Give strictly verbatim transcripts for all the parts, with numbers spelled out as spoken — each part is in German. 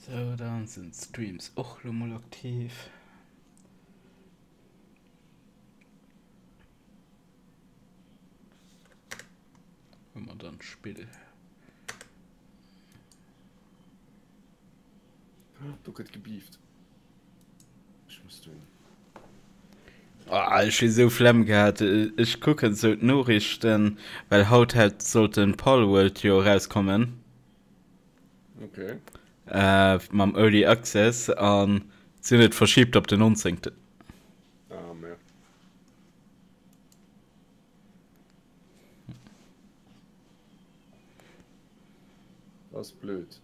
So, dann sind Streams auch mal aktiv. Wenn man dann spielt. Du hast gebieft. Ich muss tun. Oh, ich bin so flemm gehabt. Ich gucke so Nachrichten, weil heute halt sollte ein Paul World ja rauskommen. Okay. Äh, mit dem Early Access und sind nicht verschiebt auf den neunzehnten Ah, mehr. Das ist blöd.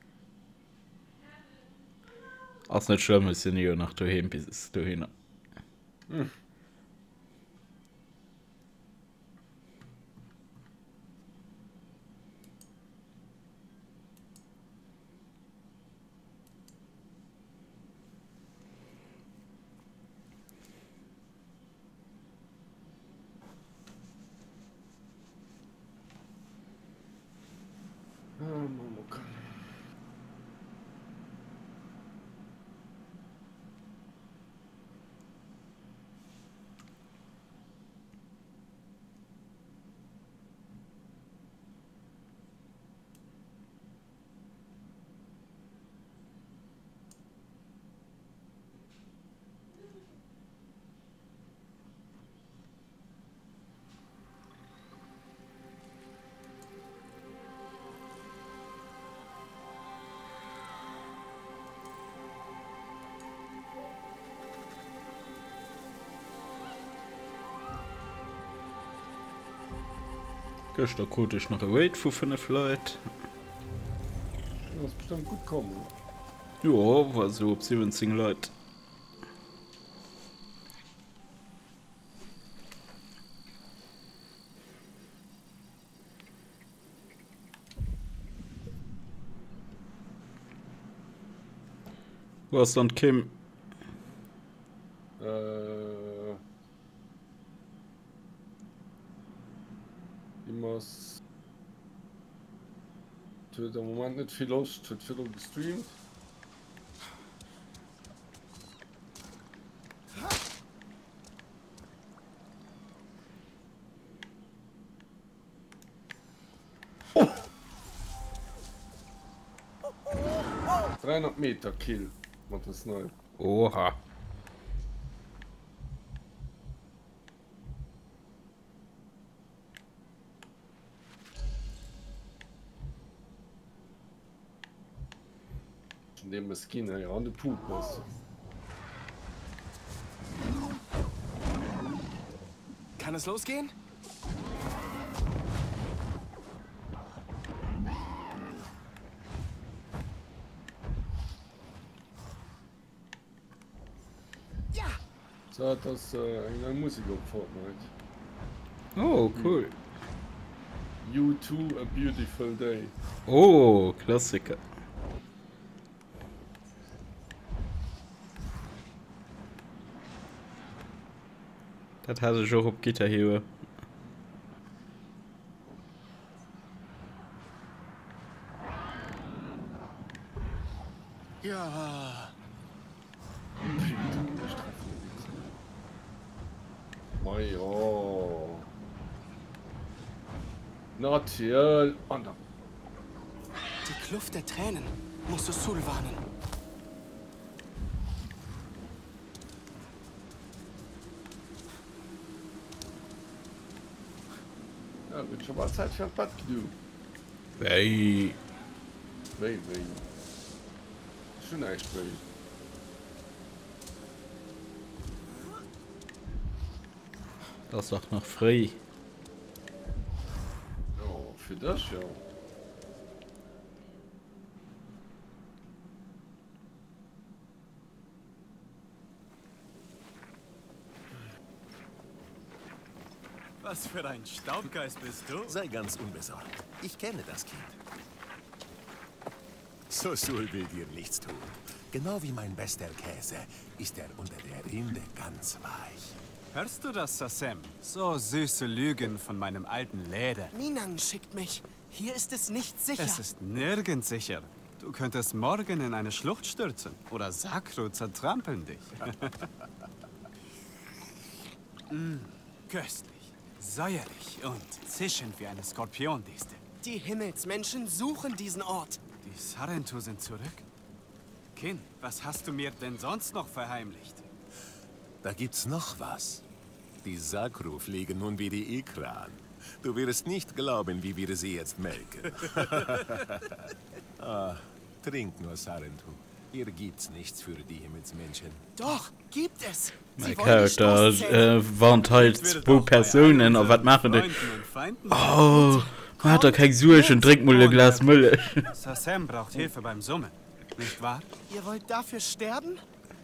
Das ist nicht schlimm, wir sind ja nach daheim bis es dahin. Hm. Ah, Momoka. Gestern konnte ich noch ein Wait für fünf Leute. Das ist bestimmt gut kommen. Ja, war so ab siebzehn Leute. Was dann Kim? Äh. Ich muss. Ich habe im Moment nicht viel Lust, ich habe viel gestreamt. Oh. dreihundert Meter Kill. Was ist neu? Oha. In dem Skin ja an den Pup was. Kann es losgehen? Ja. So hat das äh, eine Musik auf Fortnite. Oh, cool. You too, a beautiful day. Oh, Klassiker. Das hatte ich auch auf Gitter hier. Ja. Oh ja. Natürlich. Oh, no. Die Kluft der Tränen musst du Sul warnen. Ja, wird schon mal Zeit für ein Bad, du. Hey. Wei, wei. Schon echt wei. Das ist doch noch frei. Oh, für das ja. Was für ein Staubgeist bist du? Sei ganz unbesorgt. Ich kenne das Kind. So Sul will dir nichts tun. Genau wie mein bester Käse ist er unter der Rinde ganz weich. Hörst du das, Sassem? So süße Lügen von meinem alten Läden. Ninan schickt mich. Hier ist es nicht sicher. Es ist nirgends sicher. Du könntest morgen in eine Schlucht stürzen oder Sakro zertrampeln dich. mm, köstlich, säuerlich und zischend wie eine Skorpiondiste. Die Himmelsmenschen suchen diesen Ort. Die Sarentu sind zurück. Kin, was hast du mir denn sonst noch verheimlicht? Da gibt's noch was. Die Sakru fliegen nun wie die Ikran. Du wirst nicht glauben, wie wir sie jetzt melken. ah, trink nur, Sarentu. Hier gibt's nichts für die Himmelsmenschen. Doch, gibt es. Mein Charakter äh, waren halt zwei Personen, aber was machen die? Oh, man hat doch kein Such und trinkt mal ein Glas Müll. Sassem braucht Hilfe beim Summen, nicht wahr? Ihr wollt dafür sterben?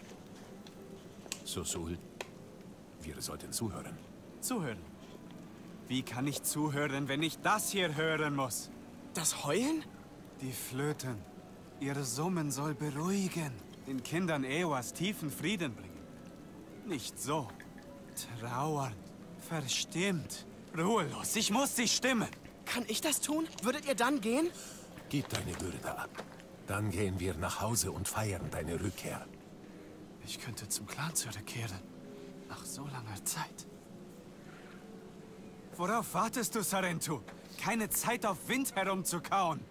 Susul, wir sollten zuhören. Zuhören? Wie kann ich zuhören, wenn ich das hier hören muss? Das Heulen? Die Flöten. Ihr Summen soll beruhigen, den Kindern Ewas tiefen Frieden bringen. Nicht so. Trauernd, verstimmt, ruhelos. Ich muss sie stimmen. Kann ich das tun? Würdet ihr dann gehen? Gib deine Bürde ab. Dann gehen wir nach Hause und feiern deine Rückkehr. Ich könnte zum Clan zurückkehren. Nach so langer Zeit. Worauf wartest du, Sarentu? Keine Zeit, auf Wind herumzukauen.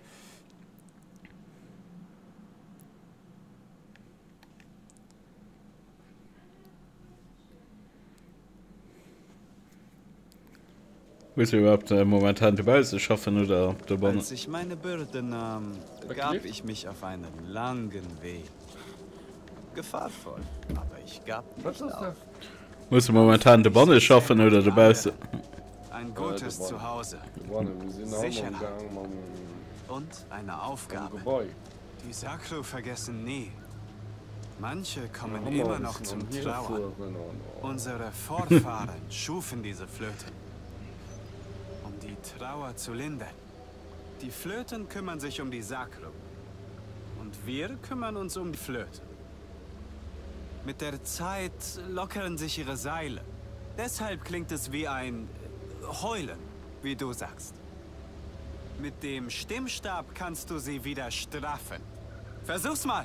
Willst du überhaupt äh, momentan die Börse schaffen oder der Bonne? Als ich meine Bürde nahm, begab ich mich auf einen langen Weg. Gefahrvoll, aber ich gab nicht auf. Musst du momentan die Bonne schaffen oder der Börse? Ein gutes Ja, Zuhause. Wir sind auch Sicher. am Gang, man, Und eine Aufgabe. Gebäude. Die Sakru vergessen nie. Manche kommen Ja, immer wir noch sind zum hier Trauern. vor, genau. Unsere Vorfahren schufen diese Flöten, um die Trauer zu lindern. Die Flöten kümmern sich um die Sakru. Und wir kümmern uns um die Flöten. Mit der Zeit lockern sich ihre Seile. Deshalb klingt es wie ein Heulen, wie du sagst. Mit dem Stimmstab kannst du sie wieder straffen. Versuch's mal!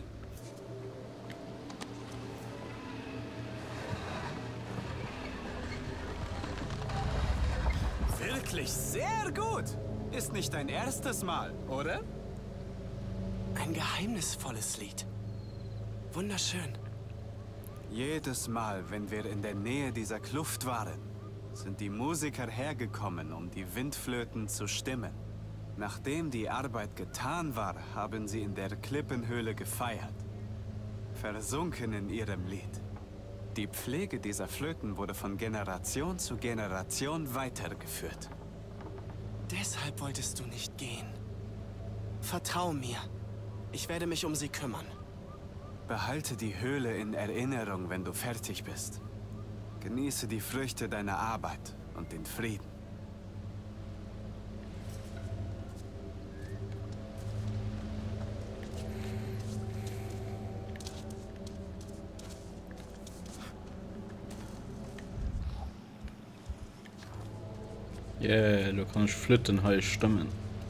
Wirklich sehr gut! Ist nicht dein erstes Mal, oder? Ein geheimnisvolles Lied. Wunderschön. Jedes Mal, wenn wir in der Nähe dieser Kluft waren, sind die Musiker hergekommen, um die Windflöten zu stimmen. Nachdem die Arbeit getan war, haben sie in der Klippenhöhle gefeiert. Versunken in ihrem Lied. Die Pflege dieser Flöten wurde von Generation zu Generation weitergeführt. Deshalb wolltest du nicht gehen. Vertrau mir. Ich werde mich um sie kümmern. Behalte die Höhle in Erinnerung, wenn du fertig bist. Genieße die Früchte deiner Arbeit und den Frieden. Ja, yeah, du kannst flütten, halt stimmen.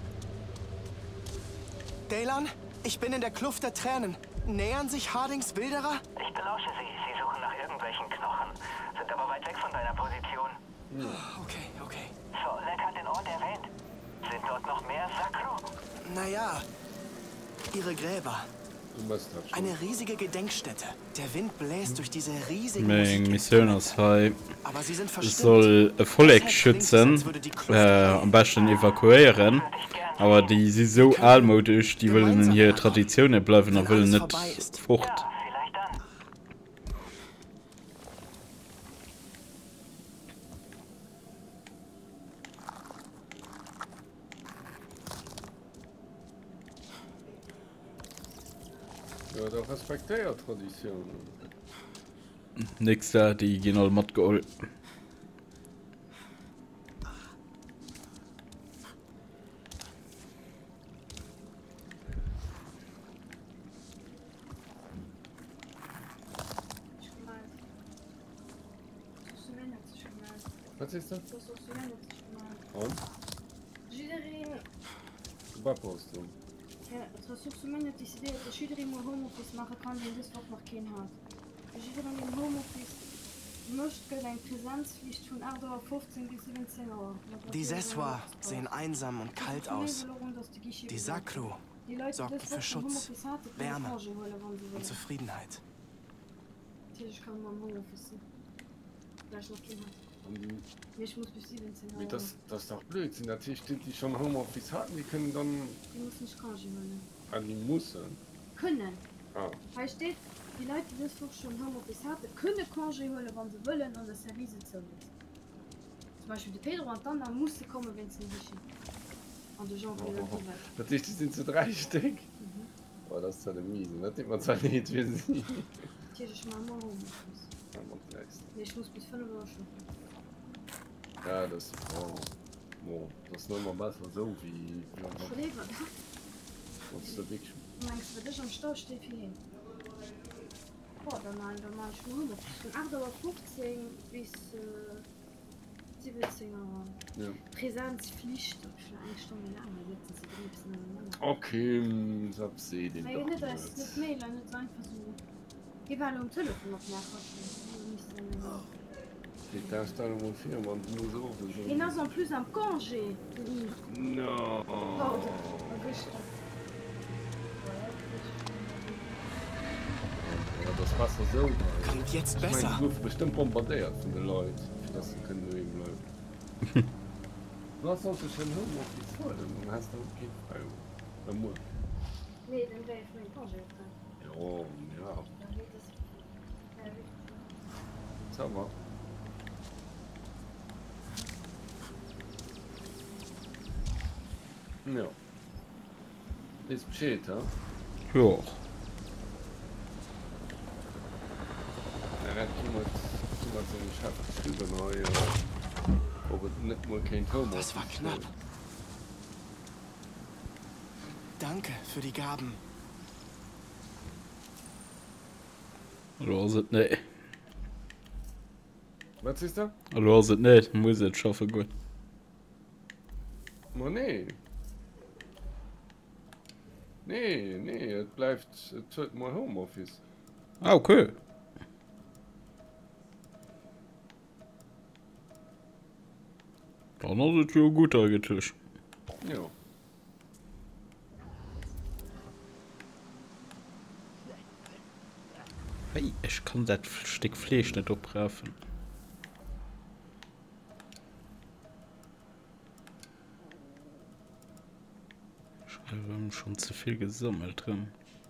Daylan, ich bin in der Kluft der Tränen. Nähern sich Hardings Wilderer? Ich belausche sie. Sie suchen nach irgendwelchen Knochen. Sind aber weit weg von deiner Position. Okay, okay. So, Leck hat den Ort erwähnt. Sind dort noch mehr Sakru? Naja, ihre Gräber. Du musst das schon. Eine riesige Gedenkstätte. Der Wind bläst durch diese riesigen Meine Mission ist halt, Aber sie sind es verstimmt. soll ein Volk Deshalb schützen, klingt es, als würde die Kluft äh, am besten evakuieren. Aber die sind so allmodisch, die wollen hier Traditionen bleiben und wollen nicht Frucht. Ja, vielleicht dann. Ja, da respektiert Traditionen. Nix da, die gehen all matt geholt. Was ist das? Und? Beposchokola. Ja, das suchst du mir nicht die Idee, dass jeder immer Homeoffice machen kann, wenn das Wort noch keinen hat. Jeder in dem Homeoffice möchte eine Präsenzpflicht von acht Uhr fünfzehn bis siebzehn Uhr. Die Sessoir sehen einsam und kalt aus. Die Sakru sorgen für Schutz, Wärme und Zufriedenheit. Natürlich kann man Homeoffice gleich noch keinen hat. Ich muss bis siebzehn Uhr. Das, das ist doch Blödsinn. Natürlich stimmt, die schon Homeoffice hatten, die können dann... Die müssen nicht Congé holen. Ah, die müssen? Können. Ah. Weil steht, die Leute, die das schon Homeoffice hatten, können Congé holen, wenn sie wollen und das Service zahlen. Zum Beispiel die Pedro und dann, dann muss sie kommen, wenn sie nicht sind. Und die Jean oh, oh, oh. Natürlich, die sind zu drei Stück. Mhm. Oh, das ist ja eine Miese. Das nimmt man zwar nicht, wie sie... Ich mache mal Homeoffice. Ja, man vielleicht. Ich muss bis fünf Uhr schon. Ja, das, oh, oh, das ist nochmal besser so wie... Kollege, was? Das ist der Weg. Meinst du, wenn ich am Stau stehe, für ihn? Boah, dann mal, dann mal ich nur von acht Uhr fünfzehn bis äh, siebzehn Uhr. Ja. Präsenzpflicht, schon eine Stunde lang, da sitzen sie drin bis neun Uhr. Okay, ich hab sie den Nein, nicht, das ist nicht Mail, nicht so einfach so. Die waren am Telefon noch mehr. Ich darf da noch mal vier, man muss auch so. Et non, en plus, un congé. No. Oh, ja, das Wasser so. Klingt jetzt ich besser. Mein, du wirst bestimmt bombardiert von den Leuten. Das können wir eben bleiben. Du hast auch schon Homeoffice voll, dann hast du auch keinen Fall. Dann muss. Nee, dann wäre ich mein Congé. Ja, ja. Sag mal. Ja. Ist bescheid, ja? Ja. Er hat jemand so geschafft, drüber neu, aber nicht mal kein Homeoffice. Das war knapp. Danke für die Gaben. Los it nicht. Was ist da? Los it nicht, muss es schaffen gut. Oh nee. Nee, nee, es bleibt, es wird mal Homeoffice. Ah, okay. Dann ist es ja gut eigentlich. Ja. Hey, ich kann das Stück Fleisch nicht abrufen. Wir haben schon zu viel gesammelt drin.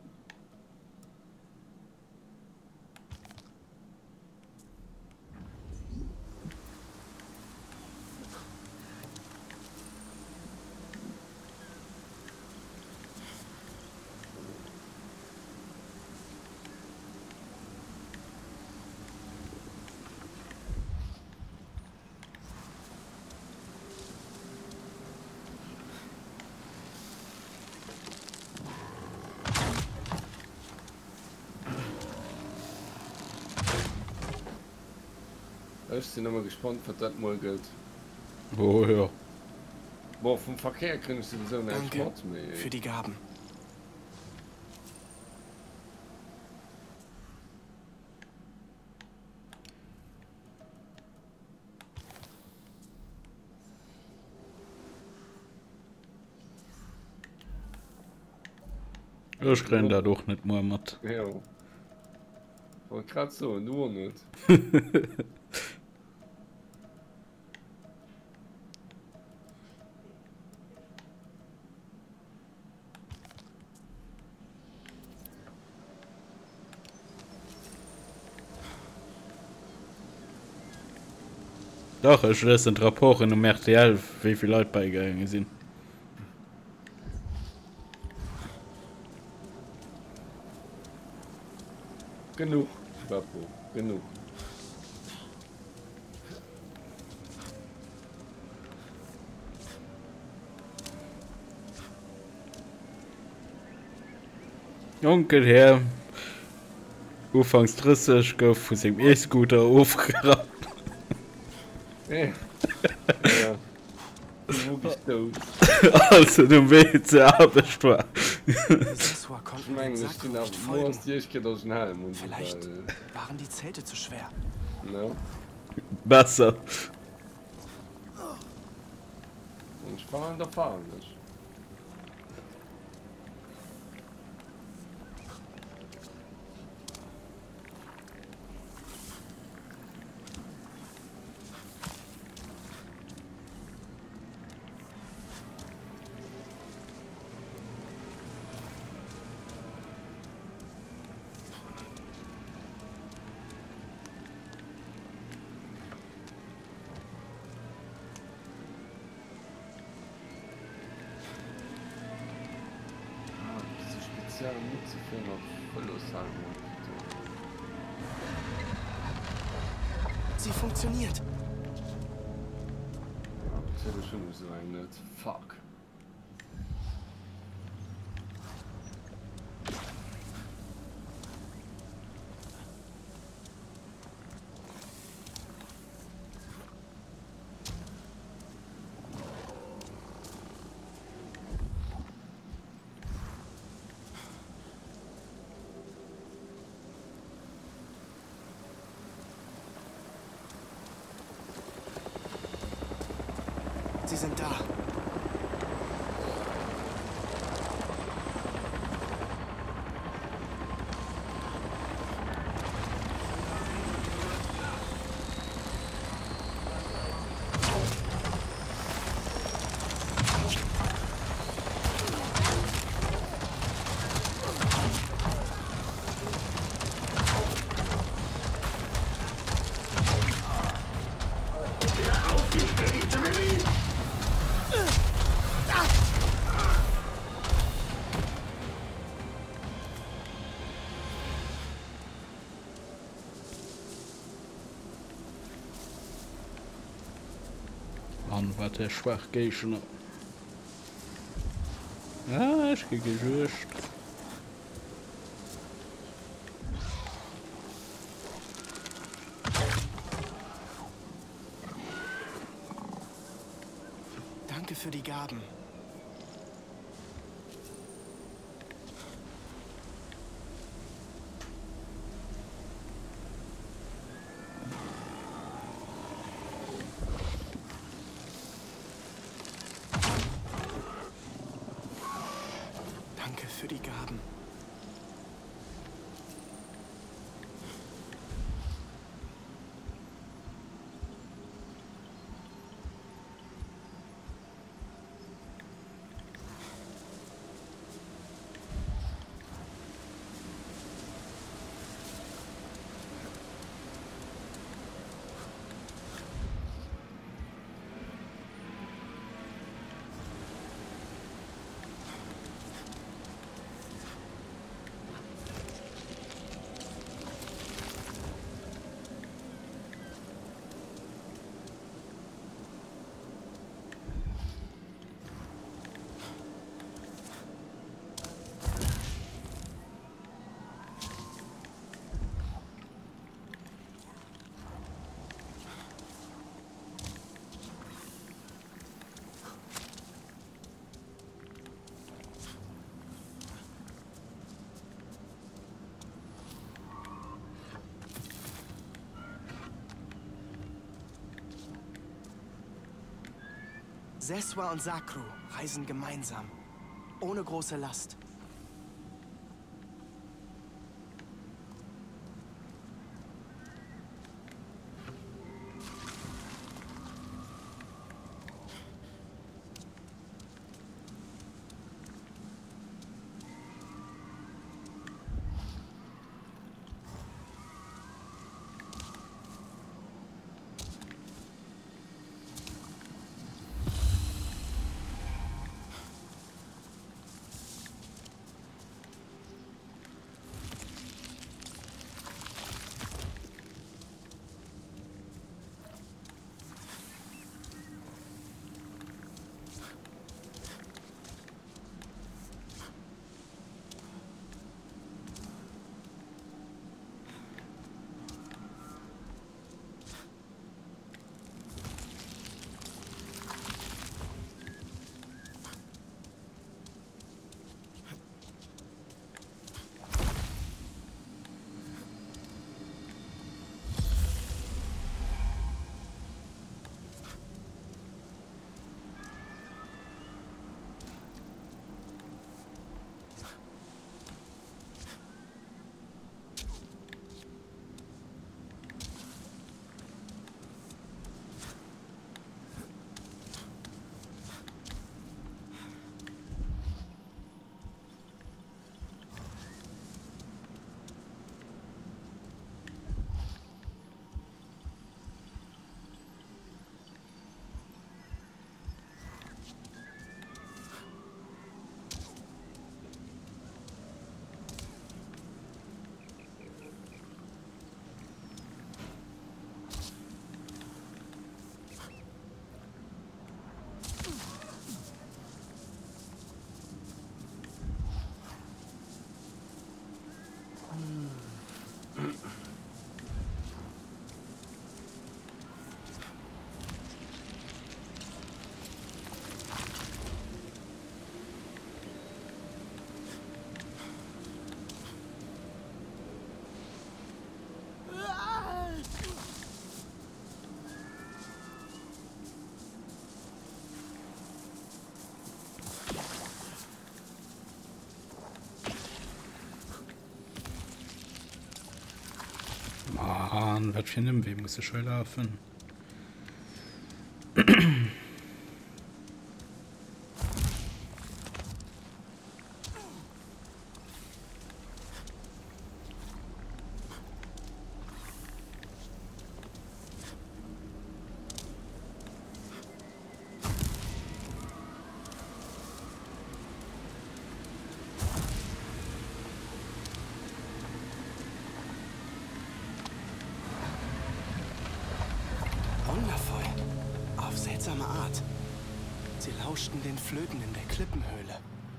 Ich bin immer gespannt, was das mal gilt. Oh ja. Boah, vom Verkehr kriegst du so einen Danke Sport mehr. für die Gaben. Ich renn da doch nicht mehr mit. Ja. Aber gerade so, nur nicht. Doch, ich lese den Rapport in dem R T L, wie viele Leute beigegangen sind. Genug, Papo, genug. Onkel her. Ufangs dreißig gouf vu dem E-Scooter aufgerappt. Ja. Ja. Wo bist tot. Also, du willst ja abgesprochen. Seswa Ich konnten meine, den ich Sakro bin auf nicht folgen. Moos, die ich geht aus dem Helm. Und Vielleicht so, waren die Zelte zu schwer. äh, no. Besser. Und ich fahre da fahren nicht. Ja, nicht so viel noch Verlust haben. Sie funktioniert. Ja, das hätte schon so ein nicht. Fuck. Sie sind da. Mann, was der schwach Gegner. Ah, ich krieg geschwächt. Danke für die Gaben. Danke für die Gaben. Seswa und Sakro reisen gemeinsam, ohne große Last. Ah, was für ein Weh muss ich schon laufen? Wundervoll. Auf seltsame Art. Sie lauschten den Flöten in der Klippenhöhle.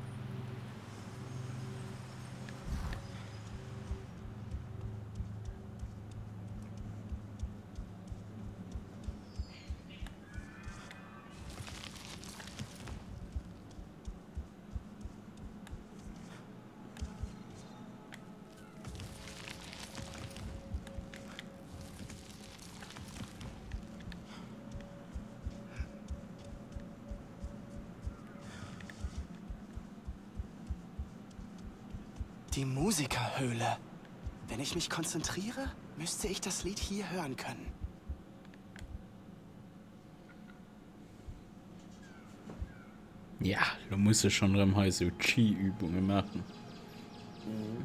Die Musikerhöhle. Wenn ich mich konzentriere, müsste ich das Lied hier hören können. Ja, du musst ja schon im Haus so Chi-Übungen machen. Mhm.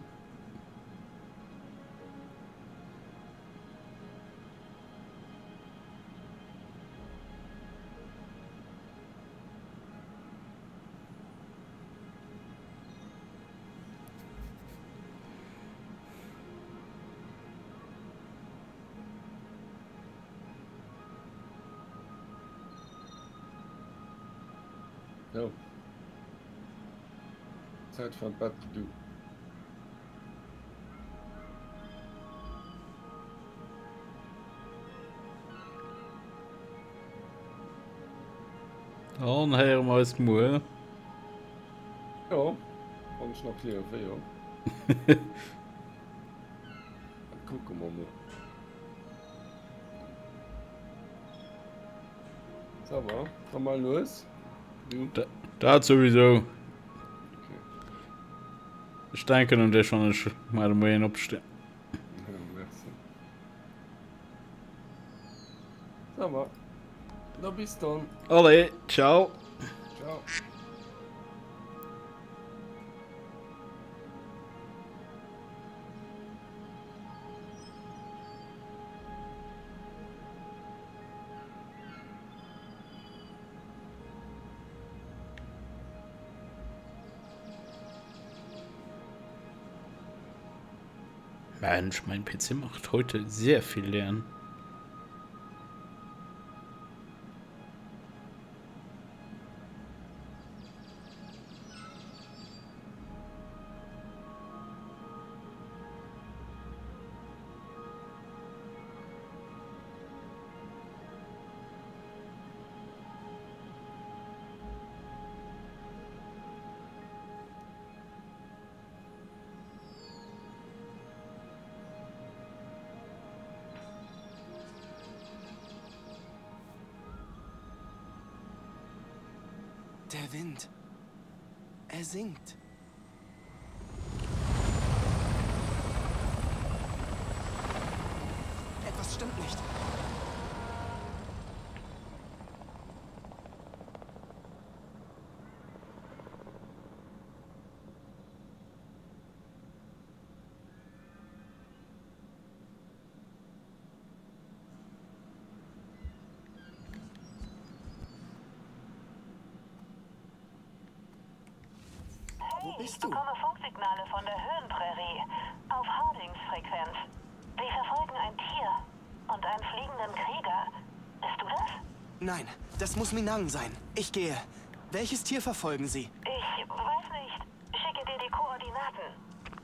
Ja. Zeit für ein Bett, du. Oh, und hier mal das Muhl. Ja, und ich noch hier, ja. Dann gucken wir mal. So, komm mal los. Da, da sowieso. Okay. Ich denke, und der schon ist mal ein abstehen. Ja, merci. So, na bis dann. Alle, ciao. Ciao. Mensch, mein P C macht heute sehr viel Lernen. Der Wind. Er singt. Etwas stimmt nicht. Wo bist Ich du? bekomme Funksignale von der Höhenprärie auf Hardingsfrequenz. Sie verfolgen ein Tier und einen fliegenden Krieger. Bist du das? Nein, das muss Minang sein. Ich gehe. Welches Tier verfolgen Sie? Ich weiß nicht. Schicke dir die Koordinaten.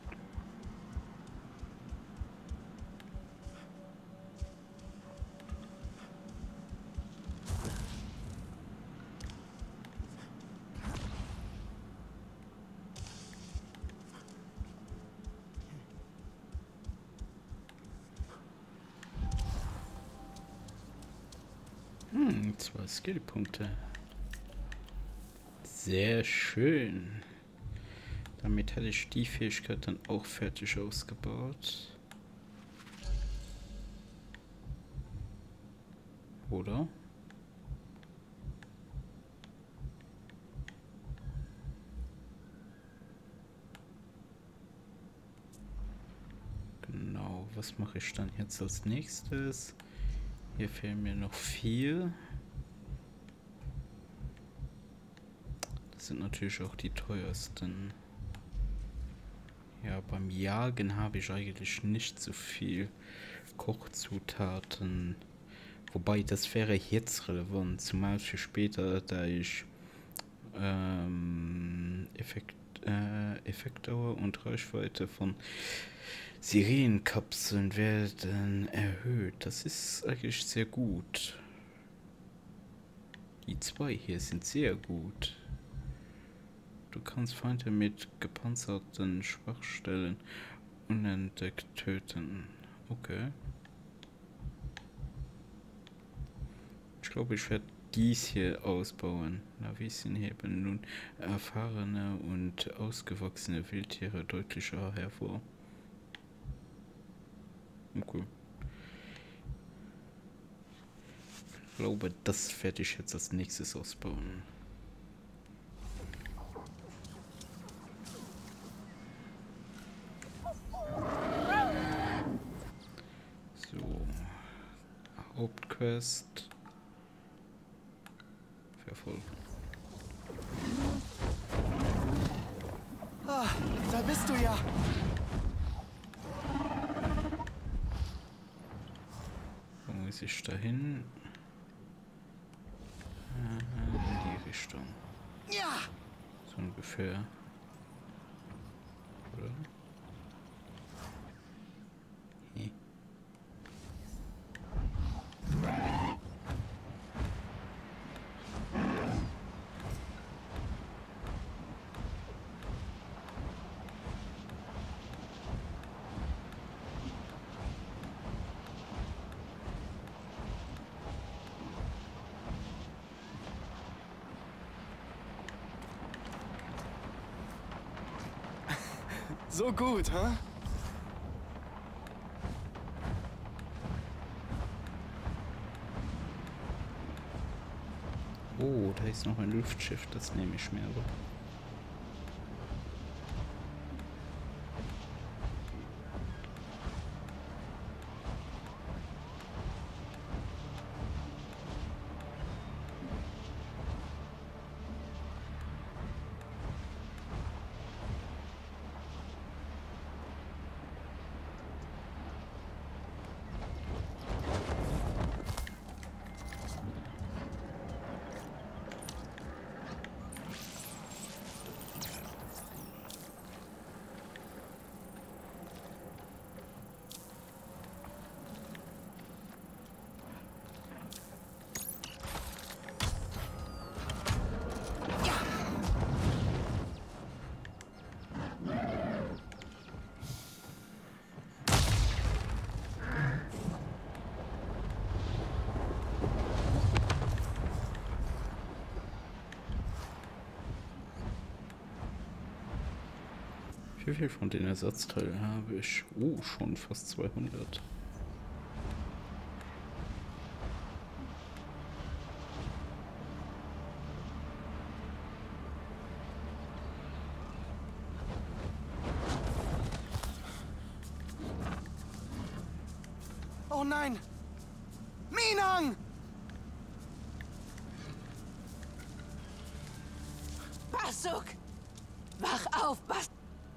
Hm, zwei Skillpunkte. Sehr schön. Damit hätte ich die Fähigkeit dann auch fertig ausgebaut. Oder? Genau, was mache ich dann jetzt als nächstes? Hier fehlen mir noch vier. Das sind natürlich auch die teuersten. Ja, beim Jagen habe ich eigentlich nicht so viel Kochzutaten. Wobei, das wäre jetzt relevant, zumal für später, da ich ähm, Effekt, äh, Effektdauer und Reichweite von Sirenenkapseln werden erhöht. Das ist eigentlich sehr gut. Die zwei hier sind sehr gut. Du kannst Feinde mit gepanzerten Schwachstellen unentdeckt töten. Okay. Ich glaube, ich werde dies hier ausbauen. Na, wie sind heben nun erfahrene und ausgewachsene Wildtiere deutlicher hervor. Okay. Ich glaube, das werde ich jetzt als nächstes ausbauen. So. Hauptquest. Verfolgen. Ah, da bist du ja. Wo muss ich dahin? In die Richtung. Ja. So ungefähr. Oder? Hey. So gut, hä? Oh, da ist noch ein Luftschiff, das nehme ich mir aber. Wie viel von den Ersatzteilen habe ich? Oh, schon fast zweihundert. Oh nein! Minang! Basuk! Wach auf, Bas...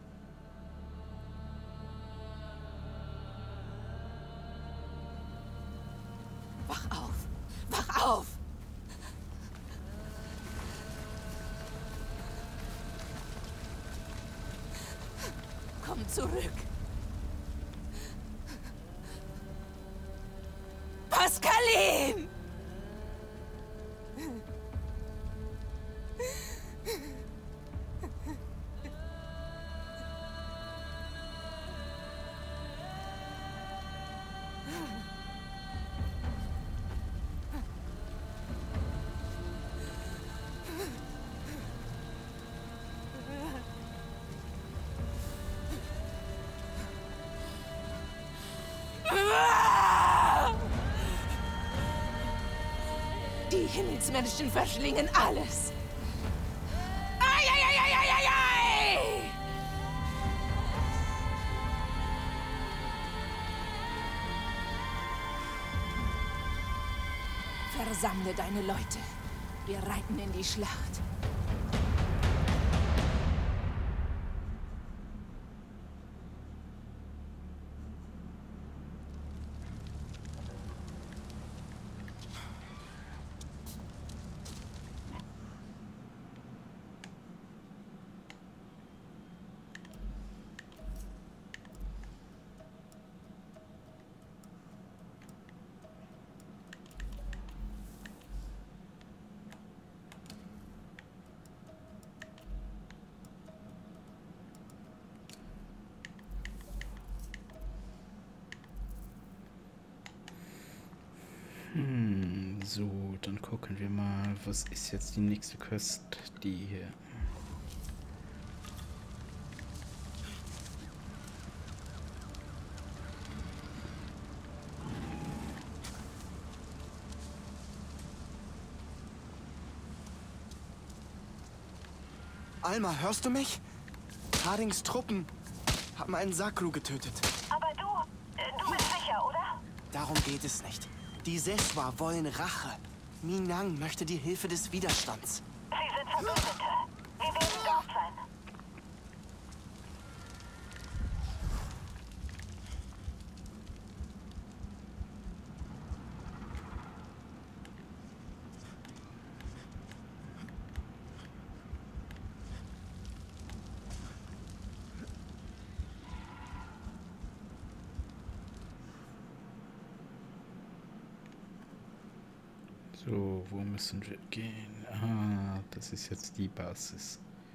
Wach auf! Wach auf! Komm zurück! Pascaline! Himmelsmenschen verschlingen alles. Ai, ai, ai, ai, ai, ai! Versammle deine Leute. Wir reiten in die Schlacht. Hm, so, dann gucken wir mal, was ist jetzt die nächste Quest, die hier. Alma, hörst du mich? Hardings Truppen haben einen Sakru getötet. Aber du, äh, du bist sicher, oder? Darum geht es nicht. Die Seswa wollen Rache. Minang möchte die Hilfe des Widerstands. Sie sind Verbündete. Wir werden dort sein. So, wo müssen wir gehen? Ah, das ist jetzt die Basis.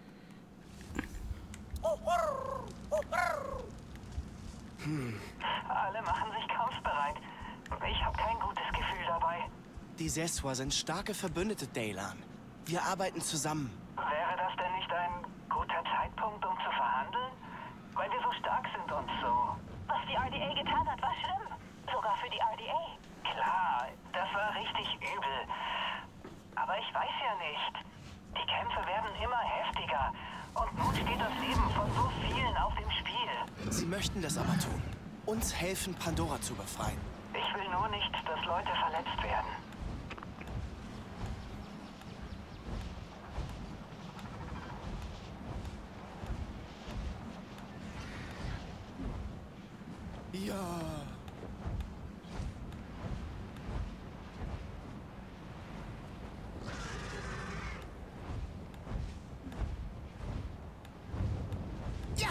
Hm. Alle machen sich kampfbereit. Ich habe kein gutes Gefühl dabei. Die Seswa sind starke Verbündete, Daylan. Wir arbeiten zusammen. Wäre das denn nicht ein guter Zeitpunkt, um zu verhandeln? Weil wir so stark sind und so. Was die R D A getan hat, war schlimm. Sogar für die R D A. Klar, das war richtig übel. Aber ich weiß ja nicht. Die Kämpfe werden immer heftiger. Und nun steht das Leben von so vielen auf dem Spiel. Sie möchten das aber tun. Uns helfen, Pandora zu befreien. Ich will nur nicht, dass Leute verletzt werden. Ja. Ja.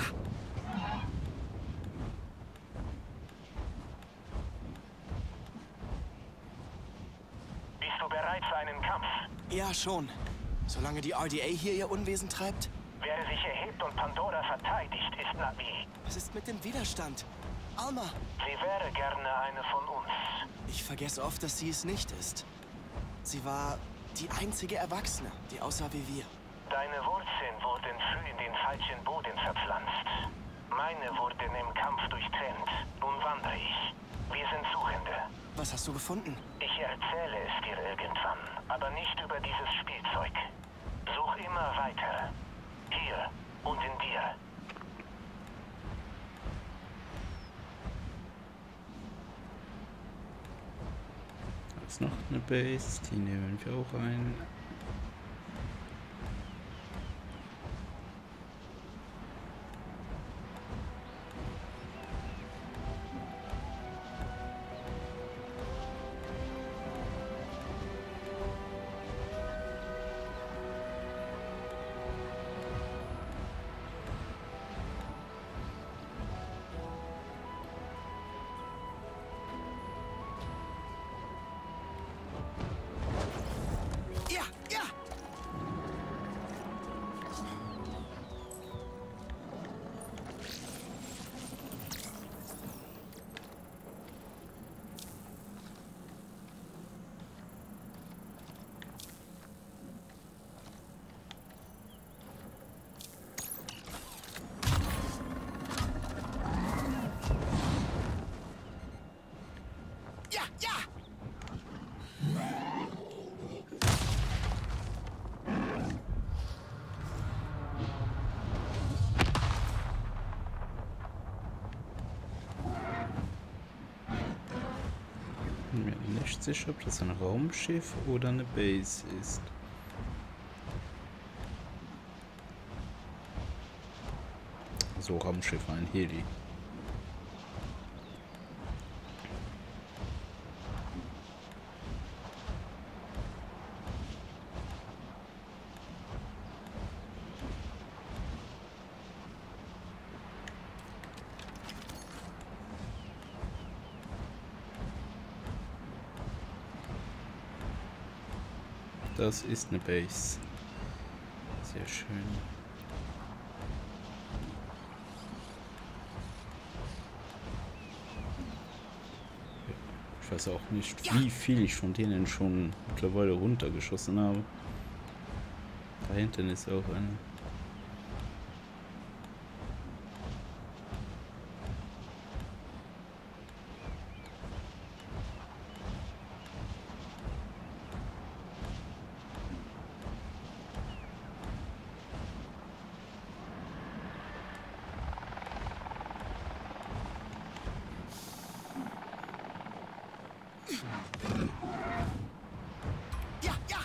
Bist du bereit für einen Kampf? Ja, schon. Solange die R D A hier ihr Unwesen treibt. Wer sich erhebt und Pandora verteidigt, ist Navi. Was ist mit dem Widerstand? Alma! Sie wäre gerne eine von uns. Ich vergesse oft, dass sie es nicht ist. Sie war die einzige Erwachsene, die aussah wie wir. Deine Wurzeln wurden früh in den falschen Boden verpflanzt. Meine wurden im Kampf durchtrennt. Nun wandere ich. Wir sind Suchende. Was hast du gefunden? Ich erzähle es dir irgendwann, aber nicht über dieses Spielzeug. Such immer weiter. Hier und in dir. Da ist noch eine Base, die nehmen wir auch ein. Ja! sicher, ob das ein Raumschiff oder eine Base ist. So, Raumschiff, ein Heli. Das ist eine Base. Sehr schön. Ich weiß auch nicht, wie viel ich von denen schon mittlerweile runtergeschossen habe. Da hinten ist auch eine. Ja, ja.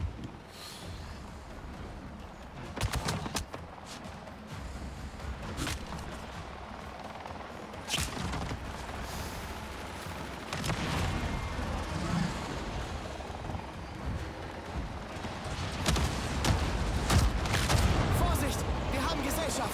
Vorsicht, wir haben Gesellschaft.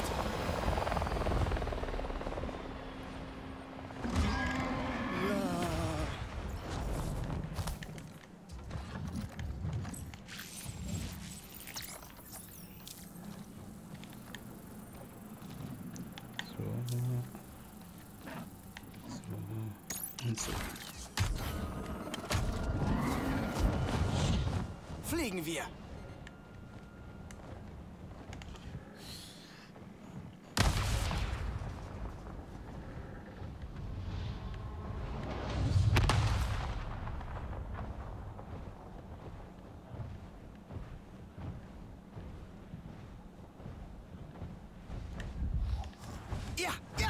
Und so. Fliegen wir. Ja, ja.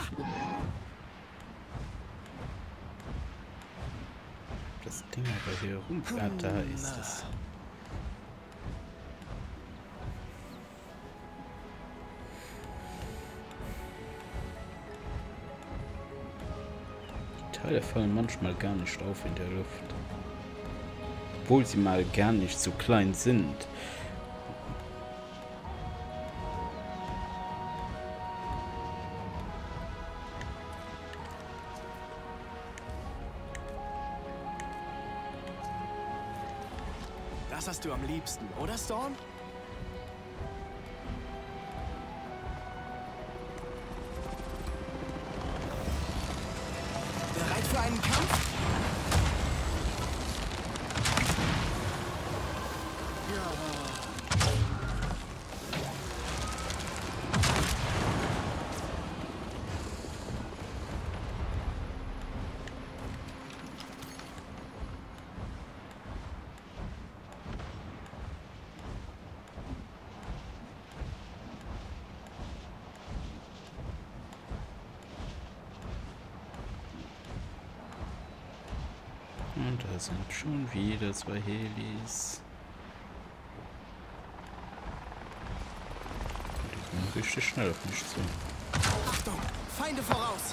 Das Ding aber hier rum. Ah, da ist es. Die Teile fallen manchmal gar nicht auf in der Luft. Obwohl sie mal gar nicht so klein sind. Das hast du am liebsten, oder Storm? Bereit für einen Kampf? Und da sind schon wieder zwei Helis. Die kommen richtig schnell auf mich zu. Achtung, Feinde voraus!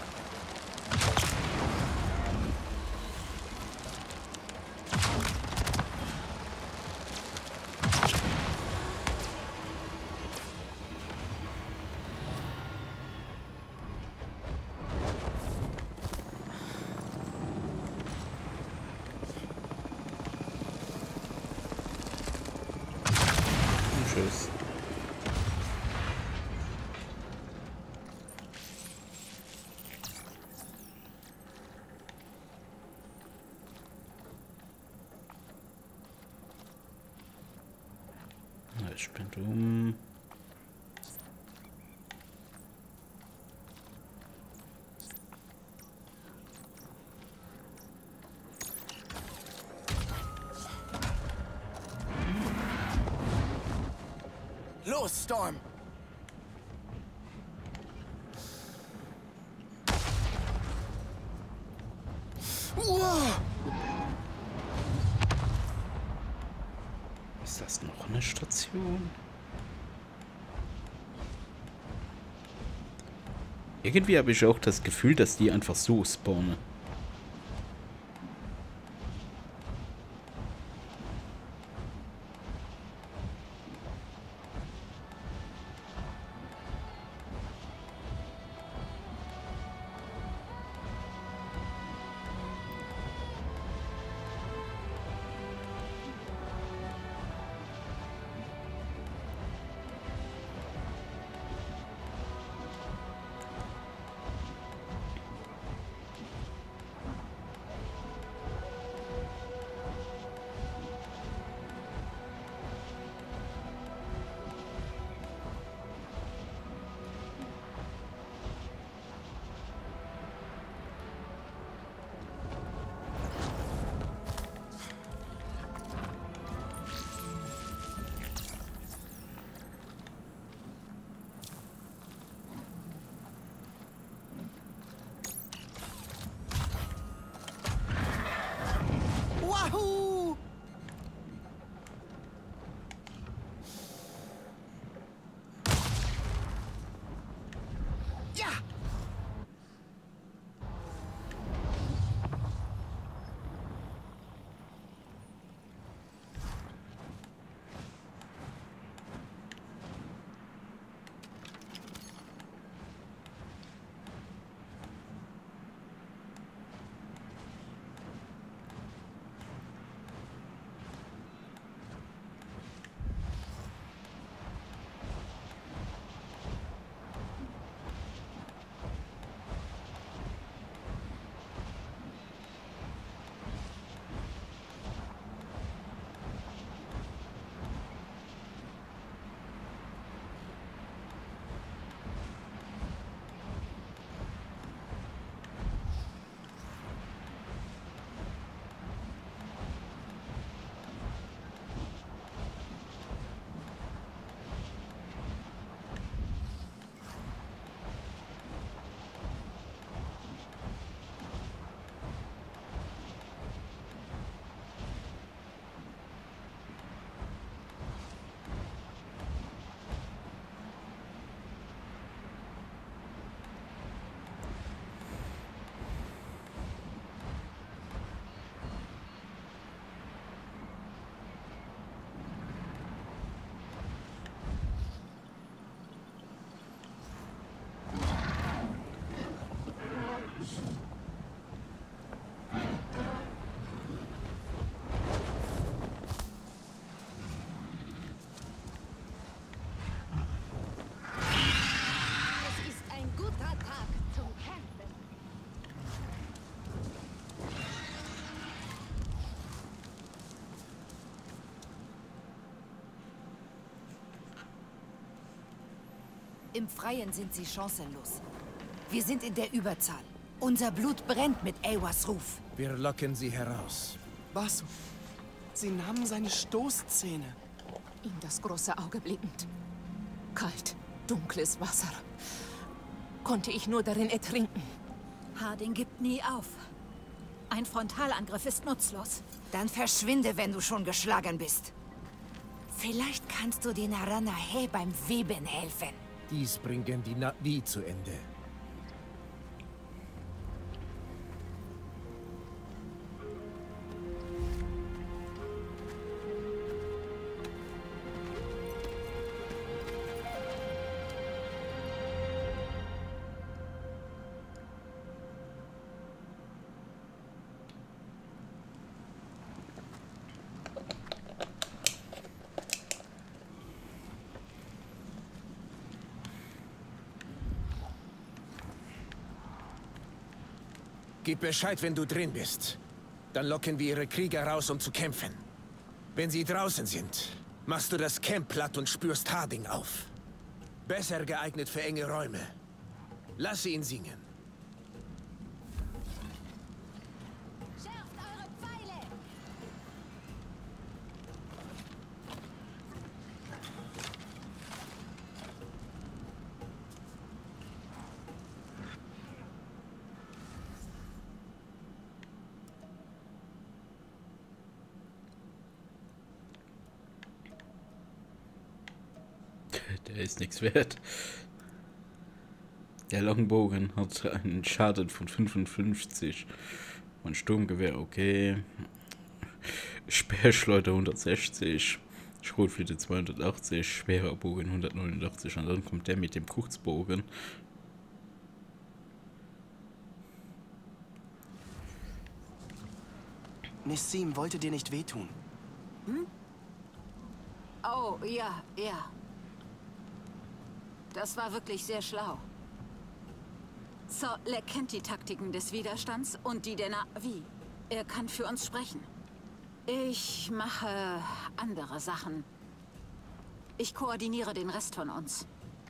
Tschüss. Na, ich bin dumm. Los, Storm! Wow. Station. Irgendwie habe ich auch das Gefühl, dass die einfach so spawnen. Wahoo! Ja! Es ist ein guter Tag zum Kämpfen. Im Freien sind sie chancenlos. Wir sind in der Überzahl. Unser Blut brennt mit Awas Ruf. Wir locken sie heraus. Was? Sie nahmen seine Stoßzähne. In das große Auge blickend. Kalt, dunkles Wasser. Konnte ich nur darin ertrinken. Harding gibt nie auf. Ein Frontalangriff ist nutzlos. Dann verschwinde, wenn du schon geschlagen bist. Vielleicht kannst du den Naranahe beim Weben helfen. Dies bringen die Navi zu Ende. Gib Bescheid, wenn du drin bist. Dann locken wir ihre Krieger raus, um zu kämpfen. Wenn sie draußen sind, machst du das Camp platt und spürst Harding auf. Besser geeignet für enge Räume. Lass ihn singen. Schärft eure Pfeile! Der ist nichts wert. Der Langbogen hat einen Schaden von fünfundfünfzig. Und Sturmgewehr, okay. Speerschleuder hundertsechzig. Schrotflinte zweihundertachtzig. Schwerer Bogen hundertneunundachtzig. Und dann kommt der mit dem Kurzbogen. Nissim wollte dir nicht wehtun. Hm? Oh, ja, ja. Das war wirklich sehr schlau. Zorlek kennt die Taktiken des Widerstands und die der Na'vi. Er kann für uns sprechen. Ich mache andere Sachen. Ich koordiniere den Rest von uns.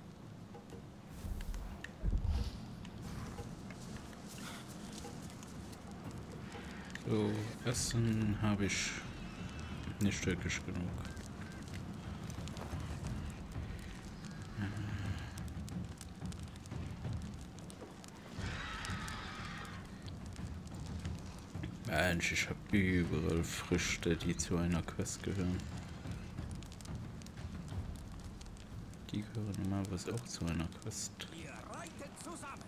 So, Essen habe ich nicht wirklich genug. Mensch, ich habe überall Früchte, die zu einer Quest gehören. Die gehören normalerweise auch zu einer Quest. Wir reiten zusammen.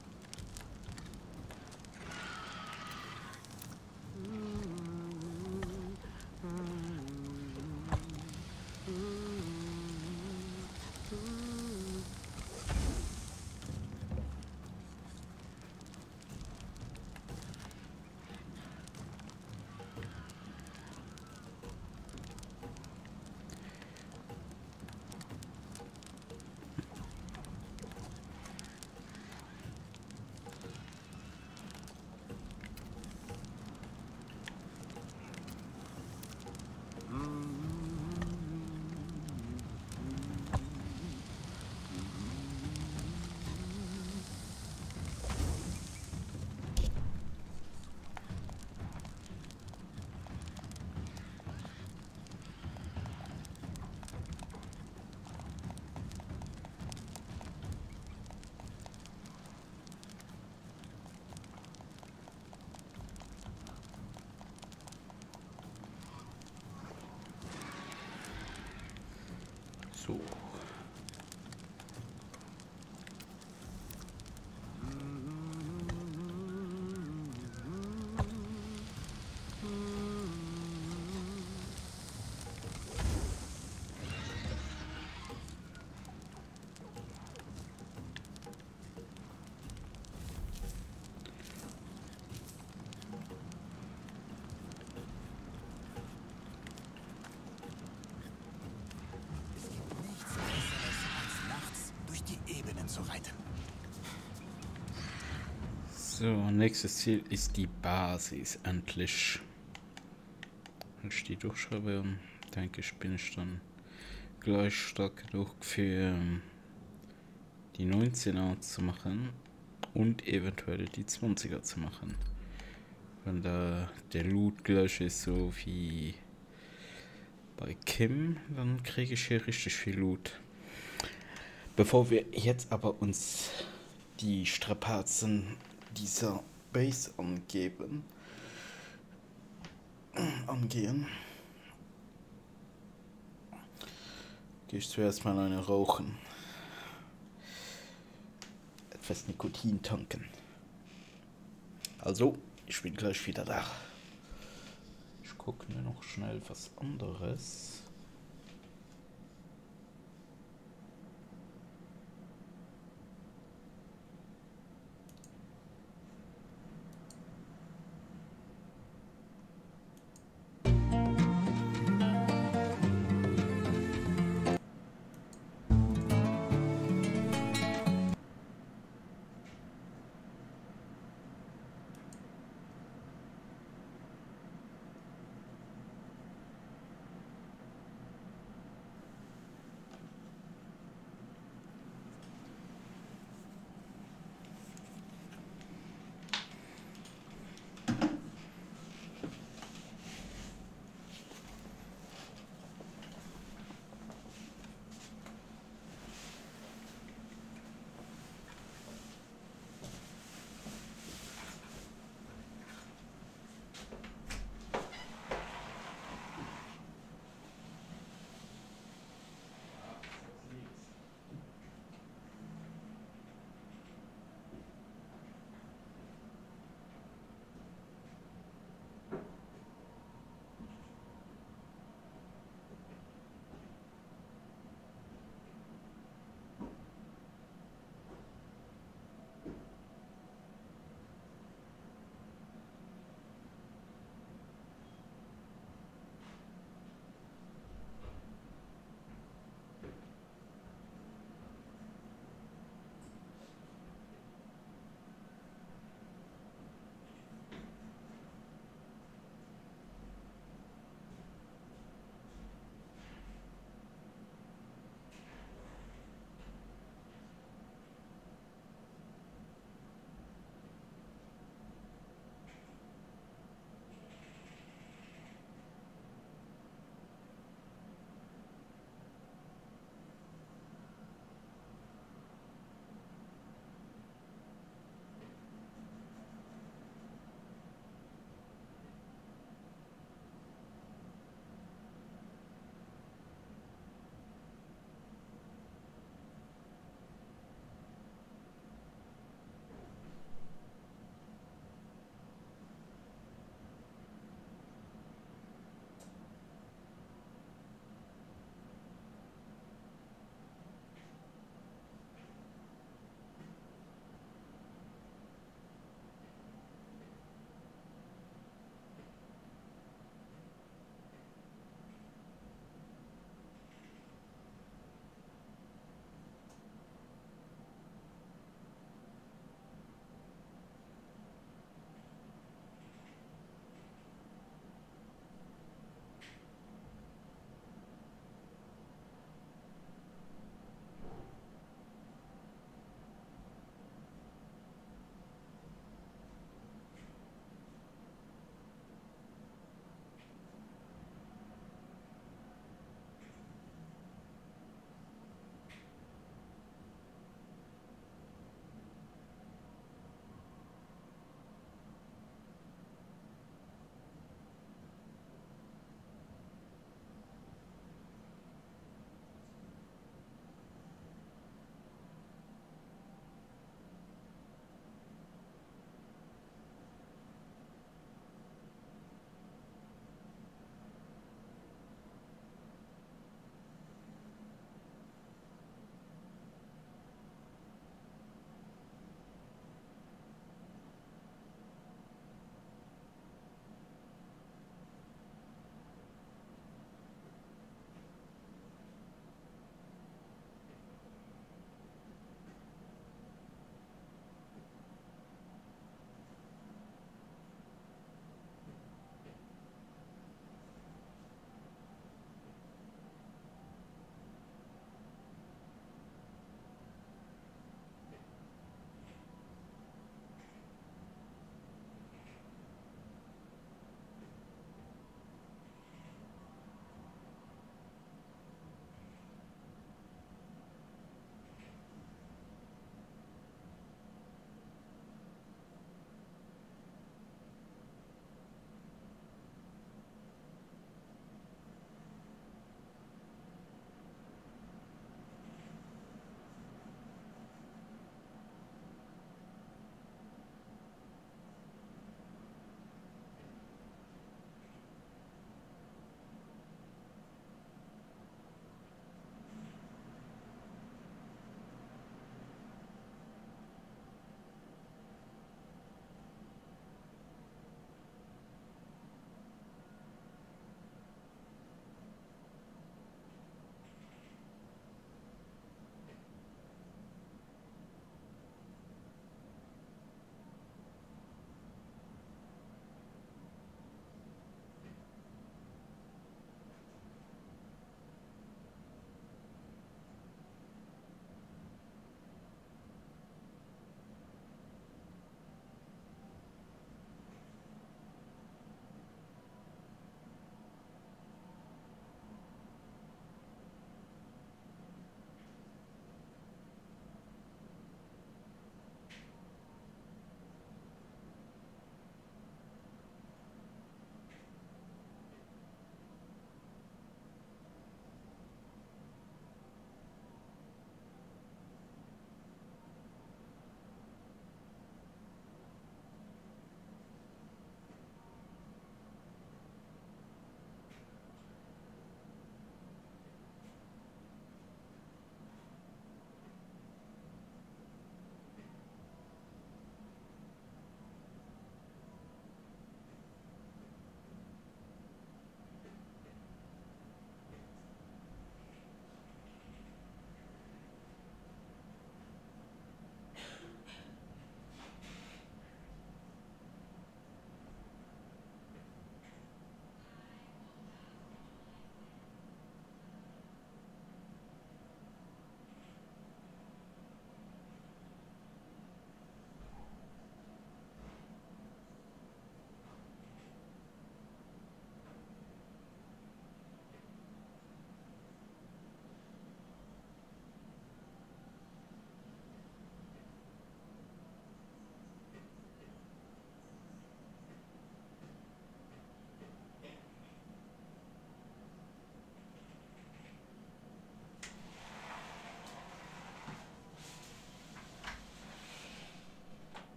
So. Zu reiten. So, nächstes Ziel ist die Basis, endlich. Wenn ich die durchschreibe, denke ich, bin ich dann gleich stark genug für die neunzehner zu machen und eventuell die zwanziger zu machen. Wenn da der Loot gleich ist, so wie bei Kim, dann kriege ich hier richtig viel Loot. Bevor wir jetzt aber uns die Strapazen dieser Base angeben, angehen, gehe ich zuerst mal eine rauchen. Etwas Nikotin tanken. Also, ich bin gleich wieder da. Ich gucke mir noch schnell was anderes.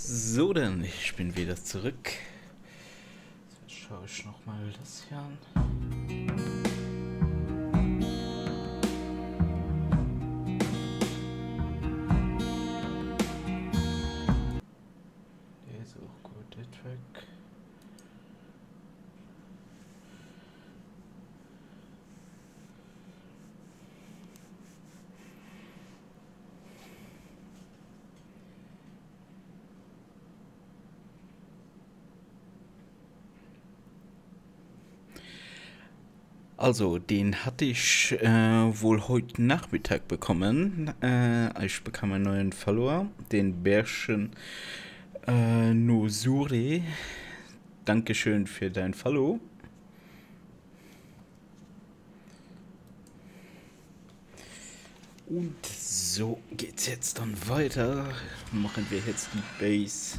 So, denn ich bin wieder zurück. Jetzt schaue ich noch mal das hier an. Der ist auch gut, der Track. Also, den hatte ich äh, wohl heute Nachmittag bekommen. Äh, ich bekam einen neuen Follower, den Bärchen äh, Nosuri. Dankeschön für dein Follow. Und so geht's jetzt dann weiter. Machen wir jetzt die Base.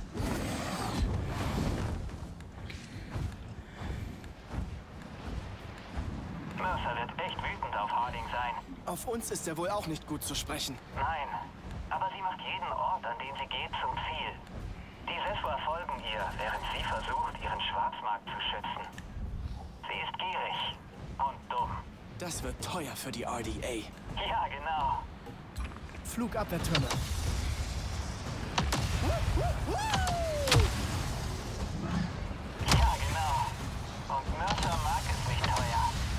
Mercer wird echt wütend auf Harding sein. Auf uns ist er wohl auch nicht gut zu sprechen. Nein, aber sie macht jeden Ort, an den sie geht, zum Ziel. Die Seswa folgen ihr, während sie versucht, ihren Schwarzmarkt zu schützen. Sie ist gierig und dumm. Das wird teuer für die R D A. Ja, genau. Flugabwehrtürme. Ja, genau. Und Mercer mag es nicht teuer.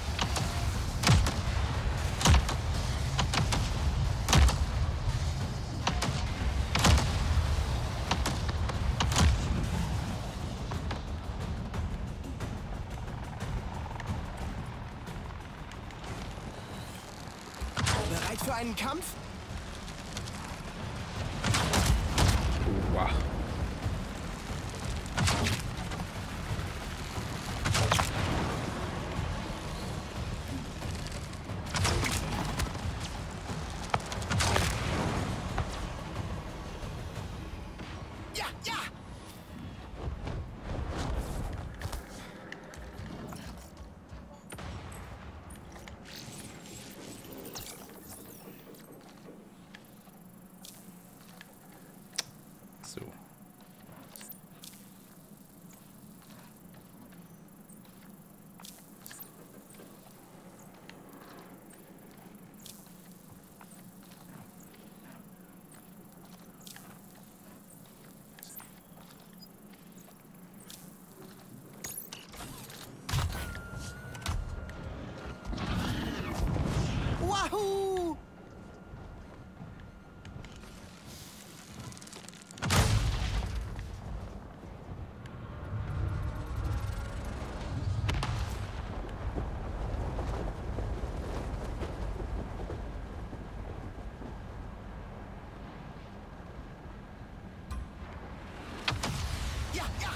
Bereit für einen Kampf? Wow. Ja, ja! So. Wahoo! Ja, ja!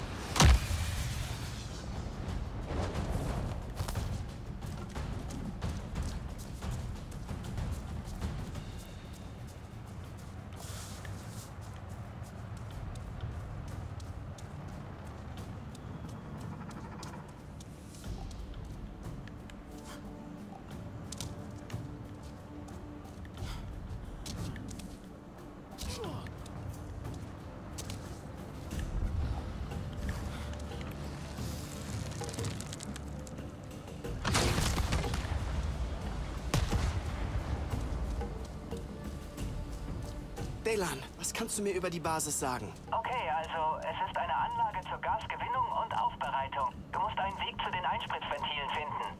Delan, was kannst du mir über die Basis sagen? Okay, also es ist eine Anlage zur Gasgewinnung und Aufbereitung. Du musst einen Weg zu den Einspritzventilen finden.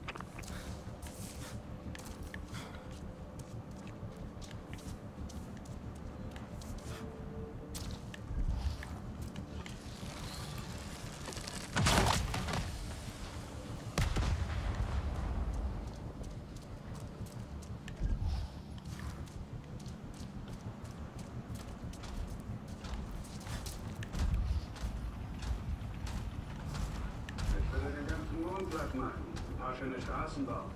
Ich will den ganzen Mond platt machen. Ein paar schöne Straßen bauen.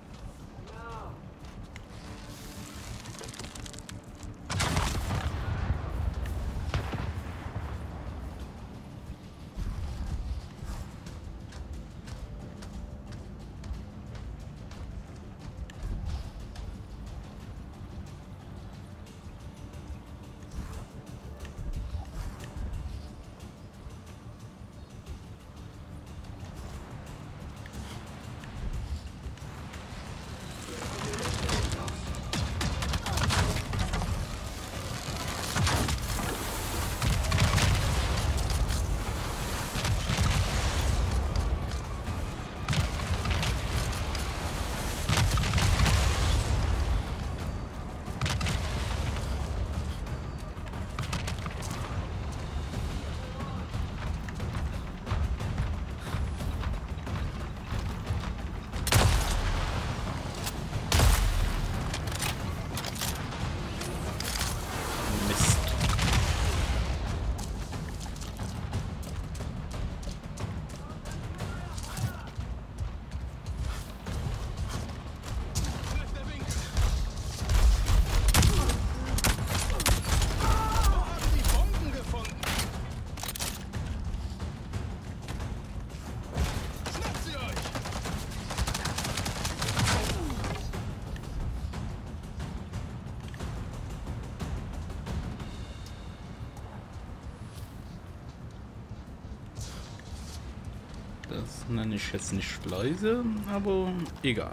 Das nenne ich jetzt nicht Schleuse, aber egal.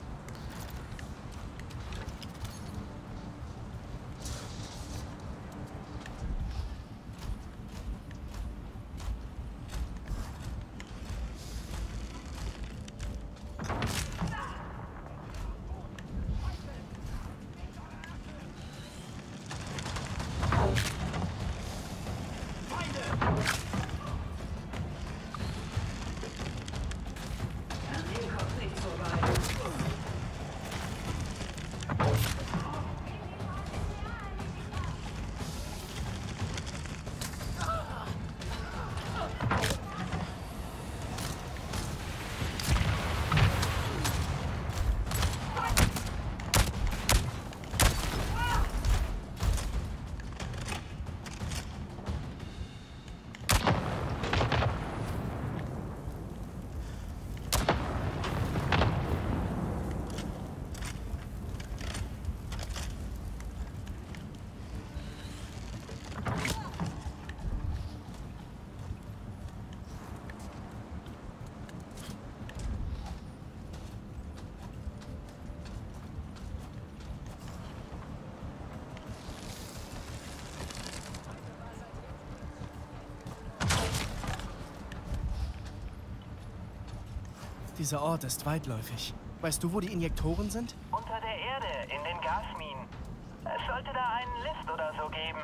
Dieser Ort ist weitläufig. Weißt du, wo die Injektoren sind? Unter der Erde, in den Gasminen. Es sollte da einen Lift oder so geben.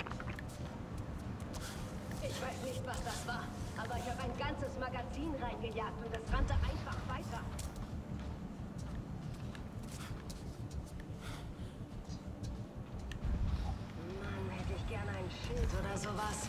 Ich weiß nicht, was das war, aber ich habe ein ganzes Magazin reingejagt und es rannte einfach weiter. Mann, hätte ich gerne ein Schild oder sowas.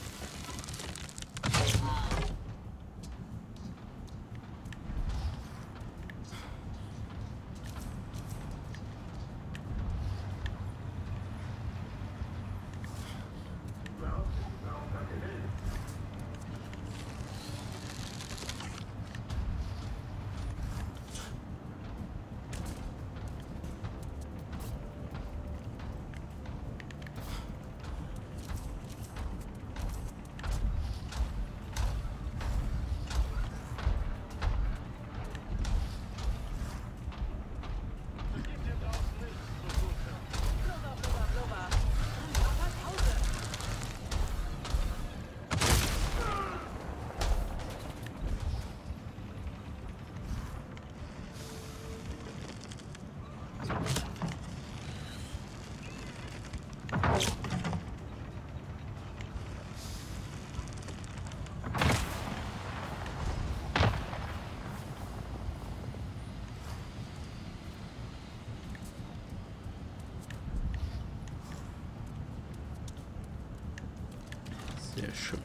Sehr schön.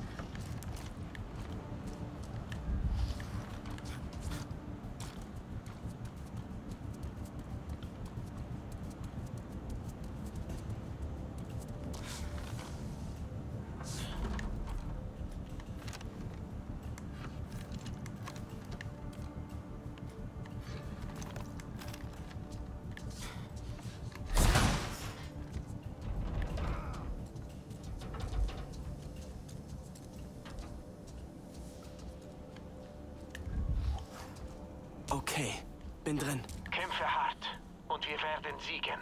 Okay, bin drin. Kämpfe hart und wir werden siegen.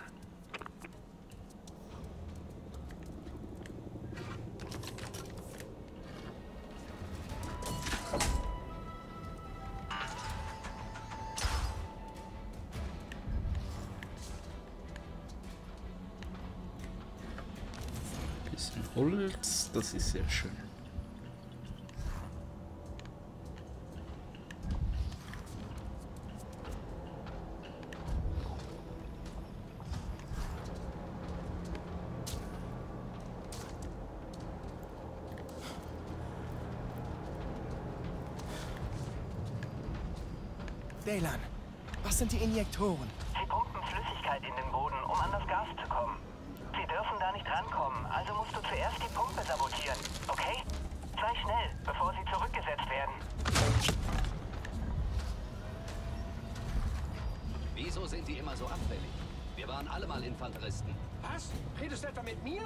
Bisschen Holz, das ist sehr schön. Daylan, was sind die Injektoren? Sie pumpen Flüssigkeit in den Boden, um an das Gas zu kommen. Sie dürfen da nicht rankommen, also musst du zuerst die Pumpe sabotieren, okay? Sei schnell, bevor sie zurückgesetzt werden. Wieso sind die immer so abfällig? Wir waren alle mal Infanteristen. Was? Redest du etwa mit mir?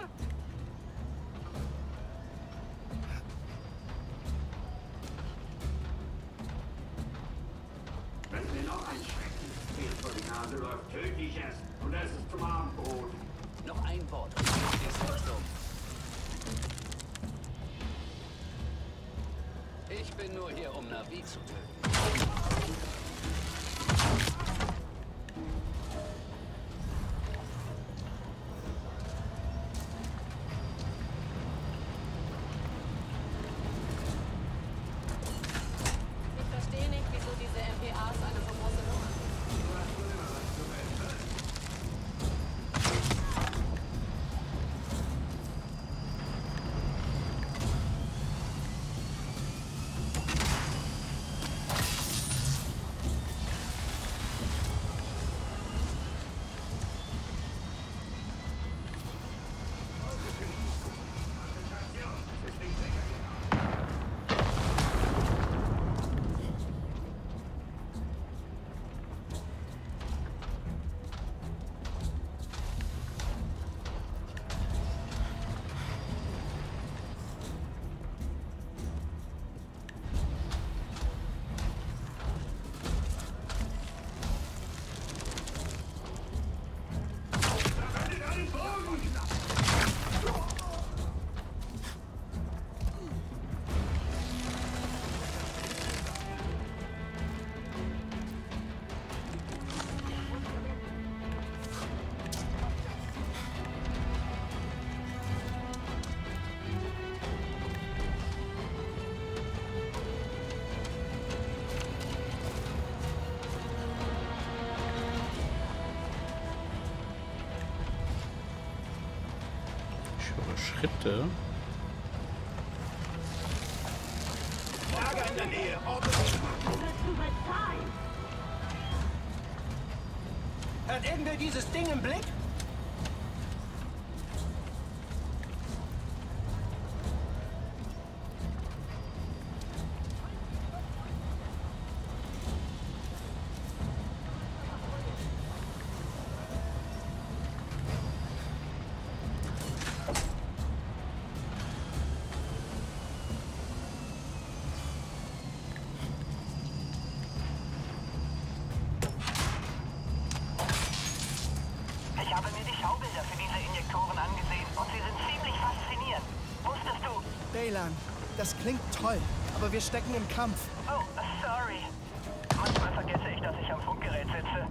Tödlich es und es ist zum Abendbrot. Noch ein Wort. Ist Richtung. Ich bin nur hier, um Navi zu töten. Ich verstehe nicht, wieso diese M P As eine so große Nummer sind. Schritte. Lager in der Nähe. Hat irgendwer dieses Ding im Blick? Ich habe mir die Schaubilder für diese Injektoren angesehen und sie sind ziemlich faszinierend. Wusstest du? Daylan, das klingt toll, aber wir stecken im Kampf. Oh, sorry. Manchmal vergesse ich, dass ich am Funkgerät sitze.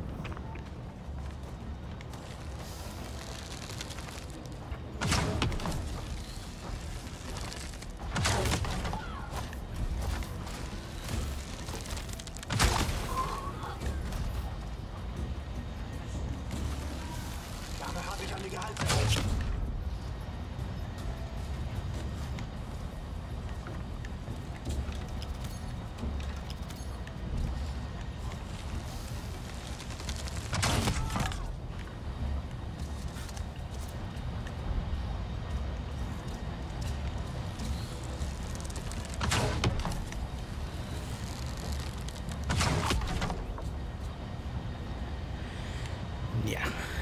Ja,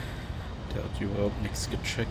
der hat überhaupt nichts gecheckt.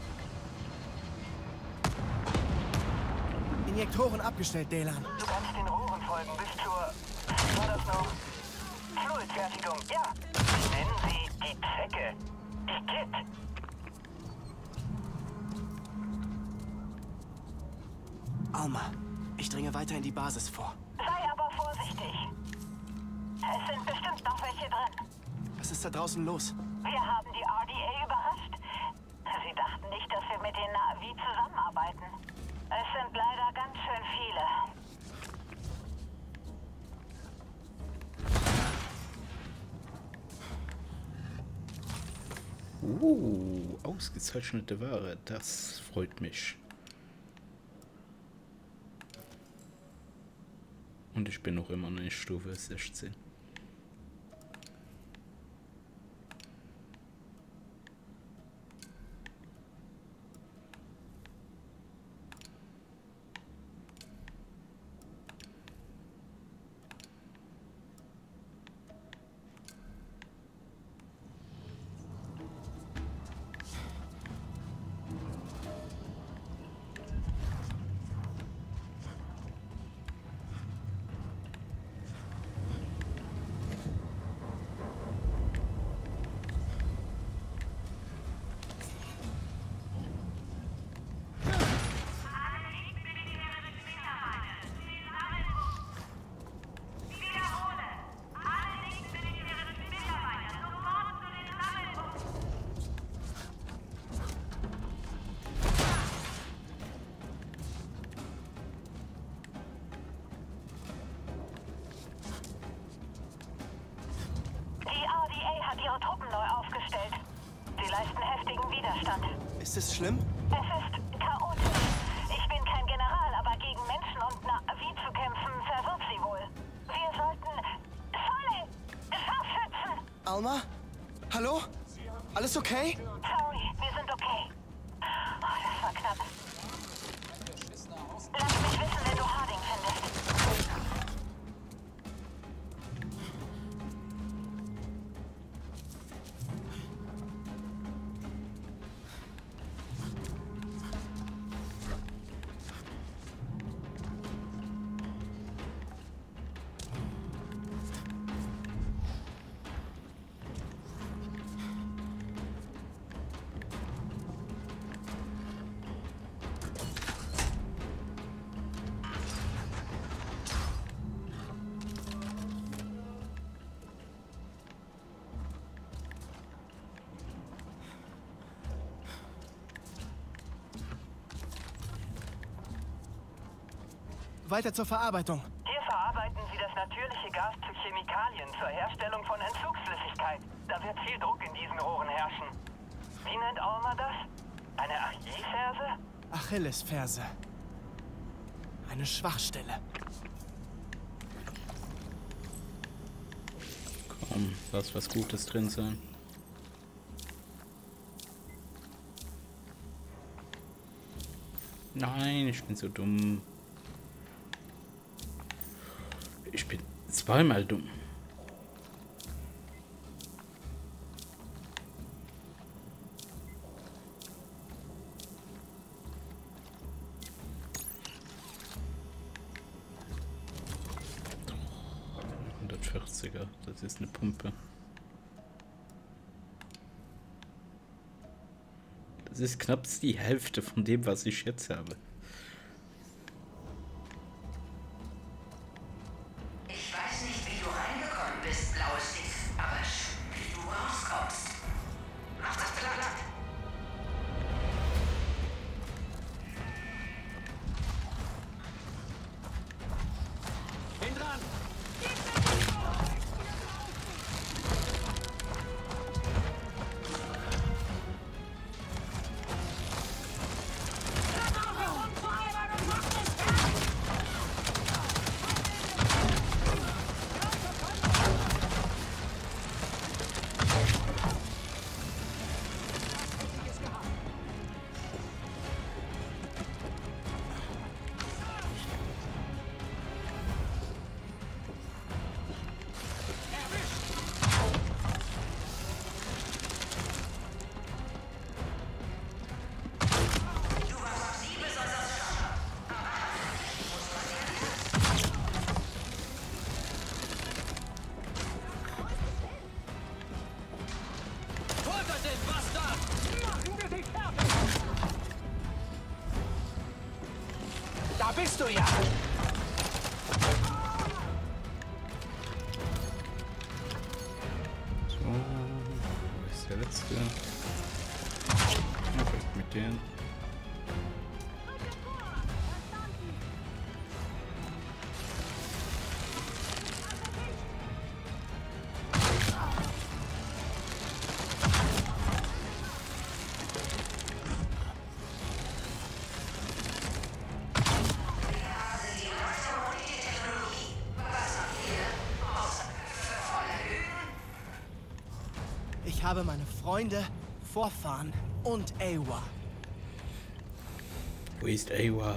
Injektoren abgestellt, Daylan. Du kannst den verfolgen bis zur... Was war das noch? Fluidfertigung, ja. Nennen Sie die Zecke. Die Kit. Alma, ich dringe weiter in die Basis vor. Sei aber vorsichtig. Es sind bestimmt noch welche drin. Was ist da draußen los? Wir haben die R D A überrascht. Sie dachten nicht, dass wir mit den Navi zusammenarbeiten. Es sind leider ganz schön viele. Uh, Uh, ausgezeichnete Ware, das freut mich. Und ich bin noch immer in Stufe sechzehn. Ist es schlimm? Es ist chaotisch. Ich bin kein General, aber gegen Menschen und Navi zu kämpfen, verwirrt sie wohl. Wir sollten... Volle! Scharfschützen! Alma? Hallo? Alles okay? Sorry, wir sind okay. Oh, das war knapp. Lass mich wissen, wenn du Harding findest. Weiter zur Verarbeitung. Hier verarbeiten sie das natürliche Gas zu Chemikalien zur Herstellung von Entzugsflüssigkeit. Da wird viel Druck in diesen Rohren herrschen. Wie nennt Alma das? Eine Achillesferse? Achillesferse. Eine Schwachstelle. Komm, lass was Gutes drin sein. Nein, ich bin so dumm. Ich bin zweimal dumm. hundertvierziger, das ist eine Pumpe. Das ist knapp die Hälfte von dem, was ich jetzt habe. bist du ja! So, wo ist der letzte? Ja, vielleicht mit denen. Ich habe meine Freunde, Vorfahren und Ewa. Wo ist Ewa?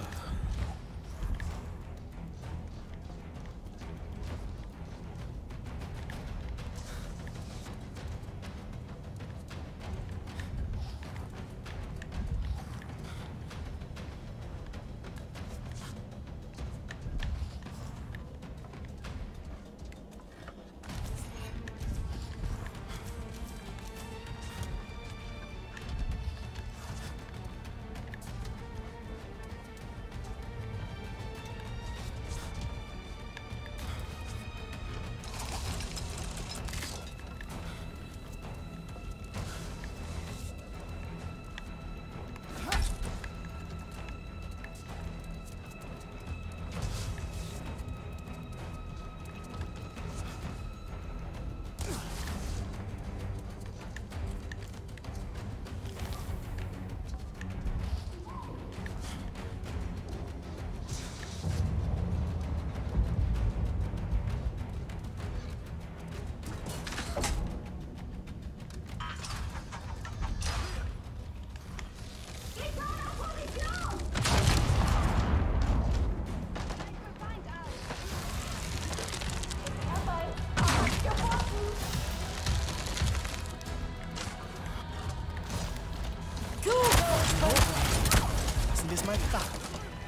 Lassen wir es mal krachen.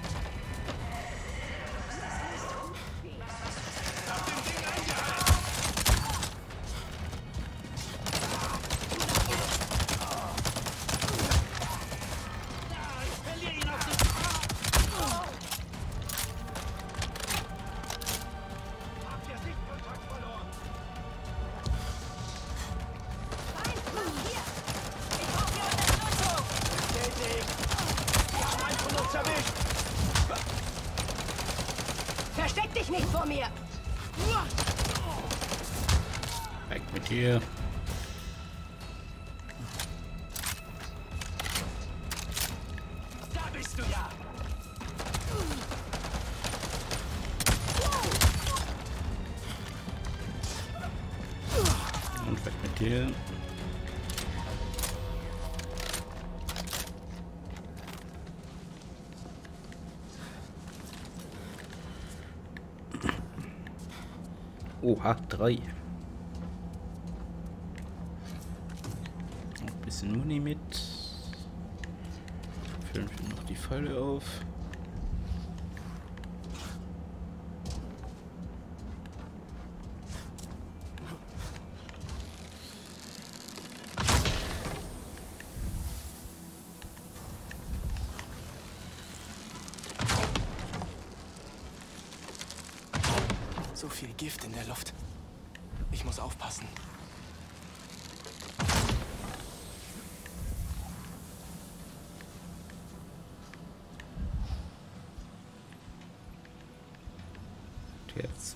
Versteck dich nicht vor mir! Weg mit dir. Da bist du ja! Und weg mit dir. Oha, drei. Noch ein bisschen Muni mit. Füllen wir noch die Pfeile auf. So viel Gift in der Luft. Ich muss aufpassen. Jetzt.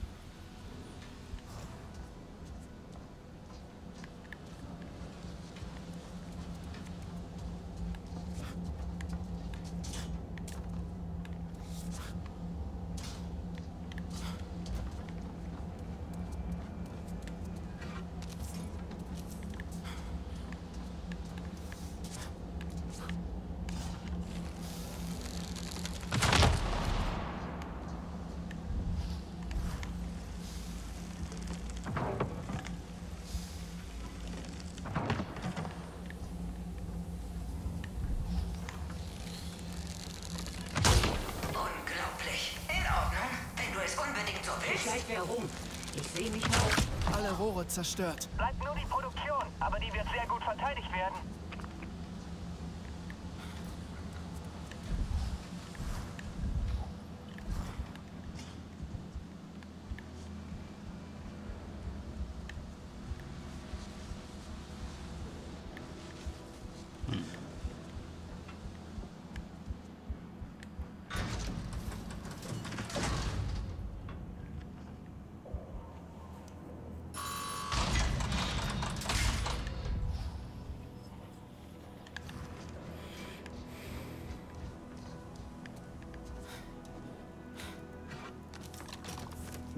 Vielleicht wer rum. Ich sehe mich noch. Alle Rohre zerstört. Bleibt nur die Produktion, aber die wird sehr gut verteidigt werden.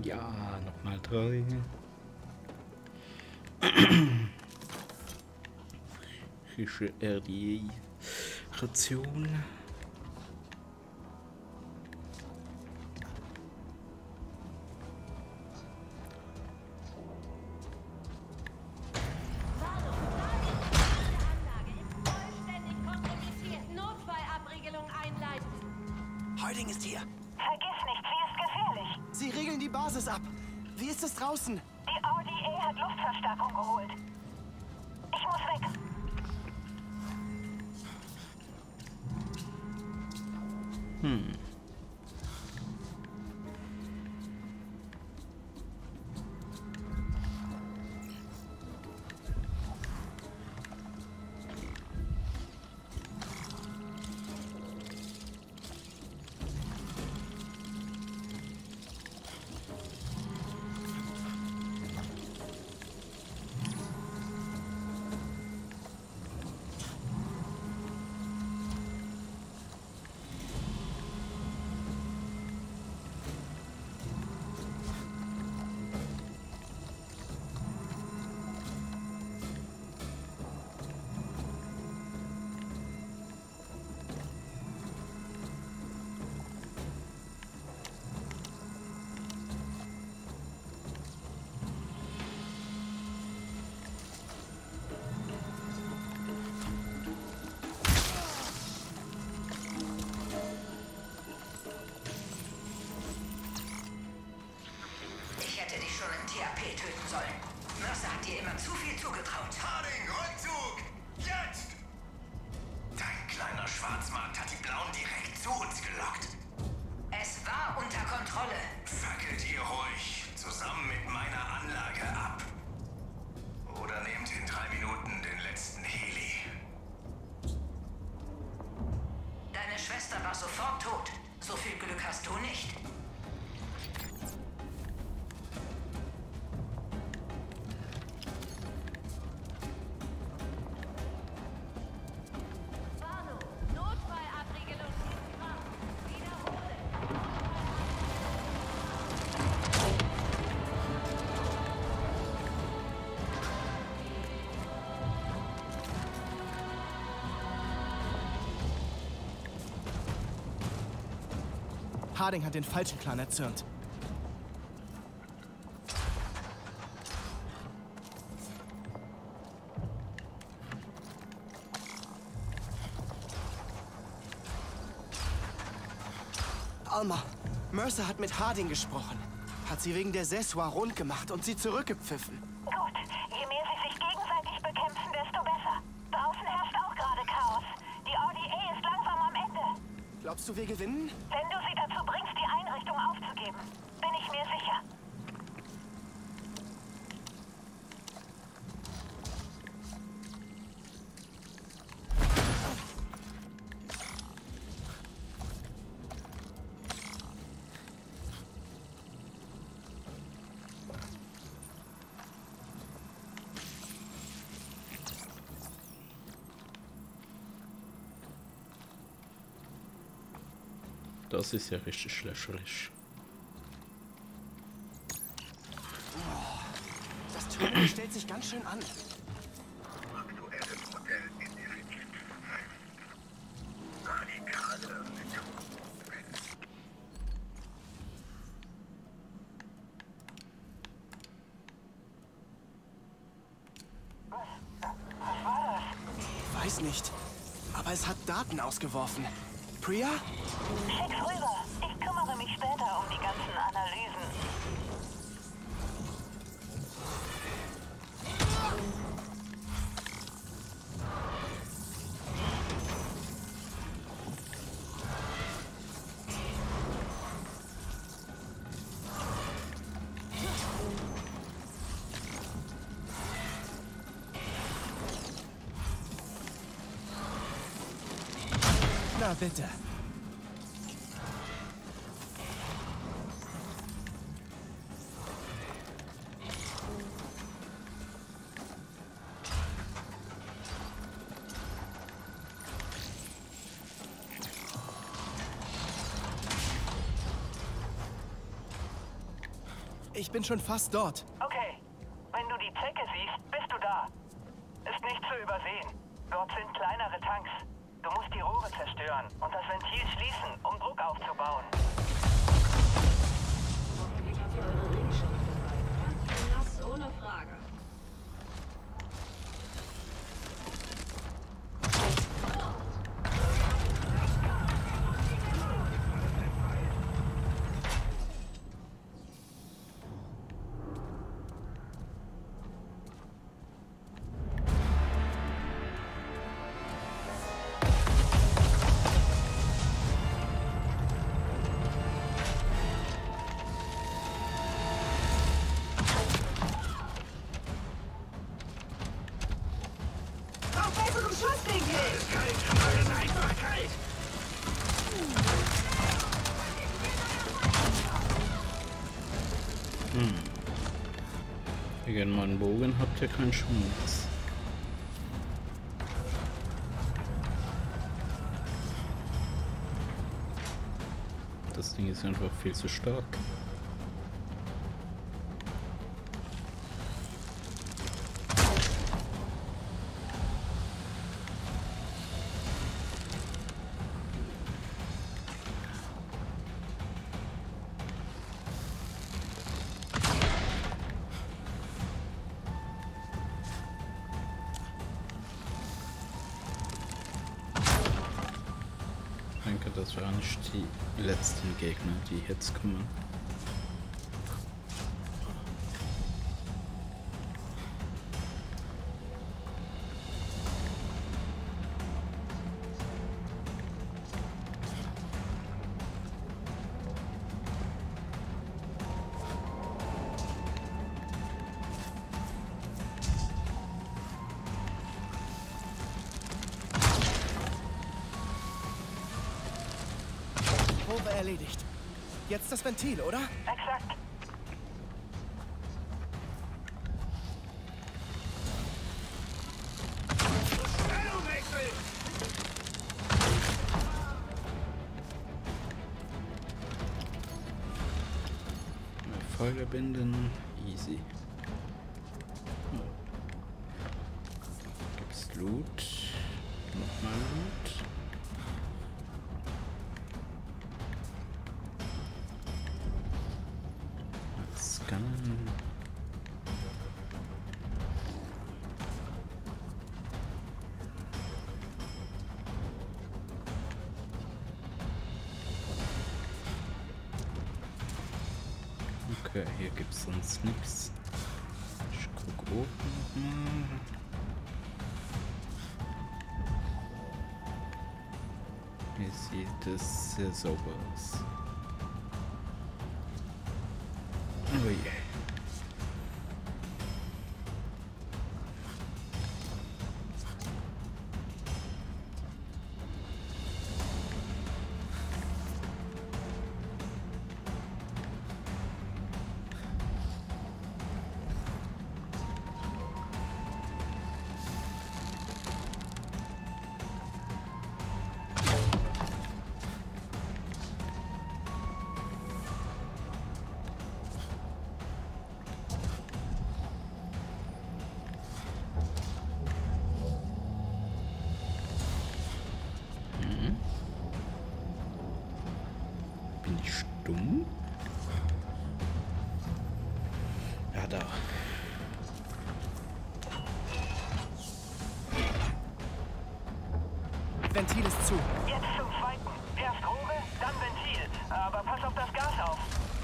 Ja, nochmal drei. Frische R D A-Ration. Heuding ist hier. Vergiss nicht, sie ist gefährlich. Sie regeln die Basis ab. Wie ist es draußen? Die R D A hat Luftverstärkung geholt. Ich muss weg. Hm. Sofort tot. So viel Glück hast du nicht. Warnung. Notfallabriegelung ist dran. Wiederhole. Harding hat den falschen Clan erzürnt. Alma, Mercer hat mit Harding gesprochen. Hat sie wegen der Sessoir rund gemacht und sie zurückgepfiffen. Gut, je mehr sie sich gegenseitig bekämpfen, desto besser. Draußen herrscht auch gerade Chaos. Die R D A ist langsam am Ende. Glaubst du, wir gewinnen? Wenn du sie dazu bringst, die Einrichtung aufzugeben, bin ich mir sicher. Das ist ja richtig schlechterisch. Das Turm stellt sich ganz schön an. Weiß nicht, aber es hat Daten ausgeworfen. Priya? Schick's rüber. Ich kümmere mich später um die ganzen Analysen. Na bitte. Ich bin schon fast dort. Okay. Wenn du die Zecke siehst, bist du da. Ist nicht zu übersehen. Dort sind kleinere Tanks. Du musst die Rohre zerstören und das Ventil schließen, um Druck aufzubauen. Das ohne Frage. Hm. Gegen meinen Bogen habt ihr keinen Schmuss. Das Ding ist einfach viel zu stark. Das waren nicht die letzten Gegner, die jetzt kommen. Erledigt. Jetzt das Ventil, oder? Exakt. Pfeile binden, easy. Hm. Gibt's Loot? Nochmal Loot. Scannen. Okay, hier gibt's sonst nichts. Ich guck oben. Hier sieht es sehr sauber aus. Oh je. Dumm? Ja, da. Ventil ist zu. Jetzt zum zweiten. Erst Rohre, dann Ventil. Aber pass auf das Gas auf.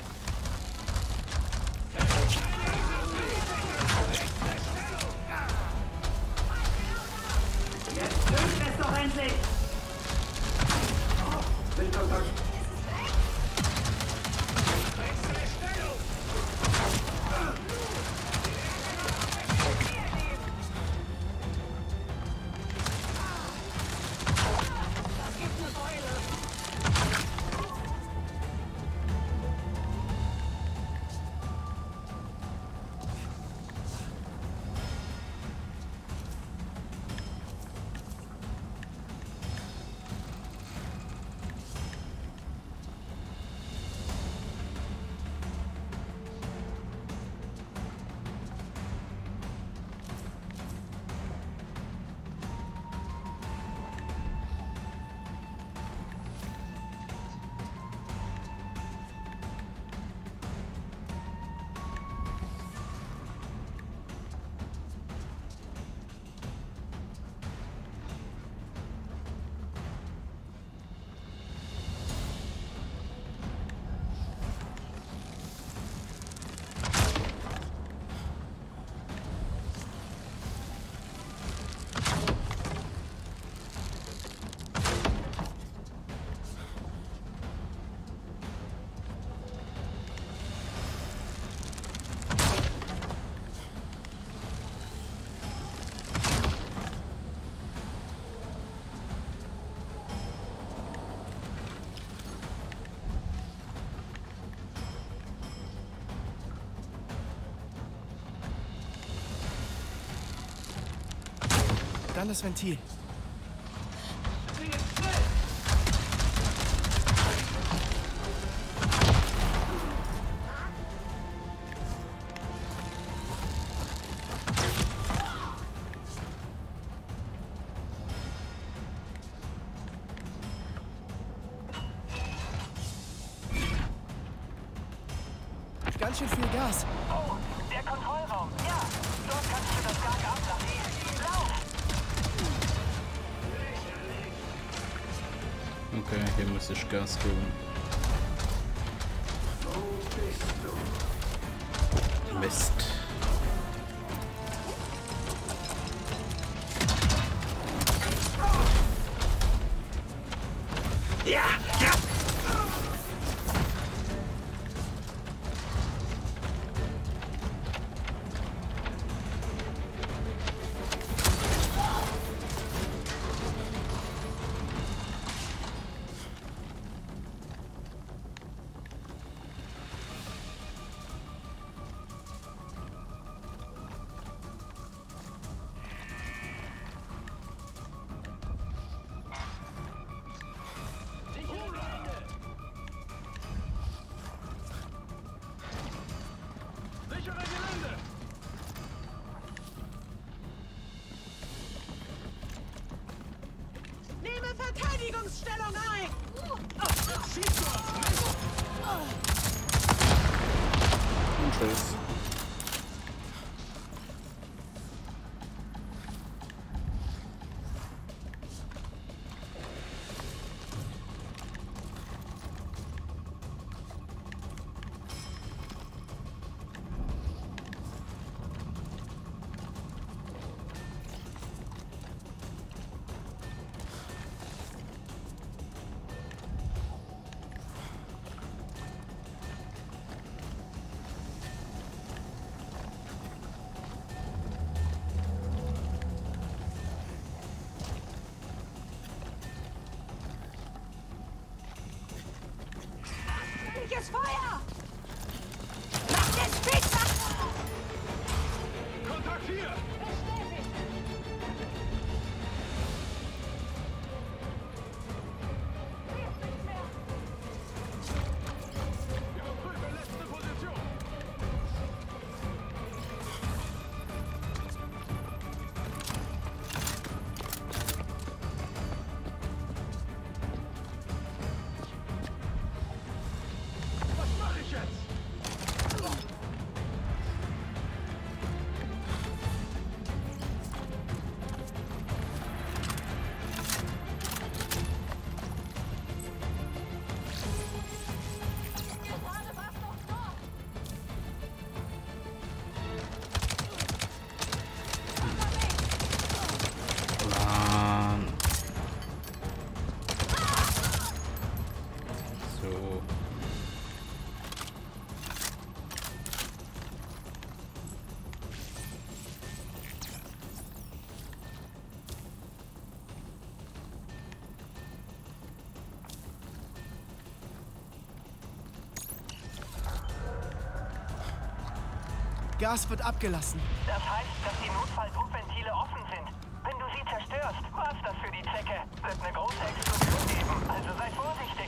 Jetzt löst es doch endlich! Windkontakt. Sperren das Ventil. Ganz schön viel Gas. Oh, der Kontrollraum. Ja, dort kannst du das Gas ablassen. Lauf! Okay, hier muss ich Gas geben. Mist. Ja, ja! Nehme Verteidigungsstellung ein! Und tschüss. Feindliches Feuer! Macht es Pizza! Kontakt hier! Überprüfe letzte Position! Was mache ich jetzt? Mann. So. Gas wird abgelassen. Das heißt, dass die Notfalldruckventile offen sind. Wenn du sie zerstörst, war's das für die Zecke. Wird eine große Explosion geben, also sei vorsichtig.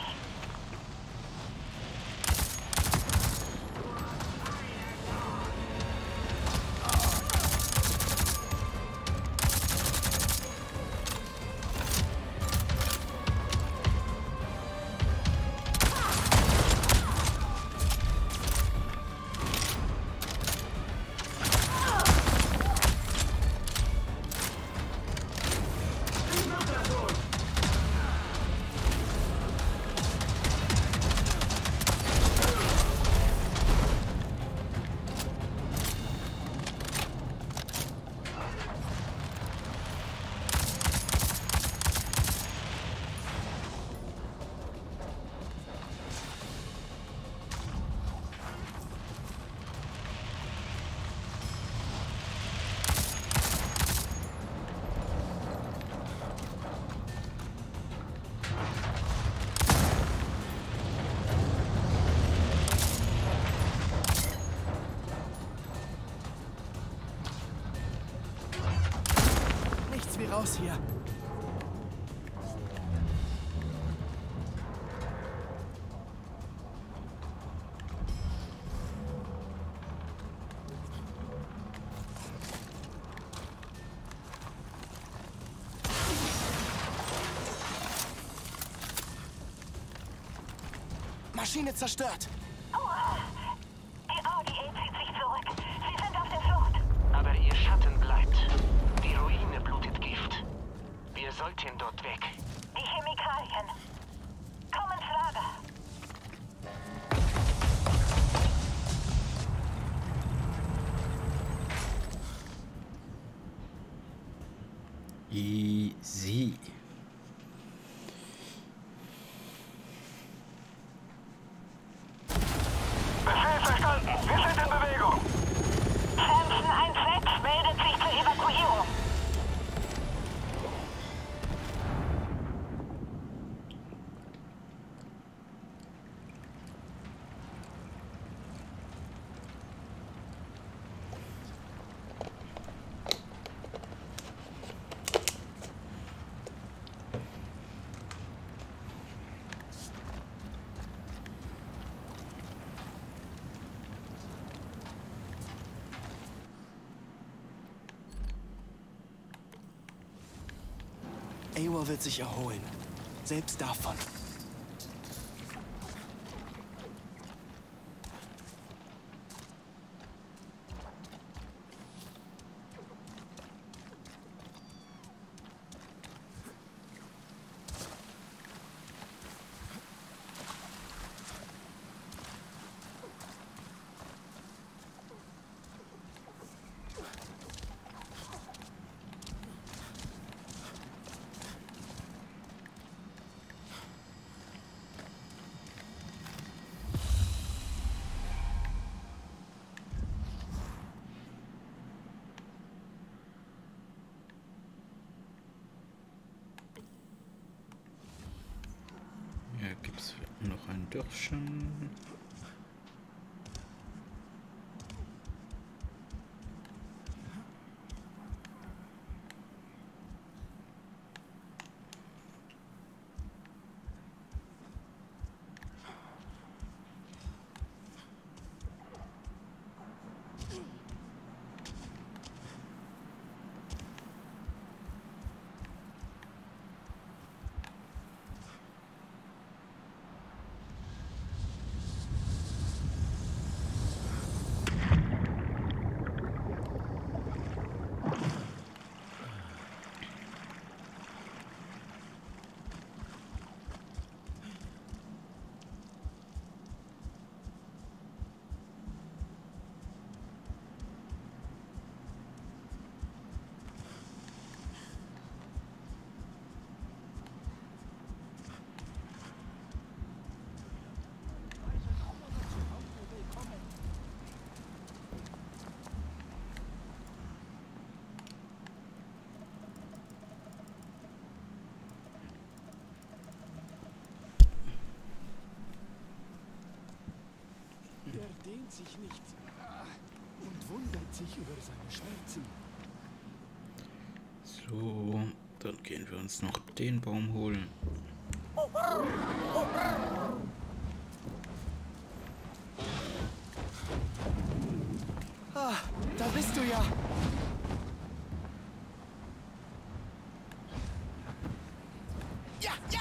raus hier. Maschine zerstört. Die R D A zieht sich zurück. Sie sind auf der Flucht. Aber ihr Schatten bleibt. Die Ruine blutet Gift. Wir sollten dort weg. Die Chemikalien. Komm ins Lager. Easy. Befehl verstanden. Wir sind in Bewegung. Samson eins sechs meldet sich zur Evakuierung. Eivor wird sich erholen. Selbst davon. Ja, gibt's noch ein Dörfchen? Er dehnt sich nicht und wundert sich über seine Schmerzen. So, dann gehen wir uns noch den Baum holen. Ah, da bist du ja. Ja, ja.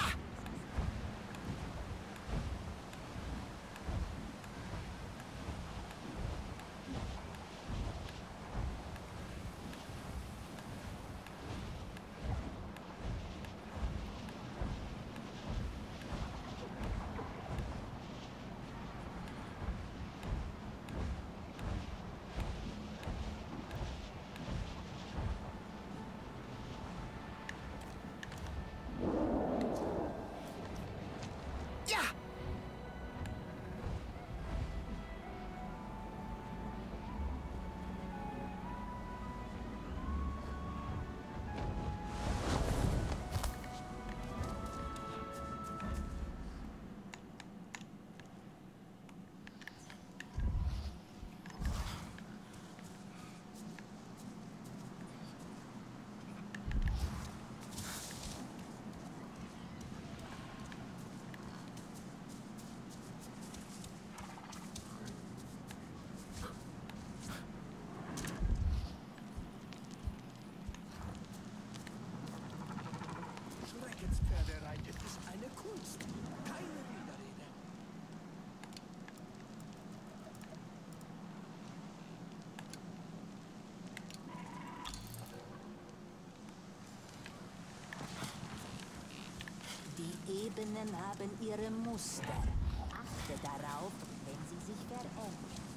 Die Ebenen haben ihre Muster. Achte darauf, wenn sie sich verändern.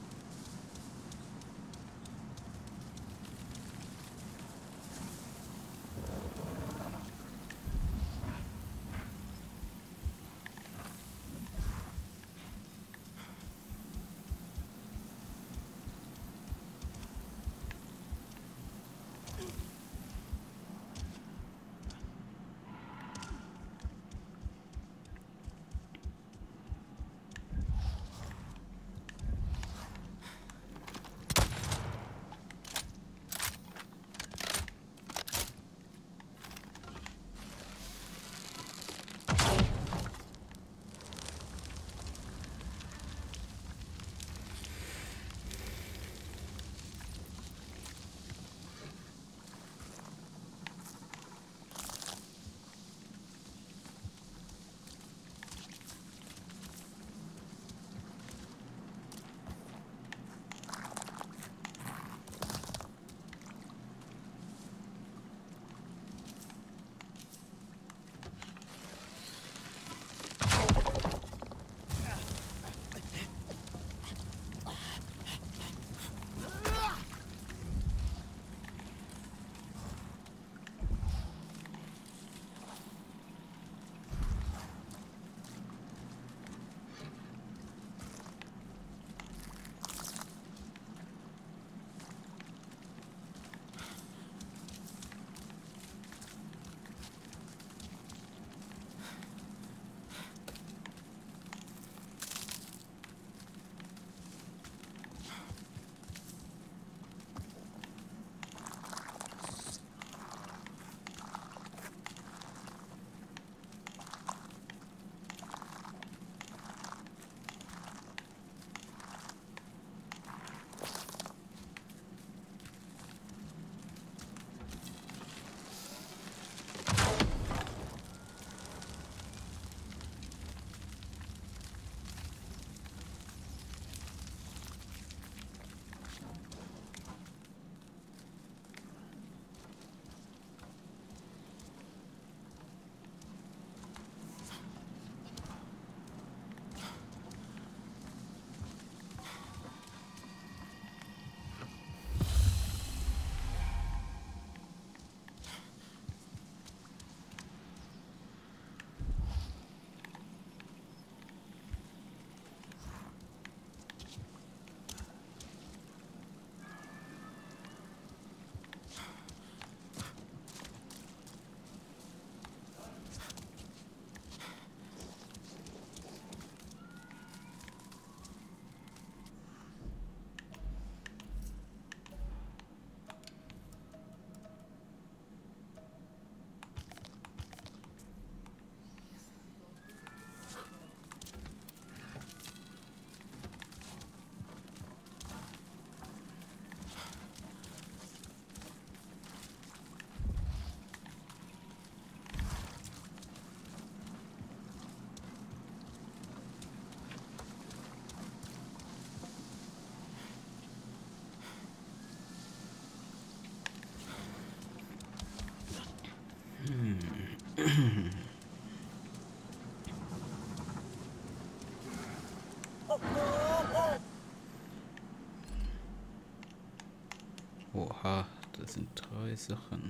Oha, das sind drei Sachen.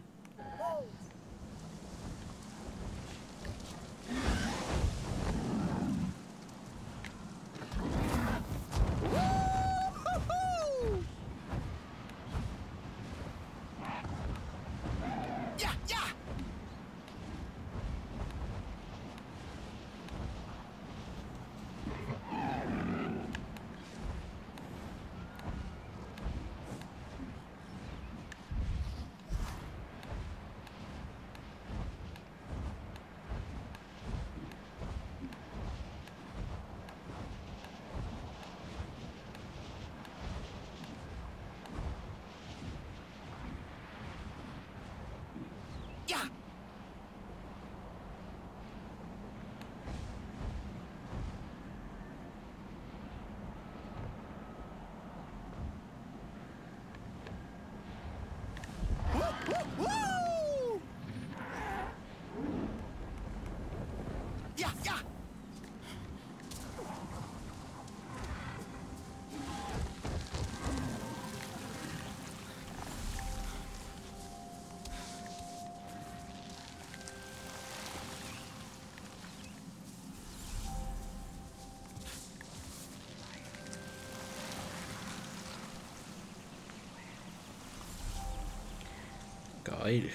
Geil.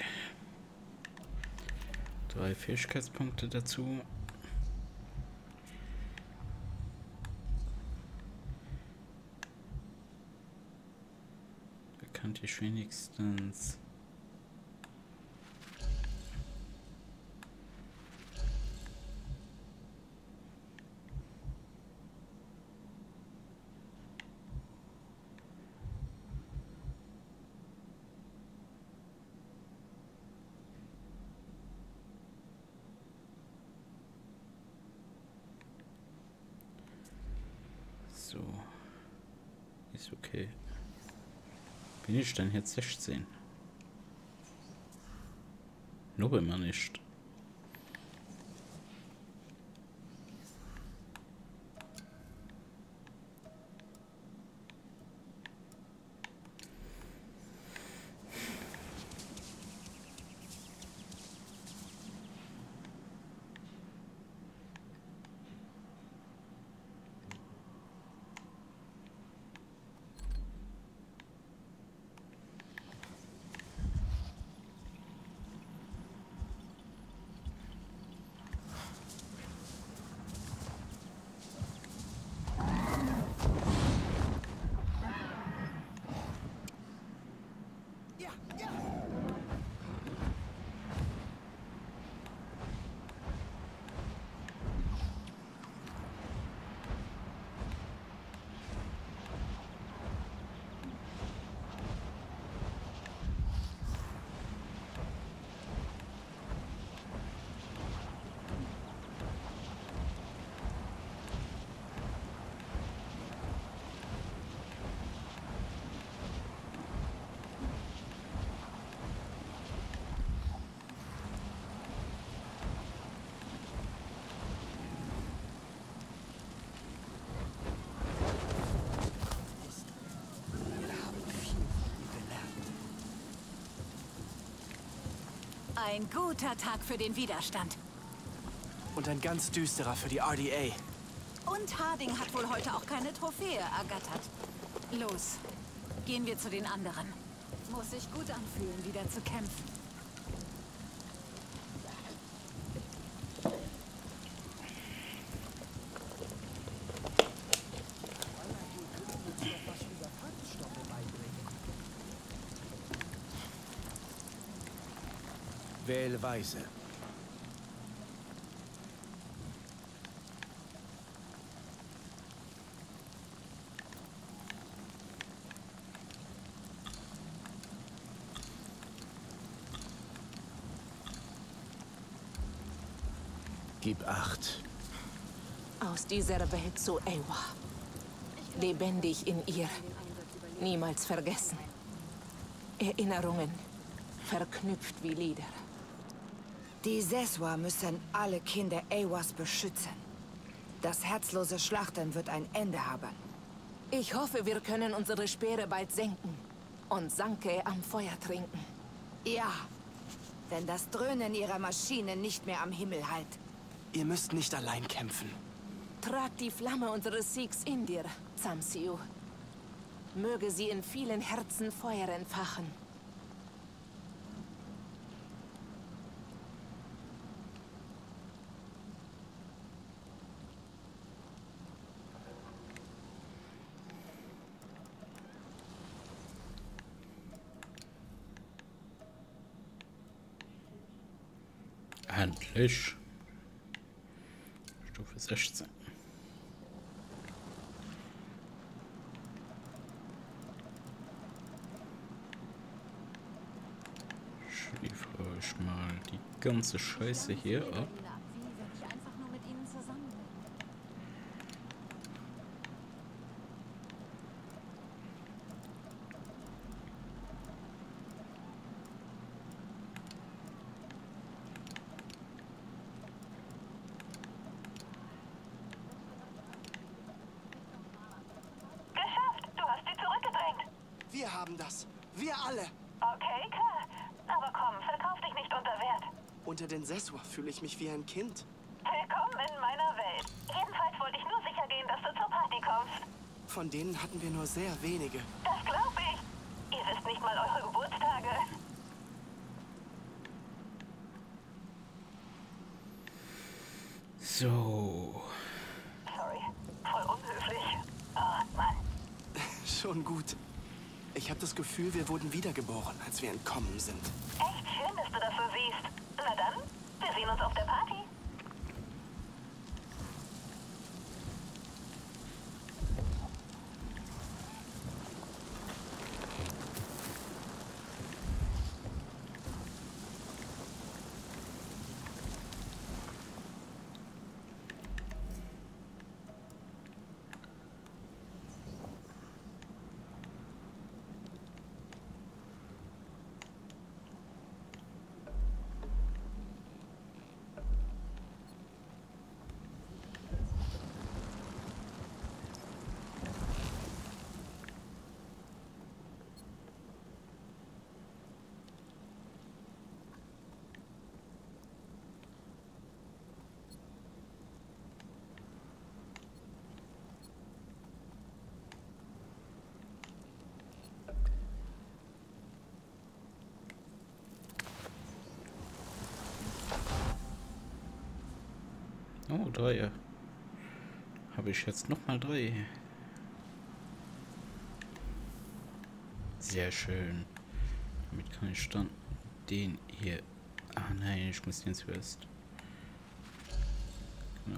Drei Fähigkeitspunkte dazu. Bekannt ich wenigstens. So, ist okay. Bin ich denn jetzt sechzehn? Nur immer nicht. Ein guter Tag für den Widerstand. Und ein ganz düsterer für die R D A. Und Harding hat wohl heute auch keine Trophäe ergattert. Los, gehen wir zu den anderen. Muss sich gut anfühlen, wieder zu kämpfen. Wähle weise. Gib acht. Aus dieser Welt zu Ewa. Lebendig in ihr. Niemals vergessen. Erinnerungen. Verknüpft wie Lieder. Die Seswa müssen alle Kinder Ewas beschützen. Das herzlose Schlachten wird ein Ende haben. Ich hoffe, wir können unsere Speere bald senken und Sanke am Feuer trinken. Ja, wenn das Dröhnen ihrer Maschinen nicht mehr am Himmel hallt. Ihr müsst nicht allein kämpfen. Trag die Flamme unseres Siegs in dir, Zamsiu. Möge sie in vielen Herzen Feuer entfachen. Endlich. Stufe sechzehn. Ich liefere euch mal die ganze Scheiße hier ab. Wir haben das. Wir alle. Okay, klar. Aber komm, verkauf dich nicht unter Wert. Unter den Seswa fühle ich mich wie ein Kind. Willkommen in meiner Welt. Jedenfalls wollte ich nur sicher gehen, dass du zur Party kommst. Von denen hatten wir nur sehr wenige. Das glaube ich. Ihr wisst nicht mal eure Geburtstage. So. Sorry, voll unhöflich. Oh, Mann. Schon gut. Ich habe das Gefühl, wir wurden wiedergeboren, als wir entkommen sind. Echt schön, dass du das so siehst. Na dann, wir sehen uns auf der Party. Oh, drei. Habe ich jetzt noch mal drei. Sehr schön. Damit kann ich dann den hier... Ah nein, ich muss den zuerst. Genau.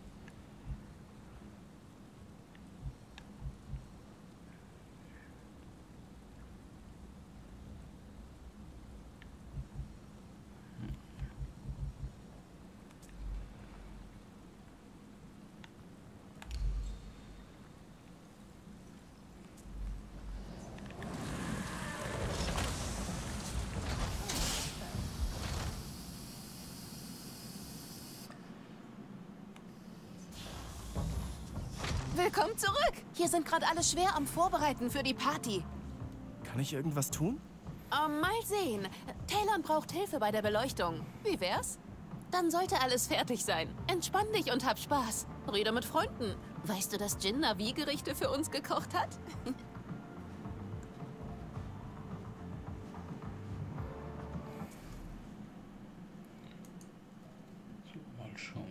Willkommen zurück! Hier sind gerade alle schwer am Vorbereiten für die Party. Kann ich irgendwas tun? Ähm, mal sehen. Talon braucht Hilfe bei der Beleuchtung. Wie wär's? Dann sollte alles fertig sein. Entspann dich und hab Spaß. Rede mit Freunden. Weißt du, dass Jin Navi-Gerichte für uns gekocht hat? Mal schauen.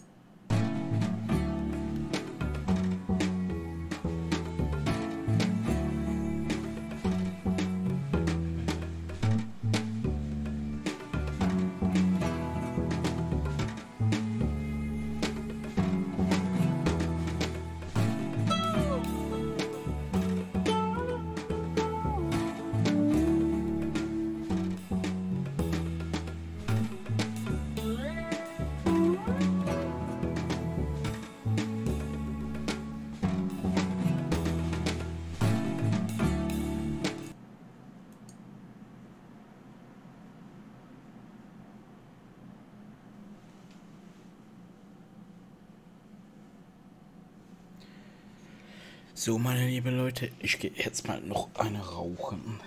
So, meine lieben Leute, ich gehe jetzt mal noch eine rauchen.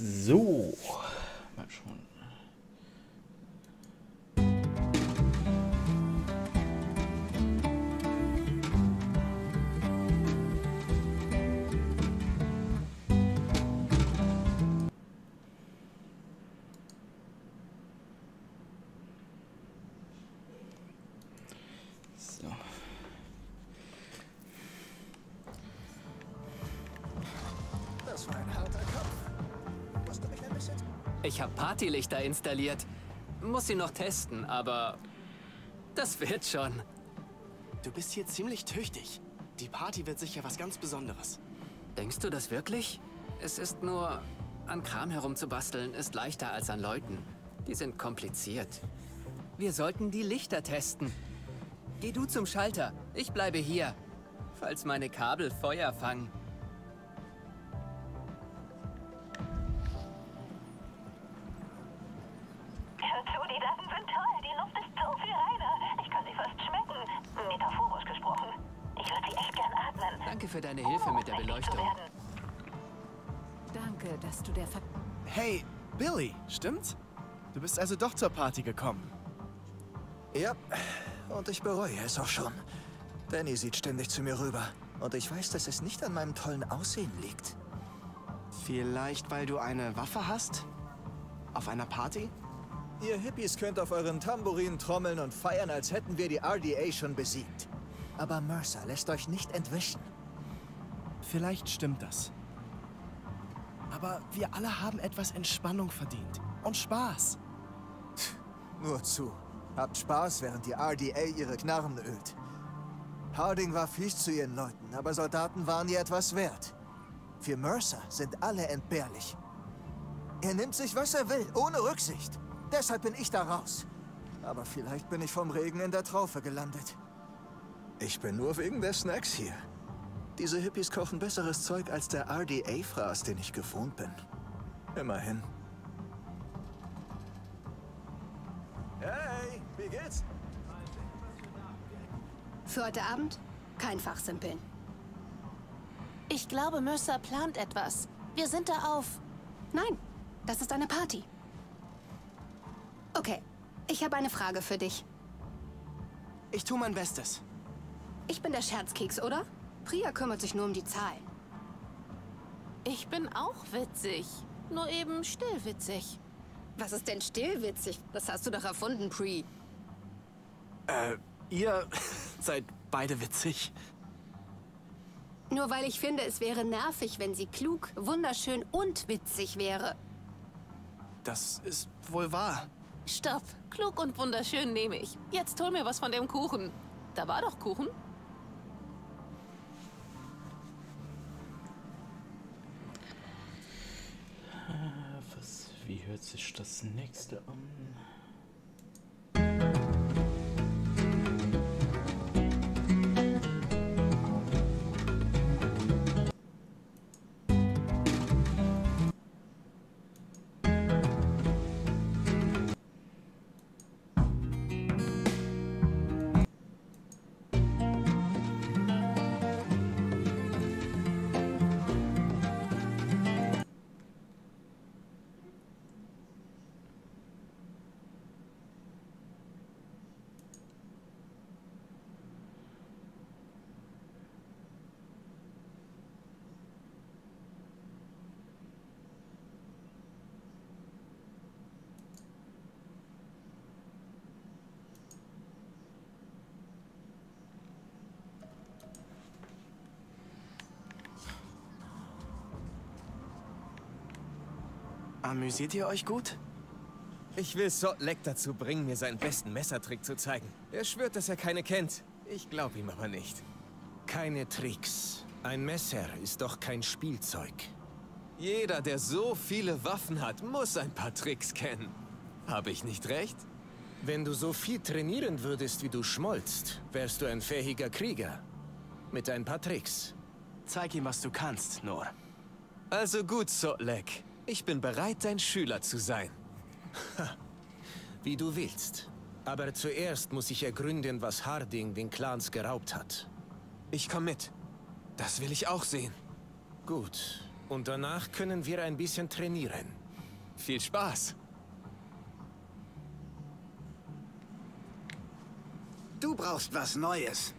So. Mal schauen. Das war ein harter Kopf. Musst du mich ein bisschen... Ich habe Partylichter installiert. Muss sie noch testen, aber das wird schon. Du bist hier ziemlich tüchtig. Die Party wird sicher was ganz Besonderes. Denkst du das wirklich? Es ist nur... An Kram herumzubasteln ist leichter als an Leuten. Die sind kompliziert. Wir sollten die Lichter testen. Geh du zum Schalter. Ich bleibe hier. Falls meine Kabel Feuer fangen. Hör zu, die Daten sind toll. Die Luft ist so viel reiner. Ich kann sie fast schmecken. Metaphorisch gesprochen. Ich würde sie echt gern atmen. Danke für deine Hilfe mit der Beleuchtung. Danke, dass du der Ver... Hey, Billy, stimmt's? Du bist also doch zur Party gekommen. Ja, und ich bereue es auch schon. Danny sieht ständig zu mir rüber. Und ich weiß, dass es nicht an meinem tollen Aussehen liegt. Vielleicht, weil du eine Waffe hast? Auf einer Party? Ihr Hippies könnt auf euren Tambourinen trommeln und feiern, als hätten wir die R D A schon besiegt. Aber Mercer lässt euch nicht entwischen. Vielleicht stimmt das. Aber wir alle haben etwas Entspannung verdient. Und Spaß. Nur zu. Habt Spaß, während die R D A ihre Knarren ölt. Harding war fies zu ihren Leuten, aber Soldaten waren ihr etwas wert. Für Mercer sind alle entbehrlich. Er nimmt sich, was er will, ohne Rücksicht. Deshalb bin ich da raus. Aber vielleicht bin ich vom Regen in der Traufe gelandet. Ich bin nur wegen der Snacks hier. Diese Hippies kochen besseres Zeug als der R D A-Fraß, den ich gewohnt bin. Immerhin. Hey, wie geht's? Für heute Abend kein Fachsimpeln. Ich glaube, Mercer plant etwas. Wir sind da auf... Nein, das ist eine Party. Okay, ich habe eine Frage für dich. Ich tue mein Bestes. Ich bin der Scherzkeks, oder? Priya kümmert sich nur um die Zahlen. Ich bin auch witzig. Nur eben stillwitzig. Was ist denn stillwitzig? Das hast du doch erfunden, Pri. Äh, ihr seid beide witzig. Nur weil ich finde, es wäre nervig, wenn sie klug, wunderschön und witzig wäre. Das ist wohl wahr. Stopp. Klug und wunderschön nehme ich. Jetzt hol mir was von dem Kuchen. Da war doch Kuchen. Was, wie hört sich das nächste an? Amüsiert ihr euch gut? Ich will Sotlek dazu bringen, mir seinen besten Messertrick zu zeigen. Er schwört, dass er keine kennt. Ich glaube ihm aber nicht. Keine Tricks. Ein Messer ist doch kein Spielzeug. Jeder, der so viele Waffen hat, muss ein paar Tricks kennen. Habe ich nicht recht? Wenn du so viel trainieren würdest, wie du schmolzt, wärst du ein fähiger Krieger. Mit ein paar Tricks. Zeig ihm, was du kannst, Nor. Also gut, Sotlek. Ich bin bereit, dein Schüler zu sein. Wie du willst. Aber zuerst muss ich ergründen, was Harding den Clans geraubt hat. Ich komm mit. Das will ich auch sehen. Gut. Und danach können wir ein bisschen trainieren. Viel Spaß. Du brauchst was Neues.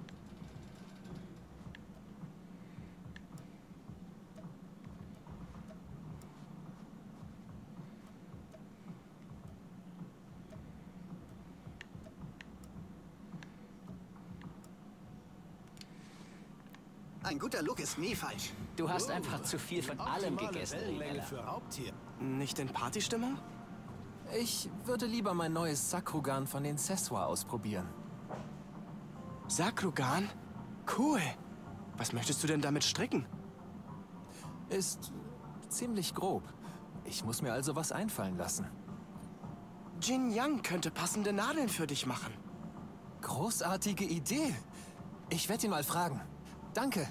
Ein guter Look ist nie falsch. Du hast einfach zu viel von allem gegessen, Rivella. für Raubtier. Nicht in Partystimmung? Ich würde lieber mein neues Sakrugan von den Seswa ausprobieren. Sakrugan? Cool. Was möchtest du denn damit stricken? Ist ziemlich grob. Ich muss mir also was einfallen lassen. Jin Yang könnte passende Nadeln für dich machen. Großartige Idee. Ich werde ihn mal fragen. Danke.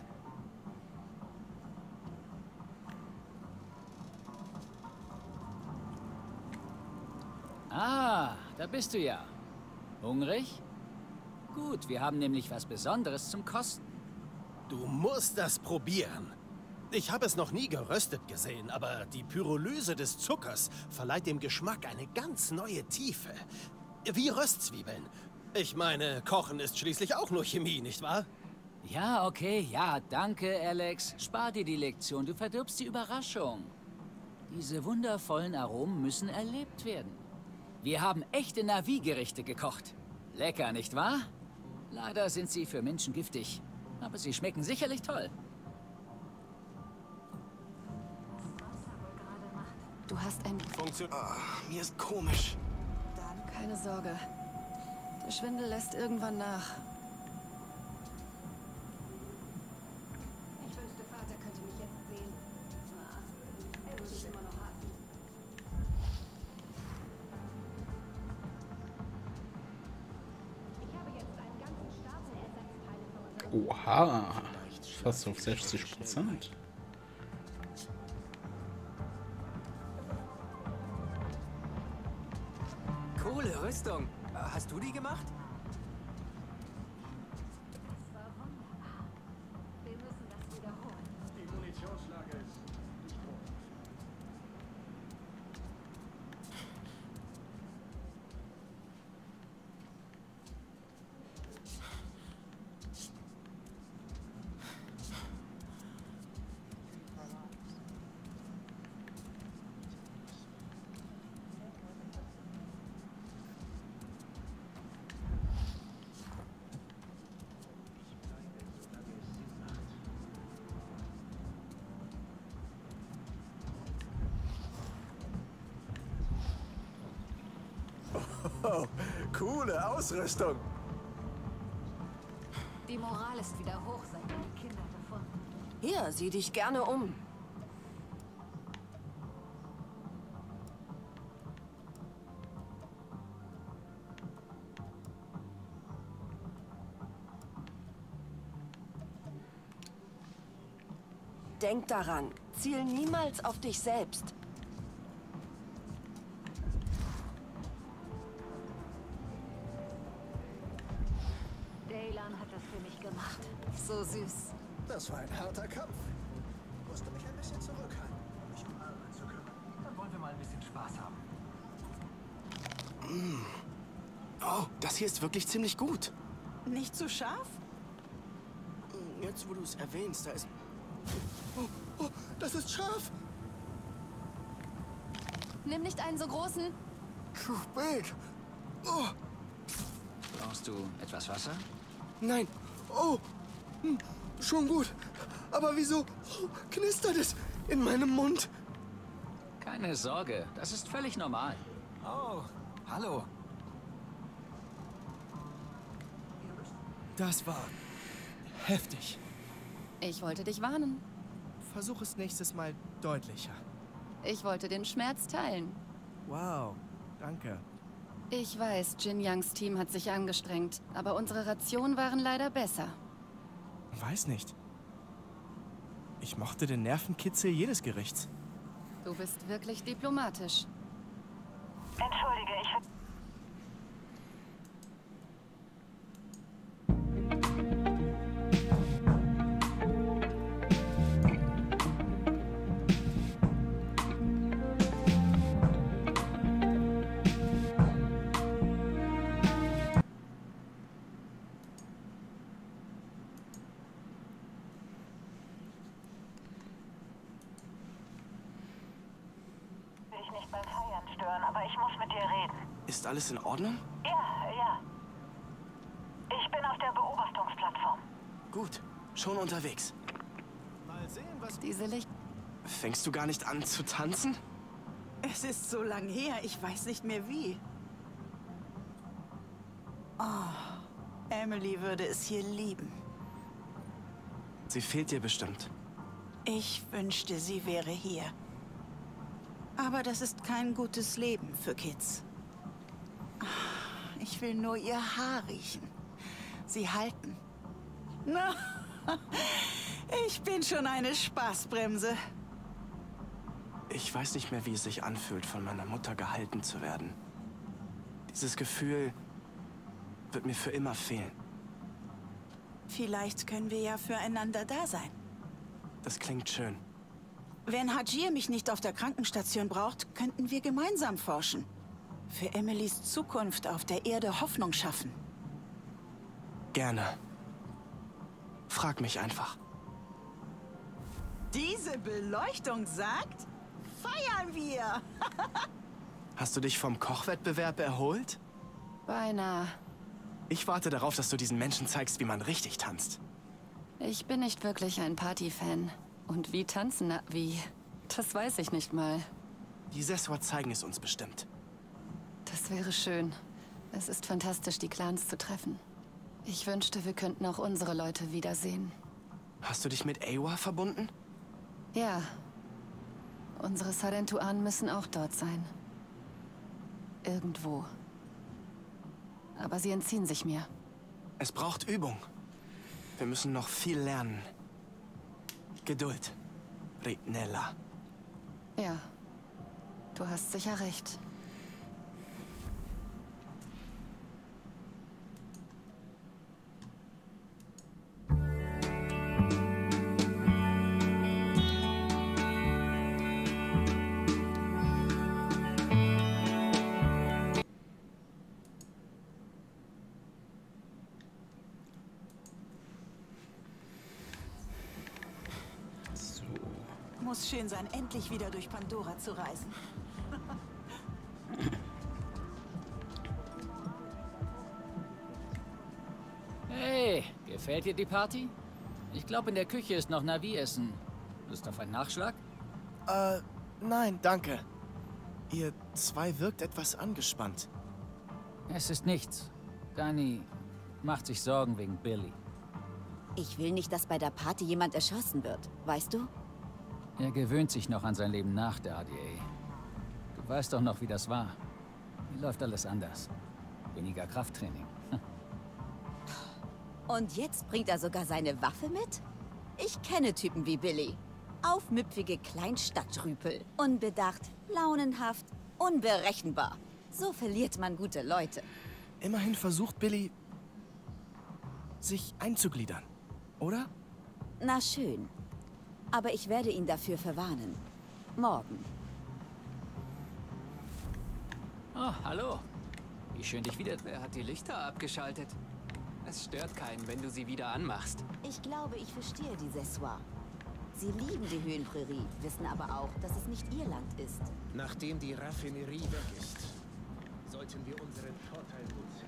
Ah, da bist du ja. Hungrig? Gut, wir haben nämlich was Besonderes zum Kosten. Du musst das probieren. Ich habe es noch nie geröstet gesehen, aber die Pyrolyse des Zuckers verleiht dem Geschmack eine ganz neue Tiefe. Wie Röstzwiebeln. Ich meine, Kochen ist schließlich auch nur Chemie, nicht wahr? Ja, okay, ja, danke, Alex. Spar dir die Lektion, du verdirbst die Überraschung. Diese wundervollen Aromen müssen erlebt werden. Wir haben echte Navi-Gerichte gekocht. Lecker, nicht wahr? Leider sind sie für Menschen giftig, aber sie schmecken sicherlich toll. Du hast ein... Funktion... Oh, mir ist komisch. Keine Sorge. Der Schwindel lässt irgendwann nach. Ich wünschte, Vater könnte mich jetzt sehen. Ah, er würde es immer noch hassen. Ich habe jetzt einen ganzen Stapel Ersatzteile für unser... Oha, fast auf sechzig Prozent. Coole Rüstung. Hast du die gemacht? Das war wunderbar. Wir müssen das wiederholen. Die Munitionslage ist nicht groß. Oh, coole Ausrüstung. Die Moral ist wieder hoch, seit wir die Kinder gefunden. Hier, sieh dich gerne um. Denk daran, ziel niemals auf dich selbst. Daylan hat das für mich gemacht. So süß. Das war ein harter Kampf. Ich musste mich ein bisschen zurückhalten, um mich um Arwen zu kümmern. Dann wollen wir mal ein bisschen Spaß haben. Mm. Oh, das hier ist wirklich ziemlich gut. Nicht zu scharf? Jetzt, wo du es erwähnst, da ist... Oh, oh, das ist scharf. Nimm nicht einen so großen. Zu spät. Oh. Brauchst du etwas Wasser? Nein. Oh, hm, schon gut. Aber wieso oh, knistert es in meinem Mund? Keine Sorge, das ist völlig normal. Oh, hallo. Das war heftig. Ich wollte dich warnen. Versuch es nächstes Mal deutlicher. Ich wollte den Schmerz teilen. Wow, danke. Ich weiß, Jin Yangs Team hat sich angestrengt, aber unsere Rationen waren leider besser. Weiß nicht. Ich mochte den Nervenkitzel jedes Gerichts. Du bist wirklich diplomatisch. Entschuldige, ich... stören, aber ich muss mit dir reden. Ist alles in Ordnung? Ja, ja. Ich bin auf der Beobachtungsplattform. Gut, schon unterwegs. Mal sehen, was Diese Licht... Fängst du gar nicht an zu tanzen? Es ist so lang her, ich weiß nicht mehr wie. Oh, Emily würde es hier lieben. Sie fehlt dir bestimmt. Ich wünschte, sie wäre hier. Aber das ist kein gutes Leben für Kids. Ich will nur ihr Haar riechen. Sie halten. Na, ich bin schon eine Spaßbremse. Ich weiß nicht mehr, wie es sich anfühlt, von meiner Mutter gehalten zu werden. Dieses Gefühl wird mir für immer fehlen. Vielleicht können wir ja füreinander da sein. Das klingt schön. Wenn Hajir mich nicht auf der Krankenstation braucht, könnten wir gemeinsam forschen. Für Emilys Zukunft auf der Erde Hoffnung schaffen. Gerne. Frag mich einfach. Diese Beleuchtung sagt, feiern wir! Hast du dich vom Kochwettbewerb erholt? Beinahe. Ich warte darauf, dass du diesen Menschen zeigst, wie man richtig tanzt. Ich bin nicht wirklich ein Partyfan. Und wie tanzen, na, wie? Das weiß ich nicht mal. Die Seswa zeigen es uns bestimmt. Das wäre schön. Es ist fantastisch, die Clans zu treffen. Ich wünschte, wir könnten auch unsere Leute wiedersehen. Hast du dich mit Eywa verbunden? Ja. Unsere Sarentuan müssen auch dort sein. Irgendwo. Aber sie entziehen sich mir. Es braucht Übung. Wir müssen noch viel lernen. Geduld. Ritnella. Ja. Du hast sicher recht. Muss schön sein, endlich wieder durch Pandora zu reisen. Hey, gefällt dir die Party? Ich glaube, in der Küche ist noch Navi-Essen. Lust auf einen Nachschlag? Äh, nein, danke. Ihr zwei wirkt etwas angespannt. Es ist nichts. Dani macht sich Sorgen wegen Billy. Ich will nicht, dass bei der Party jemand erschossen wird, weißt du? Er gewöhnt sich noch an sein Leben nach der A D A. Du weißt doch noch, wie das war. Hier läuft alles anders. Weniger Krafttraining. Und jetzt bringt er sogar seine Waffe mit? Ich kenne Typen wie Billy. Aufmüpfige Kleinstadtrüpel. Unbedacht, launenhaft, unberechenbar. So verliert man gute Leute. Immerhin versucht Billy, sich einzugliedern, oder? Na schön. Aber ich werde ihn dafür verwarnen. Morgen. Oh, hallo. Wie schön dich wieder... Wer hat die Lichter abgeschaltet? Es stört keinen, wenn du sie wieder anmachst. Ich glaube, ich verstehe die Seswa. Sie lieben die Höhenprärie, wissen aber auch, dass es nicht ihr Land ist. Nachdem die Raffinerie weg ist, sollten wir unseren Vorteil nutzen.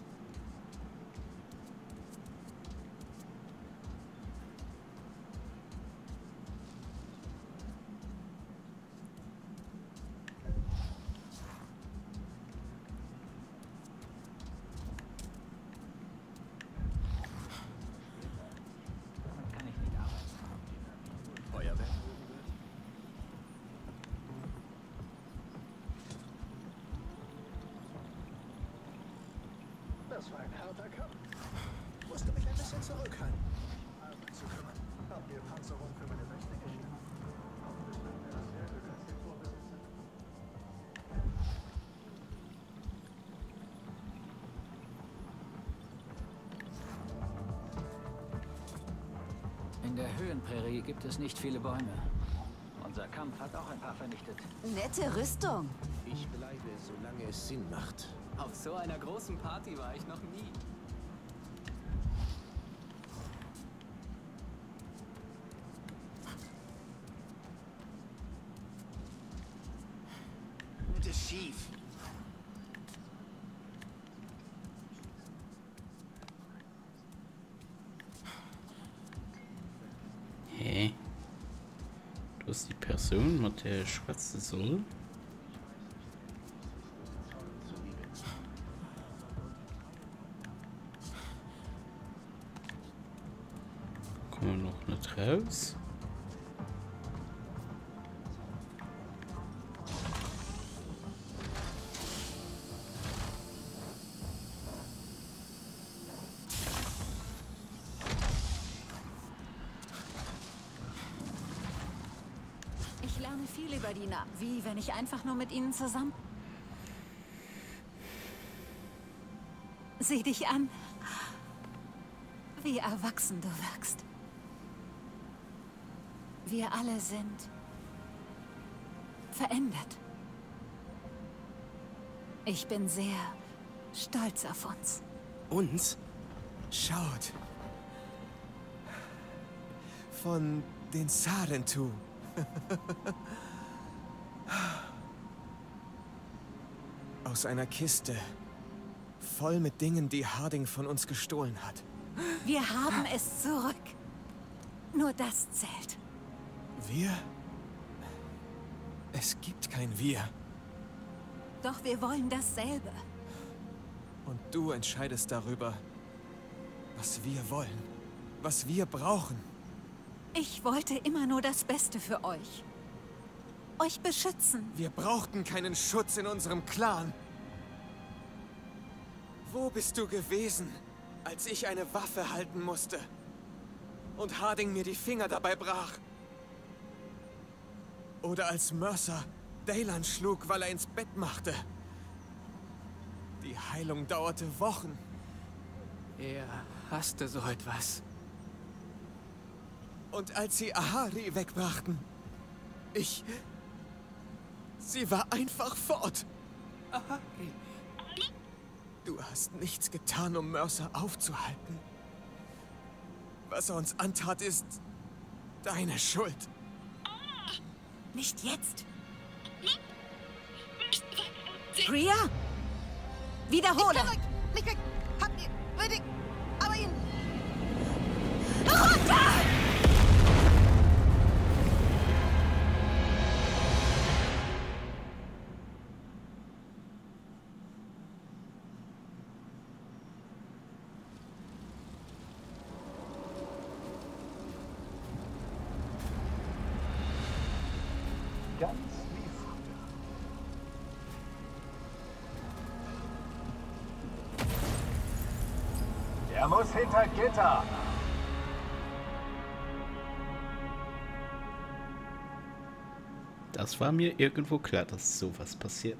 Das war ein harter Kampf. Musste mich ein bisschen zurückhalten. Arbeit zu kümmern. Habt ihr Panzerung für meine Rechte geschickt? In der Höhenprärie gibt es nicht viele Bäume. Unser Kampf hat auch ein paar vernichtet. Nette Rüstung. Ich bleibe, solange es Sinn macht. Auf so einer großen Party war ich noch nie. Gutes Thief. Hä? Du bist die Person, mit der ich schwätzen soll? Kommen wir noch nicht raus? Ich lerne viel über die Na... Wie, wenn ich einfach nur mit ihnen zusammen... Sieh dich an. Wie erwachsen du wirkst. Wir alle sind verändert. Ich bin sehr stolz auf uns. Uns? Schaut. Von den Sarentu. Aus einer Kiste. Voll mit Dingen, die Harding von uns gestohlen hat. Wir haben es zurück. Nur das zählt. Wir? Es gibt kein Wir. Doch wir wollen dasselbe. Und du entscheidest darüber, was wir wollen. Was wir brauchen. Ich wollte immer nur das Beste für euch. Euch beschützen. Wir brauchten keinen Schutz in unserem Clan. Wo bist du gewesen, als ich eine Waffe halten musste? Und Harding mir die Finger dabei brach? Oder als Mercer Daylan schlug, weil er ins Bett machte? Die Heilung dauerte Wochen. Er hasste so etwas. Und als sie Ahari wegbrachten, ich... Sie war einfach fort. Ahari. Du hast nichts getan, um Mercer aufzuhalten. Was er uns antat, ist deine Schuld. Nicht jetzt. Priya? Wiederhole! Ich kann euch nicht weg. Habt ihr... Würde... Aber ihn... Runter! Ganz wie früher. Er muss hinter Gitter. Das war mir irgendwo klar, dass sowas passiert.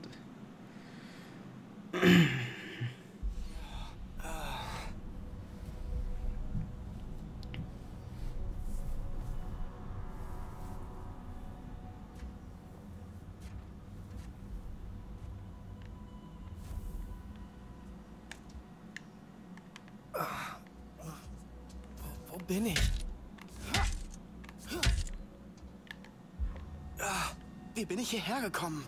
Wo bin ich? Wie bin ich hierher gekommen?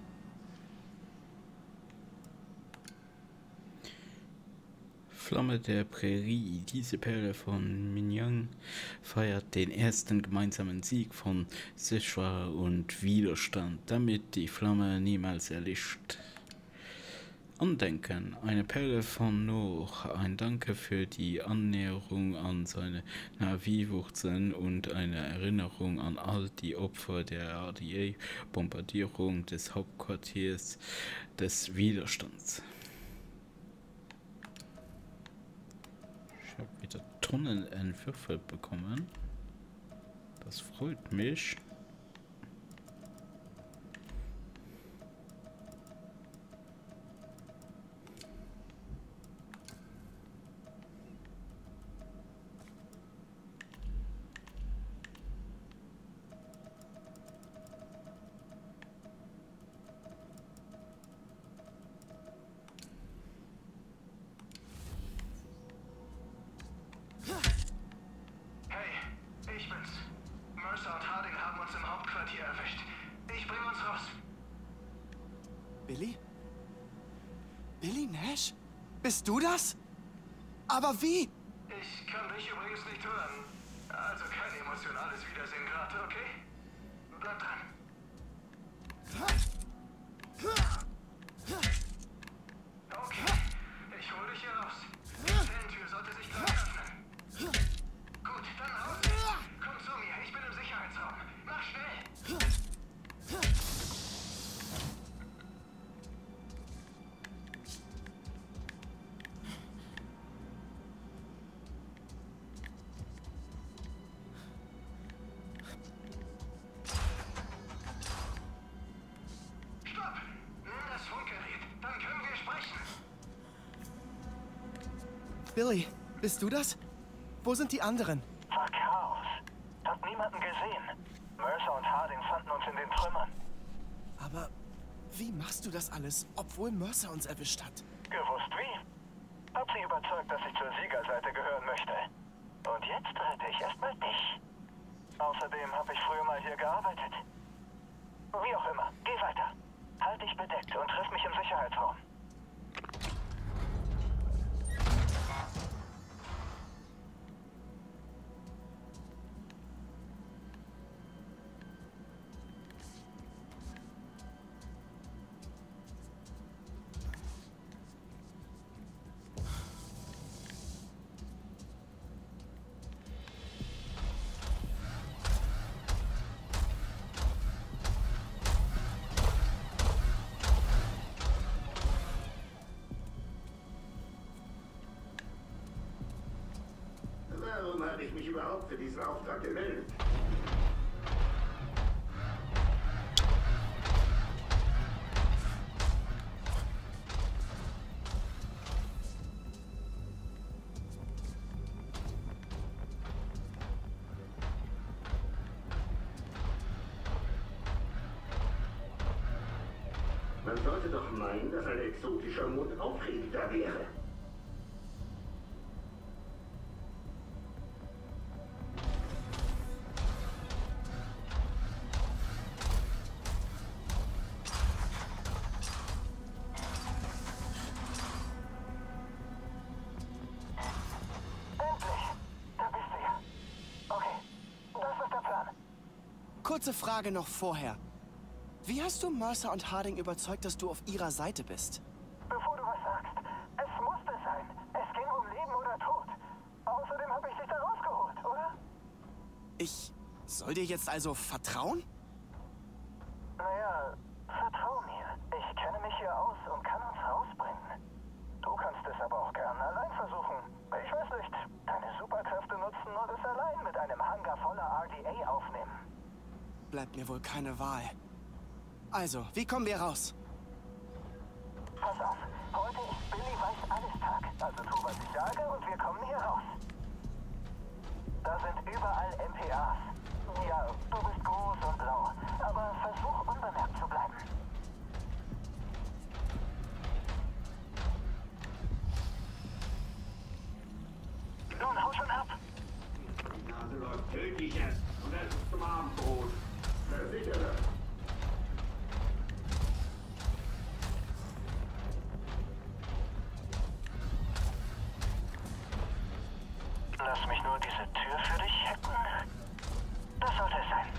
Flamme der Prärie. Diese Perle von Minyang feiert den ersten gemeinsamen Sieg von Sichwa und Widerstand, damit die Flamme niemals erlischt. Andenken. Eine Perle von Noch. Ein Danke für die Annäherung an seine Navi-Wurzeln und eine Erinnerung an all die Opfer der R D A-Bombardierung des Hauptquartiers des Widerstands. Ich habe wieder Tonnen Entwürfe bekommen. Das freut mich. Ich bin's. Mercer und Harding haben uns im Hauptquartier erwischt. Ich bringe uns raus. Billy? Billy Nash? Bist du das? Aber wie? Ich kann dich übrigens nicht hören. Also kein emotionales Wiedersehen gerade, okay? Bleib dran. Okay, ich hol dich hier raus. Die Zellentür sollte sich gleich öffnen. Gut, dann raus. Komm zu mir, ich bin im Sicherheitsraum. Mach schnell. Billy, bist du das? Wo sind die anderen? War Chaos. Hab niemanden gesehen. Mercer und Harding fanden uns in den Trümmern. Aber wie machst du das alles, obwohl Mercer uns erwischt hat? Gewusst wie? Hab sie überzeugt, dass ich zur Siegerseite gehören möchte. Und jetzt rette ich erstmal dich. Außerdem habe ich früher mal hier gearbeitet. Wie auch immer, geh weiter. Halt dich bedeckt und triff mich im Sicherheitsraum. Warum habe ich mich überhaupt für diesen Auftrag gemeldet? Man sollte doch meinen, dass ein exotischer Mond aufregender wäre. Kurze Frage noch vorher. Wie hast du Mercer und Harding überzeugt, dass du auf ihrer Seite bist? Bevor du was sagst, es musste sein. Es ging um Leben oder Tod. Außerdem habe ich dich da rausgeholt, oder? Ich soll dir jetzt also vertrauen? Naja, vertrau mir. Ich kenne mich hier aus und kann uns rausbringen. Du kannst es aber auch gern allein versuchen. Ich weiß nicht, deine Superkräfte nutzen und es allein mit einem Hangar voller R D A aufnehmen. Bleibt mir wohl keine Wahl. Also, wie kommen wir raus? Pass auf, heute ist Billy weiß alles Tag. Also tu, was ich sage und wir kommen hier raus. Da sind überall M P As. Ja, du bist groß und blau, aber versuch unbemerkt zu bleiben. Nun, hau schon ab! Die Nase läuft tödlich jetzt und es ist zum Abendbrot. Versichere! Lass mich nur diese Tür für dich hacken. Das sollte es sein.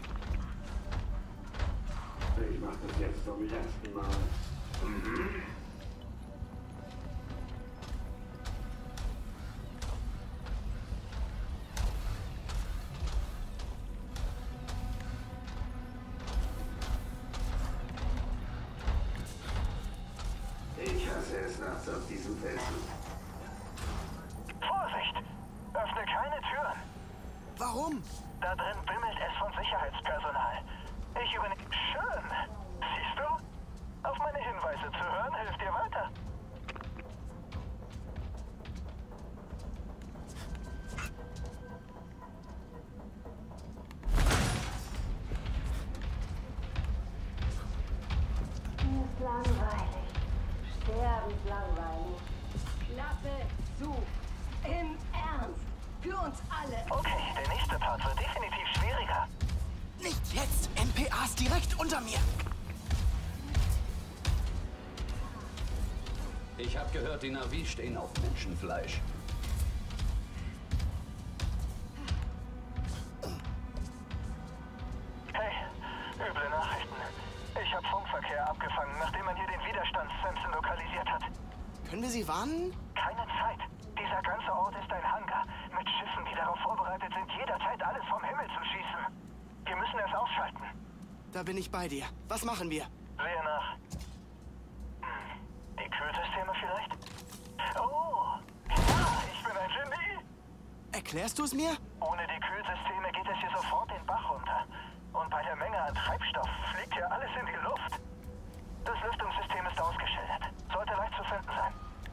Ich mach das jetzt zum letzten Mal. Mhm. Ich hasse es nachts auf diesem Felsen. Vorsicht! Öffne keine Türen! Warum? Da drin bimmelt es von Sicherheitspersonal. Ich übernehme... Schön! Siehst du? Auf meine Hinweise zu hören hilft dir weiter. Mir ist langweilig. Sterbenslangweilig. Klappe zu. Im Ernst. Für uns alle. Okay, der nächste Part wird definitiv schwieriger. Nicht jetzt! M P As direkt unter mir! Ich habe gehört, die Na'vi stehen auf Menschenfleisch. Hey, üble Nachrichten. Ich habe Funkverkehr abgefangen, nachdem man hier den Widerstands-Samson lokalisiert hat. Können wir sie warnen? Keine Zeit. Dieser ganze Ort ist ein Hangar. Mit Schiffen, die darauf vorbereitet sind, jederzeit alles vom Himmel zu schießen. Wir müssen es ausschalten. Da bin ich bei dir. Was machen wir? Sehe nach. Hm, die Kühlsysteme vielleicht? Oh, ja, ich bin ein Genie. Erklärst du es mir? Ohne die Kühlsysteme geht es hier sofort den Bach runter. Und bei der Menge an Treibstoff fliegt hier alles in die Luft. Das Lüftungssystem ist ausgeschildert. Sollte leicht zu finden sein.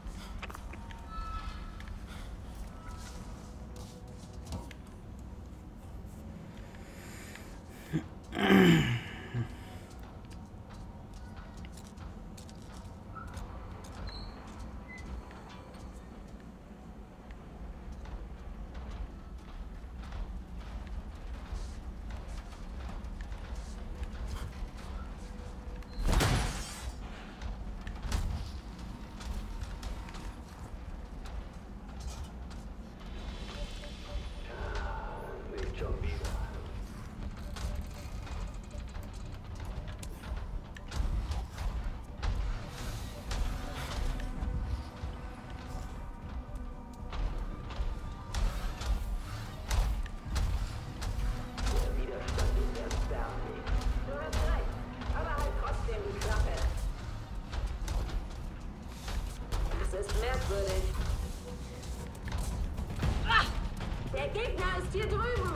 Der Gegner ist hier drüben.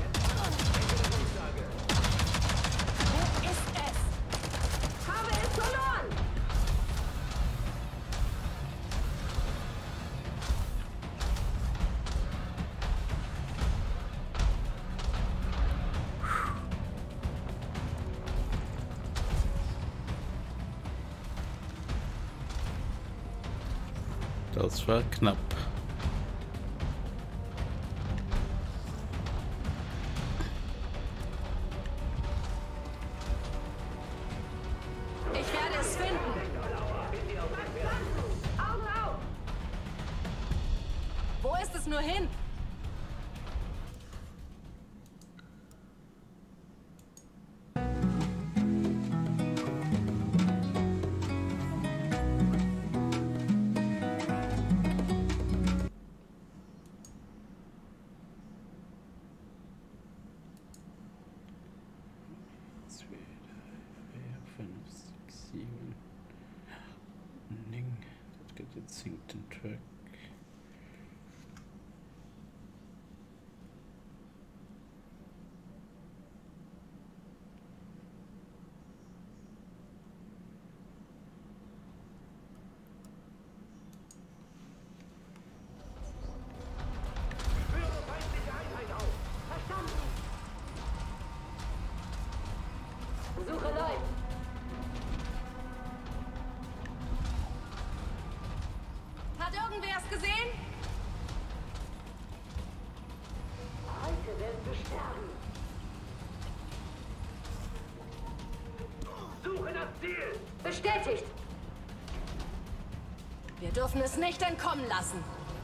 Wo ist es? Habe es verloren. Das war knapp. Ich werde es finden. Augen auf. Wo ist es nur hin? Singt den Track. Suche Leute. Hat irgendwer es gesehen? Heute werden wir sterben. Suche das Ziel. Bestätigt. Wir dürfen es nicht entkommen lassen.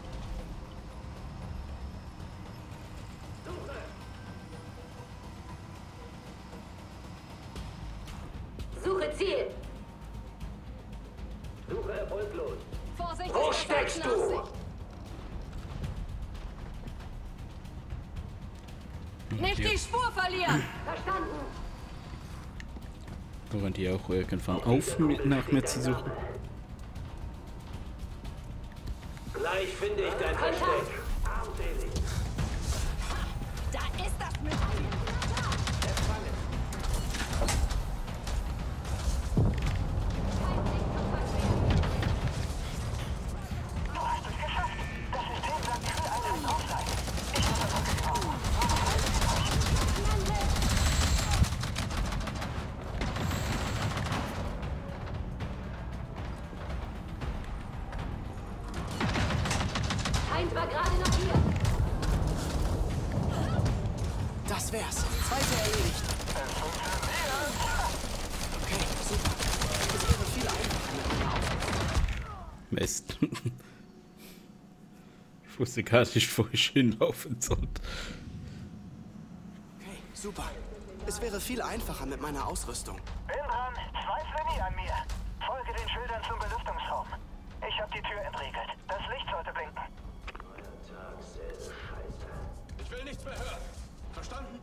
Suche Ziel. Suche erfolglos. Vorsichtig, Wo steckst du? Nicht die Spur verlieren. Verstanden. Wollen die auch irgendwann auf nach mir zu suchen? Gleich finde ich dein Versteck. Armselig. Da ist das mit einem. Feind war gerade noch hier. Das wär's. Zweite erledigt. Okay, super. Es wäre viel einfacher. Mist. Ich wusste gar nicht, wo ich hinlaufen sollte. Okay, super. Es wäre viel einfacher mit meiner Ausrüstung. Bin dran. Zweifle nie an mir. Folge den Schildern zum Belüftungsraum. Ich habe die Tür entriegelt. Das Licht sollte blinken. Ich will nichts mehr hören. Verstanden?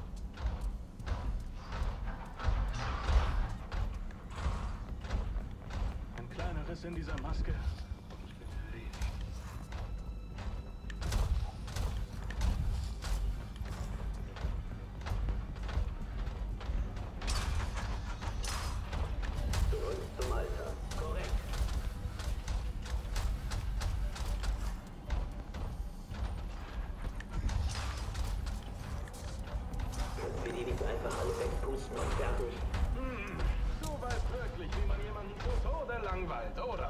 Ein kleiner Riss in dieser Maske. Und ich bin erledigt. Zurück zum Alter. Korrekt. Können wir die nicht einfach alle wegpusten und fertig? Hm, du weißt wirklich, wie man jemanden zu Tode langweilt, oder?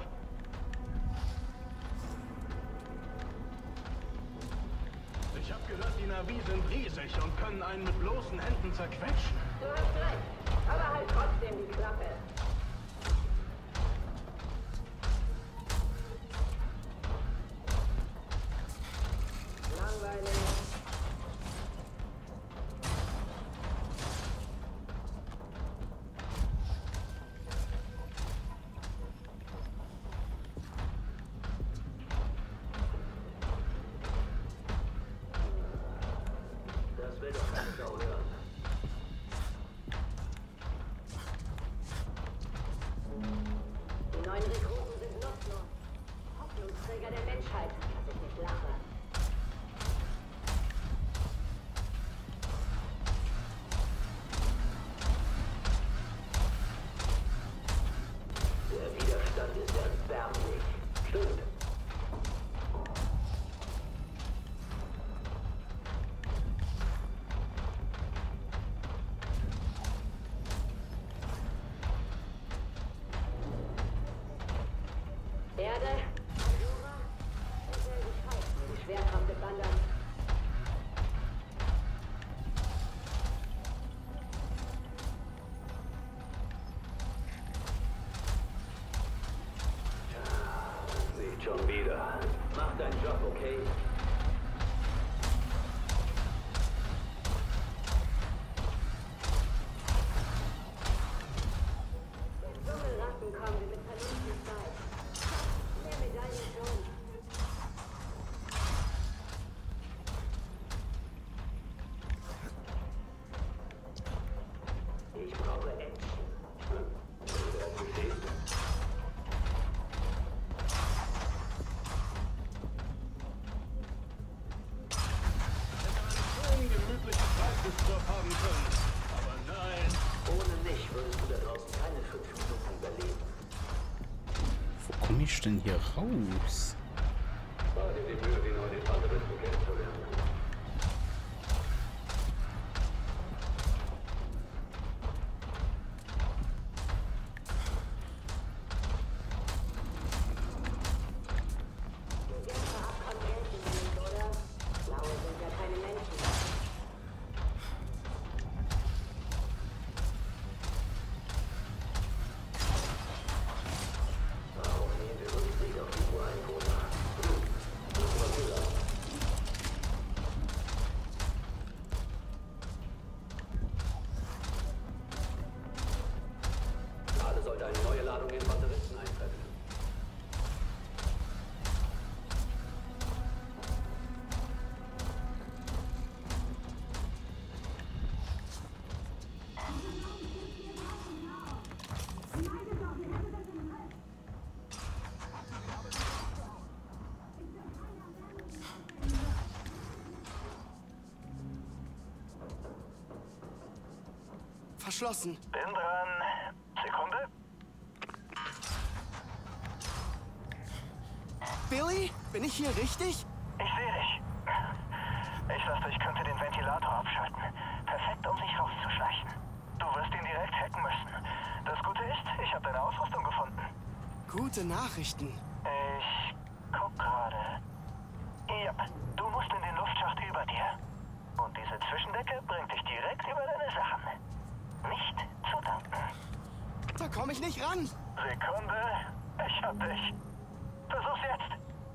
Ich hab gehört, die Navi sind riesig und können einen mit bloßen Händen zerquetschen. Du hast recht, aber halt trotzdem die Klappe. Langweilig. Das will doch keine Sau hören. Die neuen Rekruten sind nutzlos. Hoffnungsträger der Menschheit, dass ich nicht lache. Der Widerstand ist erbärmlich. Stimmt. Erde, Pandora, derselbe Scheiß, nur die Schwerkraft des anderen. Nicht schon wieder. Mach deinen Job, okay? Summelratten kommen wir mit Verlusten bei. Mehr Medaillen schon. Ich brauche Action. Hm. Wenn du dazu stehst. Schön gemütlichen Praxisstoff haben können. Aber nein. Ohne mich würdest du da draußen keine fünf Minuten überleben. Wo komme ich denn hier raus? War dir die Mühe, die neuen Panzeristen kennenzulernen. Du gehst mal ab am Grenzen nicht, oder? Blaue sind ja keine Menschen. Warum nehmen wir Rücksicht auf die Ureinwohner? Hm. Das war Müller. Gerade sollte eine neue Ladung in Batteristen eintreffen. Verschlossen. Bin dran. Sekunde. Billy? Bin ich hier richtig? Ich sehe dich. Ich dachte, ich könnte den Ventilator abschalten. Perfekt, um sich rauszuschleichen. Du wirst ihn direkt hacken müssen. Das Gute ist, ich habe deine Ausrüstung gefunden. Gute Nachrichten. Ich guck gerade. Ja, du musst in den Luftschacht über dir. Und diese Zwischendecke bringt dich direkt über deine Sachen. Nicht zu danken. Da komme ich nicht ran. Sekunde, ich hab dich. Versuch's jetzt.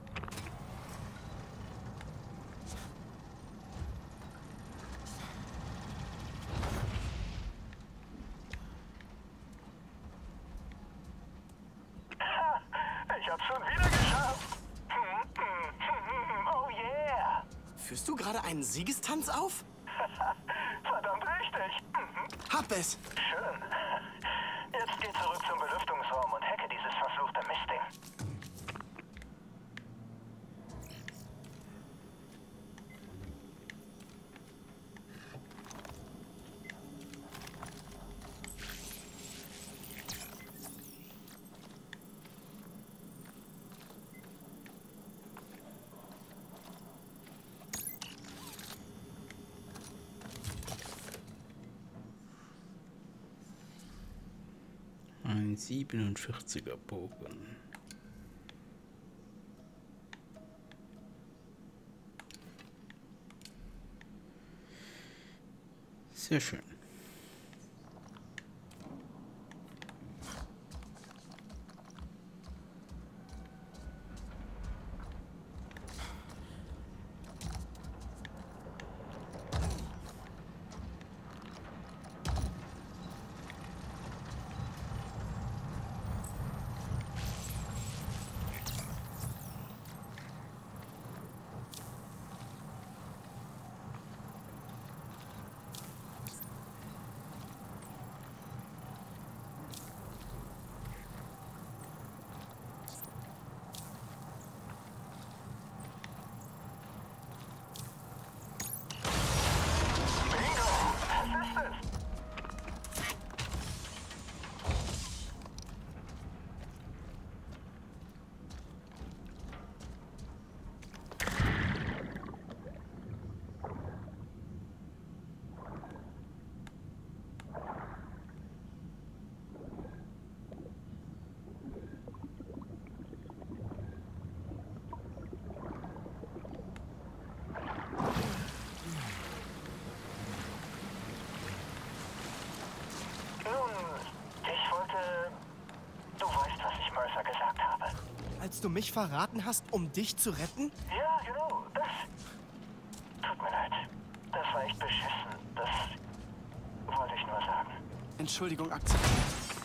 Ich hab's schon wieder geschafft. Oh yeah. Führst du gerade einen Siegestanz auf? Verdammt richtig. Hab es. Schön. Jetzt geh zurück zum Belüftungsraum und hacke dieses verfluchte Mistding. Ein siebenundvierziger Bogen. Sehr schön. Als du mich verraten hast, um dich zu retten? Ja, genau, das. Tut mir leid. Das war echt beschissen. Das wollte ich nur sagen. Entschuldigung, akzeptiert.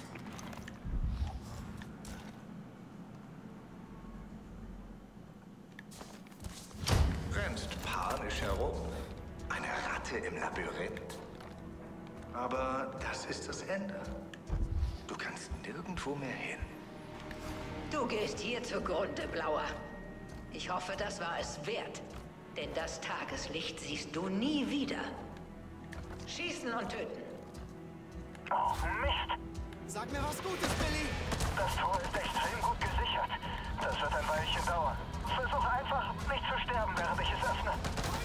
Rennst panisch herum? Eine Ratte im Labyrinth? Aber das ist das Ende. Du kannst nirgendwo mehr hin. Du gehst hier zugrunde, Blauer. Ich hoffe, das war es wert. Denn das Tageslicht siehst du nie wieder. Schießen und töten. Oh, Mist. Sag mir was Gutes, Billy. Das Tor ist extrem gut gesichert. Das wird ein Weilchen dauern. Versuch einfach, nicht zu sterben, während ich es öffne.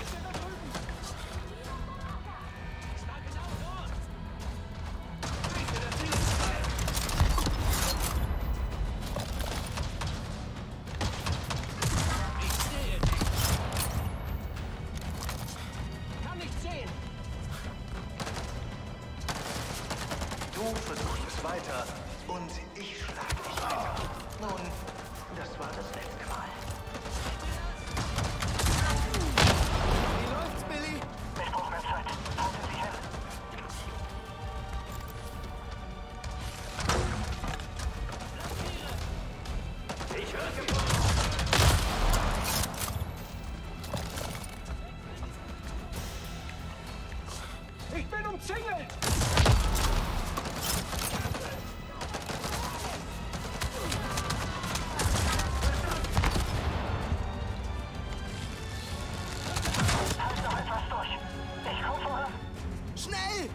Du versuchst es weiter und ich schlag dich weiter. Nun, das war das letzte Mal. Wie läuft's, Billy? Ich brauche mehr Zeit. Halten Sie hin. Ich höre Ich bin umzingelt! Halt noch etwas durch. Ich komm voran. Schnell!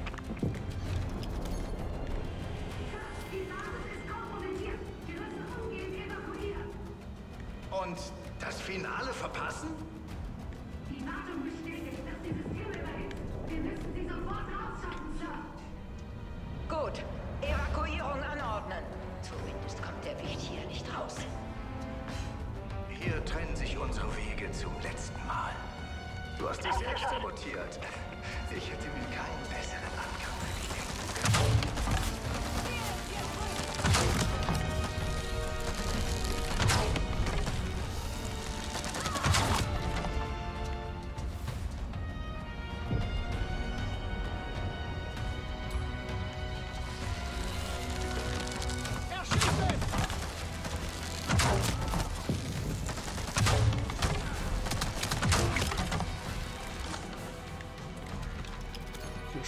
Und das Finale verpassen? Die Wartung bestätigt, dass die Systeme überhitzt. Wir müssen sie sofort rausschaffen, Sir. Gut. Evakuierung anordnen. Zumindest kommt der Wicht hier nicht raus. Hier trennen sich unsere Wege zum letzten Mal. Du hast dich selbst sabotiert. Ich hätte mir keinen besseren Ankämpfer gegeben.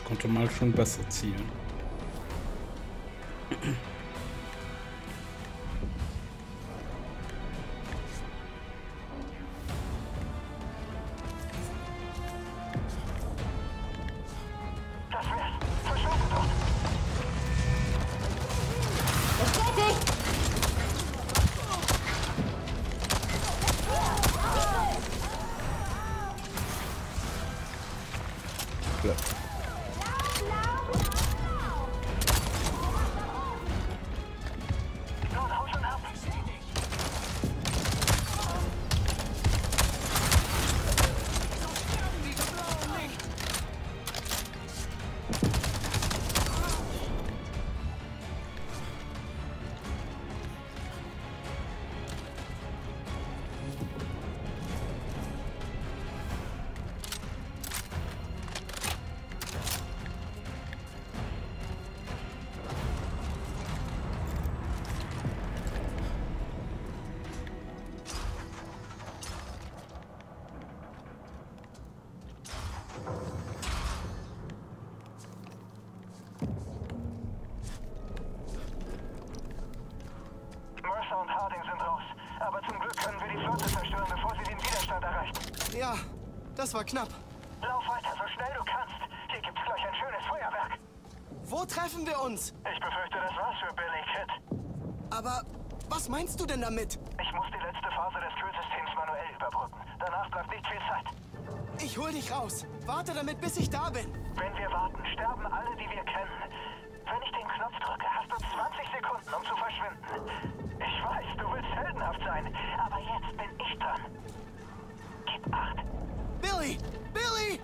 konnte mal schon besser zielen. und Harding sind raus. Aber zum Glück können wir die Flotte zerstören, bevor sie den Widerstand erreicht. Ja, das war knapp. Lauf weiter, so schnell du kannst. Hier gibt's gleich ein schönes Feuerwerk. Wo treffen wir uns? Ich befürchte, das war's für Billy, Kid. Aber was meinst du denn damit? Ich muss die letzte Phase des Kühlsystems manuell überbrücken. Danach bleibt nicht viel Zeit. Ich hol dich raus. Warte damit, bis ich da bin. Wenn wir warten, sterben alle, die wir kennen. Wenn ich den Knopf drücke, hast du zwanzig Sekunden, um zu verschwinden. Ich weiß, du willst heldenhaft sein, aber jetzt bin ich dran. Gib acht. Billy! Billy!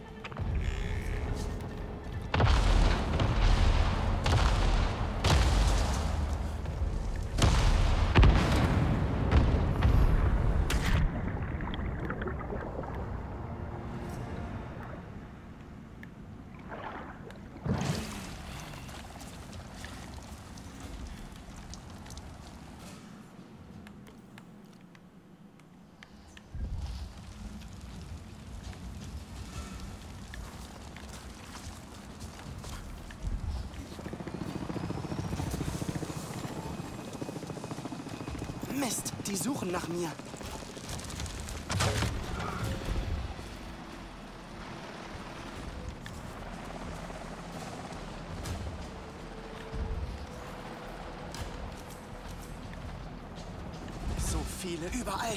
Mist, die suchen nach mir. So viele, überall.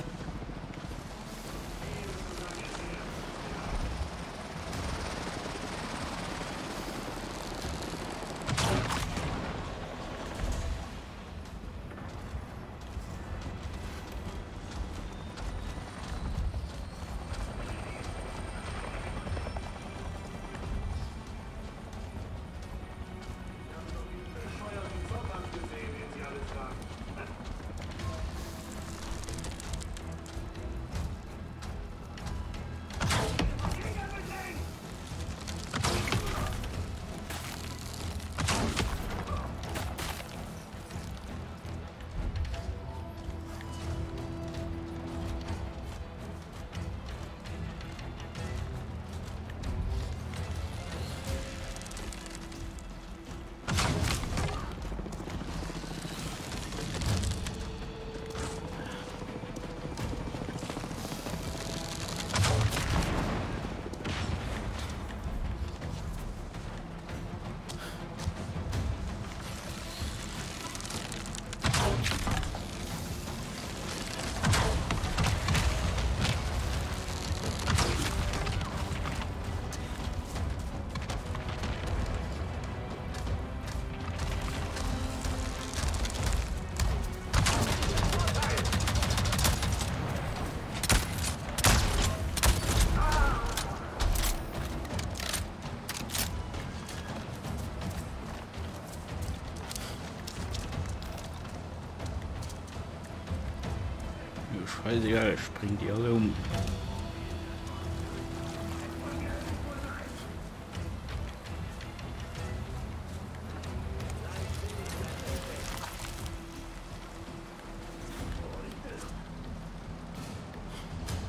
Scheißegal, ich spring die alle um.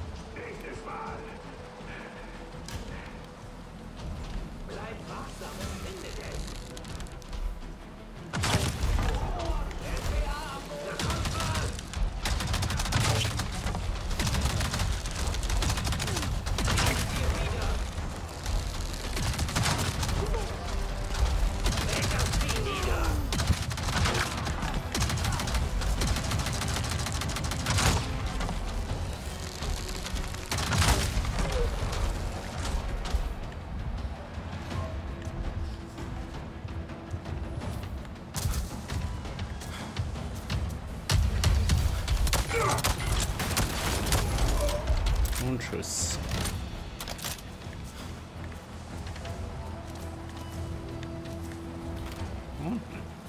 Bleib wachsam. Schuss. Und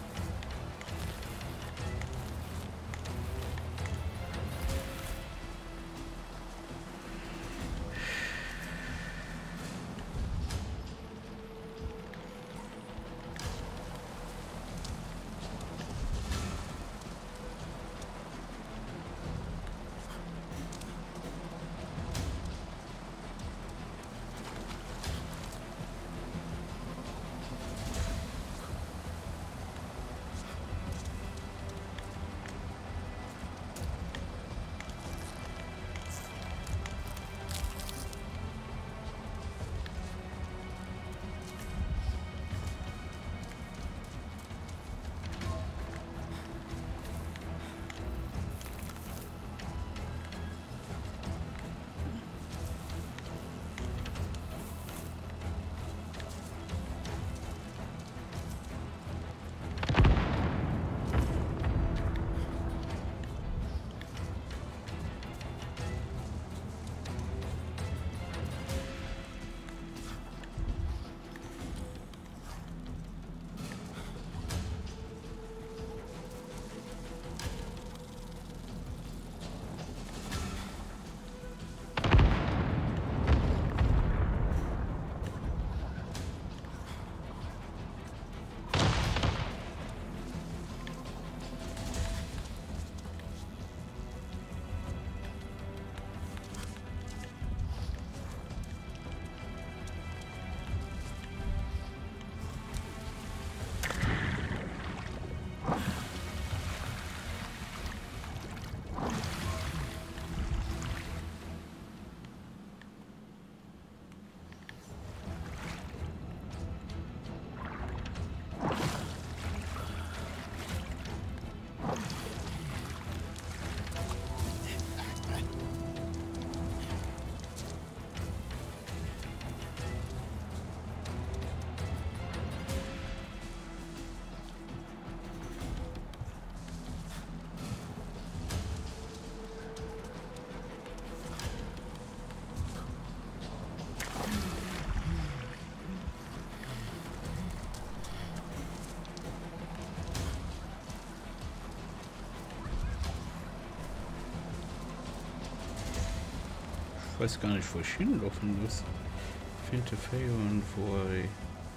ich weiß gar nicht, wo ich hinlaufen muss. Finde Feuer und vorbei.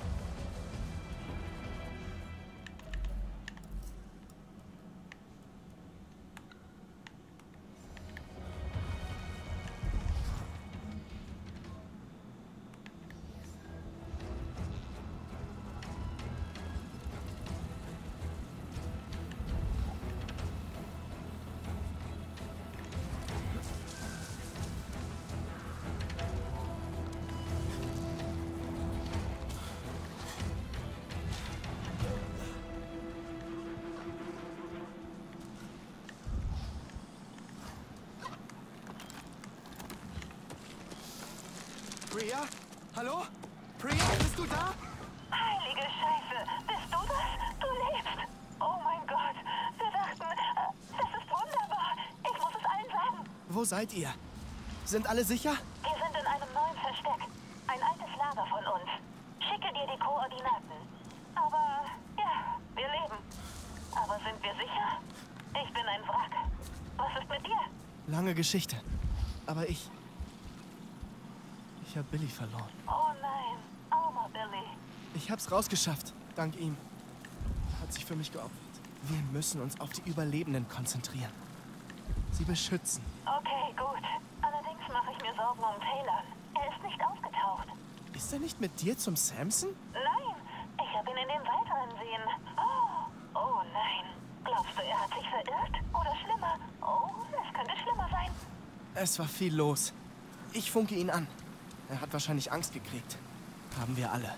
Priya? Hallo? Priya, bist du da? Heilige Scheiße! Bist du das? Du lebst! Oh mein Gott! Wir dachten, äh, das ist wunderbar! Ich muss es allen sagen! Wo seid ihr? Sind alle sicher? Wir sind in einem neuen Versteck. Ein altes Lager von uns. Schicke dir die Koordinaten. Aber, ja, wir leben. Aber sind wir sicher? Ich bin ein Wrack. Was ist mit dir? Lange Geschichte. Aber ich... Ich habe Billy verloren. Oh nein, armer Billy. Ich hab's rausgeschafft, dank ihm. Er hat sich für mich geopfert. Wir müssen uns auf die Überlebenden konzentrieren. Sie beschützen. Okay, gut. Allerdings mache ich mir Sorgen um Taylor. Er ist nicht aufgetaucht. Ist er nicht mit dir zum Samson? Nein, ich habe ihn in den Wald rennen sehen. Oh, oh nein. Glaubst du, er hat sich verirrt? Oder schlimmer? Oh, es könnte schlimmer sein. Es war viel los. Ich funke ihn an. Er hat wahrscheinlich Angst gekriegt. Haben wir alle.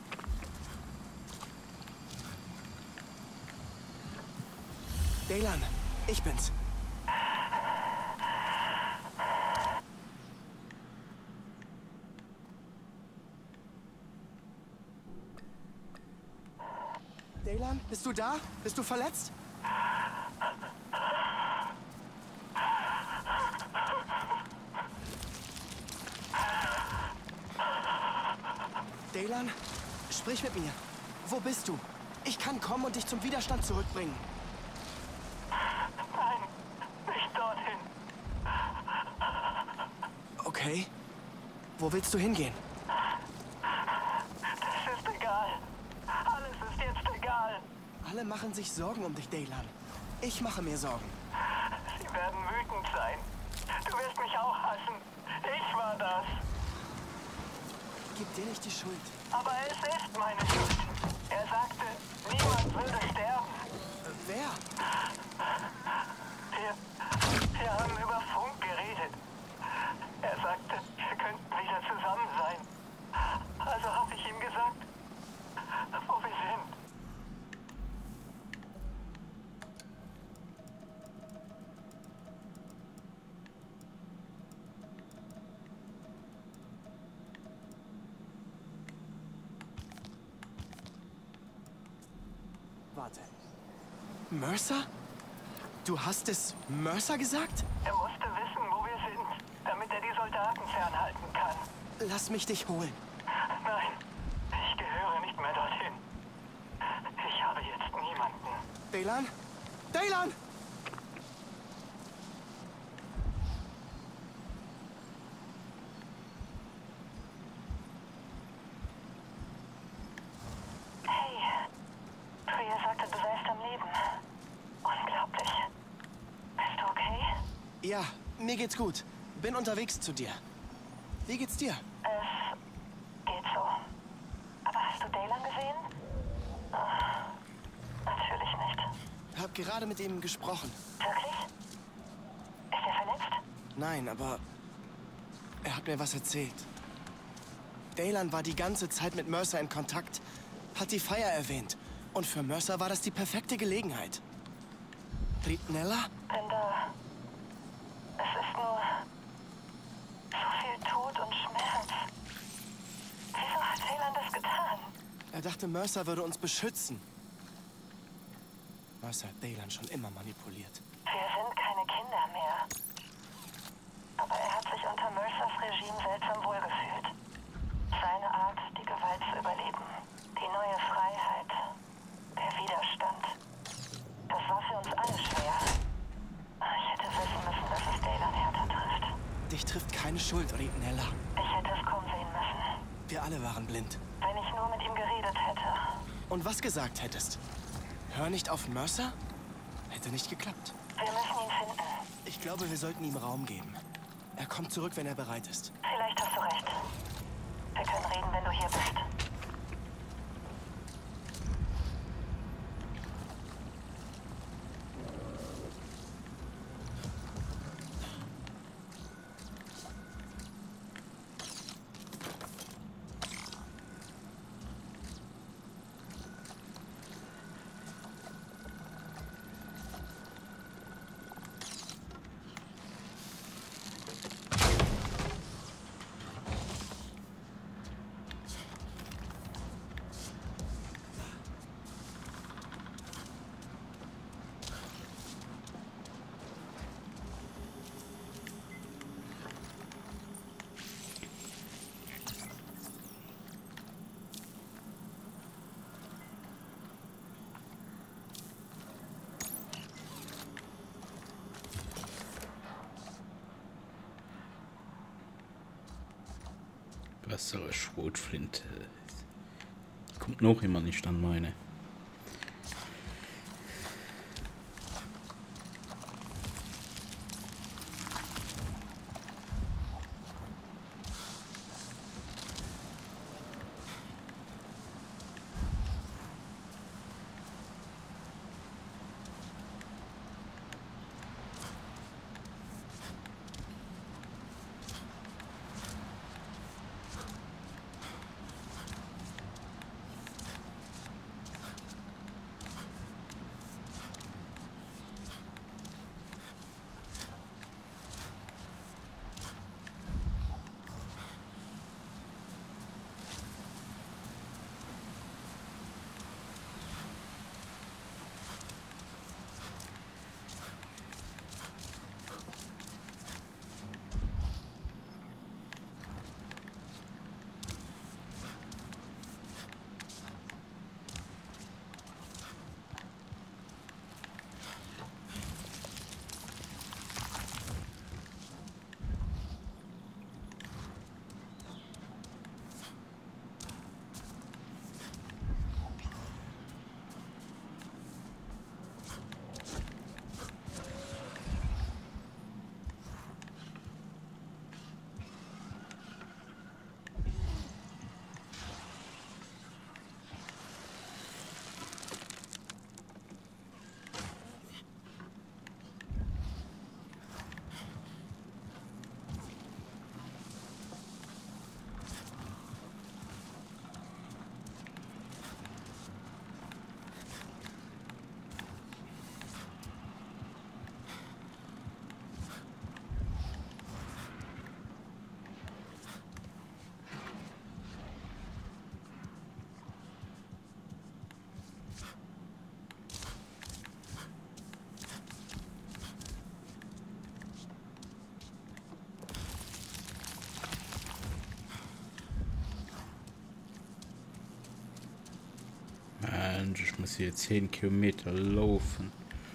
Daylan, ich bin's. Daylan, bist du da? Bist du verletzt? Daylan, sprich mit mir. Wo bist du? Ich kann kommen und dich zum Widerstand zurückbringen. Nein, nicht dorthin. Okay. Wo willst du hingehen? Das ist egal. Alles ist jetzt egal. Alle machen sich Sorgen um dich, Daylan. Ich mache mir Sorgen. Sie werden wütend sein. Du wirst mich auch hassen. Ich war das. Gib dir nicht die Schuld. Aber es ist meine Schuld. Er sagte, niemand würde sterben. Wer? Wir, wir haben über Funk geredet. Er sagte, wir könnten wieder zusammen sein. Also habe ich ihm gesagt, wo wir sind. Warte. Mercer? Du hast es Mercer gesagt? Er musste wissen, wo wir sind, damit er die Soldaten fernhalten kann. Lass mich dich holen. Nein, ich gehöre nicht mehr dorthin. Ich habe jetzt niemanden. Daylan? Daylan! Hey, Priya sagte, du wärst am Leben. Unglaublich. Bist du okay? Ja, mir geht's gut. Bin unterwegs zu dir. Wie geht's dir? Es geht so. Aber hast du Daylan gesehen? Oh, natürlich nicht. Hab gerade mit ihm gesprochen. Wirklich? Ist er verletzt? Nein, aber er hat mir was erzählt. Daylan war die ganze Zeit mit Mercer in Kontakt, hat die Feier erwähnt. Und für Mercer war das die perfekte Gelegenheit. Ritnella? Linda, es ist nur so viel Tod und Schmerz. Wieso hat Daylan das getan? Er dachte, Mercer würde uns beschützen. Mercer hat Daylan schon immer manipuliert. Wir sind keine Kinder mehr. Aber er hat sich unter Mercers Regime seltsam wohlgefühlt. Seine Art, die Gewalt zu überleben. Die neue Freiheit. Der Widerstand. Das war für uns alle schwer. Ich hätte wissen müssen, dass es Daylan härter trifft. Dich trifft keine Schuld, Ritnella. Ich hätte es kommen sehen müssen. Wir alle waren blind. Wenn ich nur mit ihm geredet hätte. Und was gesagt hättest? Hör nicht auf Mercer? Hätte nicht geklappt. Wir müssen ihn finden. Ich glaube, wir sollten ihm Raum geben. Er kommt zurück, wenn er bereit ist. Vielleicht hast du recht. Wir können reden, wenn du hier bist. Bessere Schrotflinte. Kommt noch immer nicht an meine. muss hier zehn Kilometer laufen.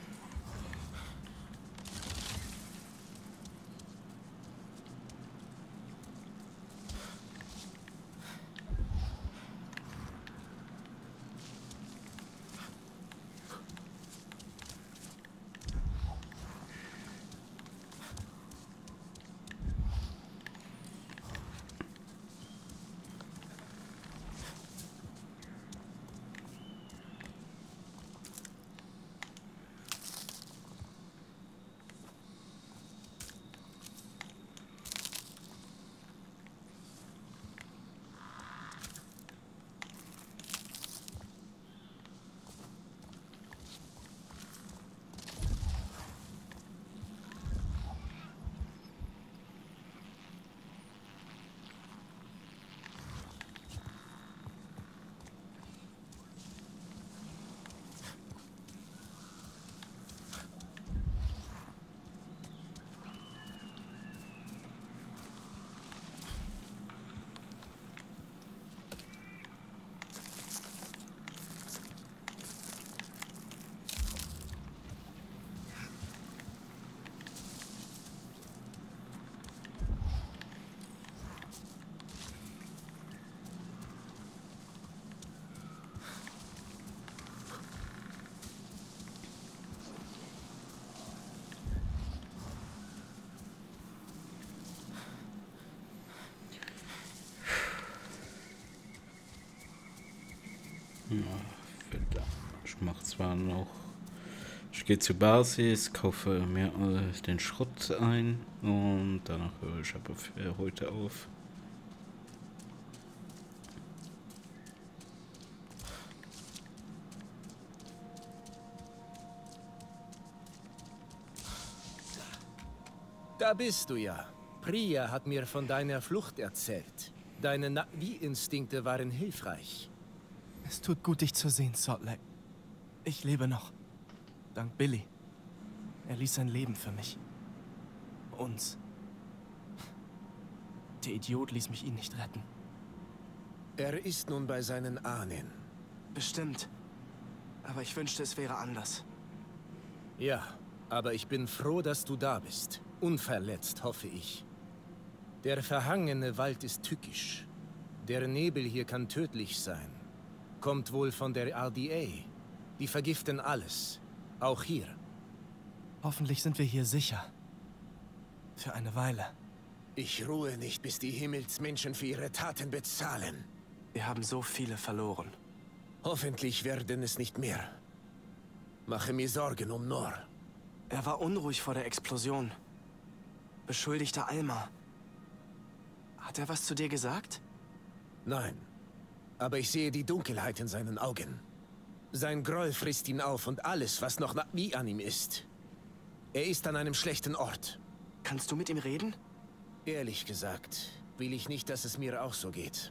Ja, verdammt. Ich mache zwar noch. Ich gehe zur Basis, kaufe mir äh, den Schrott ein und danach höre ich aber für heute auf. Da bist du ja. Priya hat mir von deiner Flucht erzählt. Deine Navi-Instinkte waren hilfreich. Es tut gut, dich zu sehen, Salt Lake. Ich lebe noch. Dank Billy. Er ließ sein Leben für mich. Uns. Der Idiot ließ mich ihn nicht retten. Er ist nun bei seinen Ahnen. Bestimmt. Aber ich wünschte, es wäre anders. Ja, aber ich bin froh, dass du da bist. Unverletzt, hoffe ich. Der verhangene Wald ist tückisch. Der Nebel hier kann tödlich sein. Kommt wohl von der R D A. Die vergiften alles. Auch hier. Hoffentlich sind wir hier sicher. Für eine Weile. Ich ruhe nicht, bis die Himmelsmenschen für ihre Taten bezahlen. Wir haben so viele verloren. Hoffentlich werden es nicht mehr. Mache mir Sorgen um Nor. Er war unruhig vor der Explosion. Beschuldigte Alma. Hat er was zu dir gesagt? Nein. Aber ich sehe die Dunkelheit in seinen Augen. Sein Groll frisst ihn auf und alles, was noch wie an ihm ist. Er ist an einem schlechten Ort. Kannst du mit ihm reden? Ehrlich gesagt, will ich nicht, dass es mir auch so geht.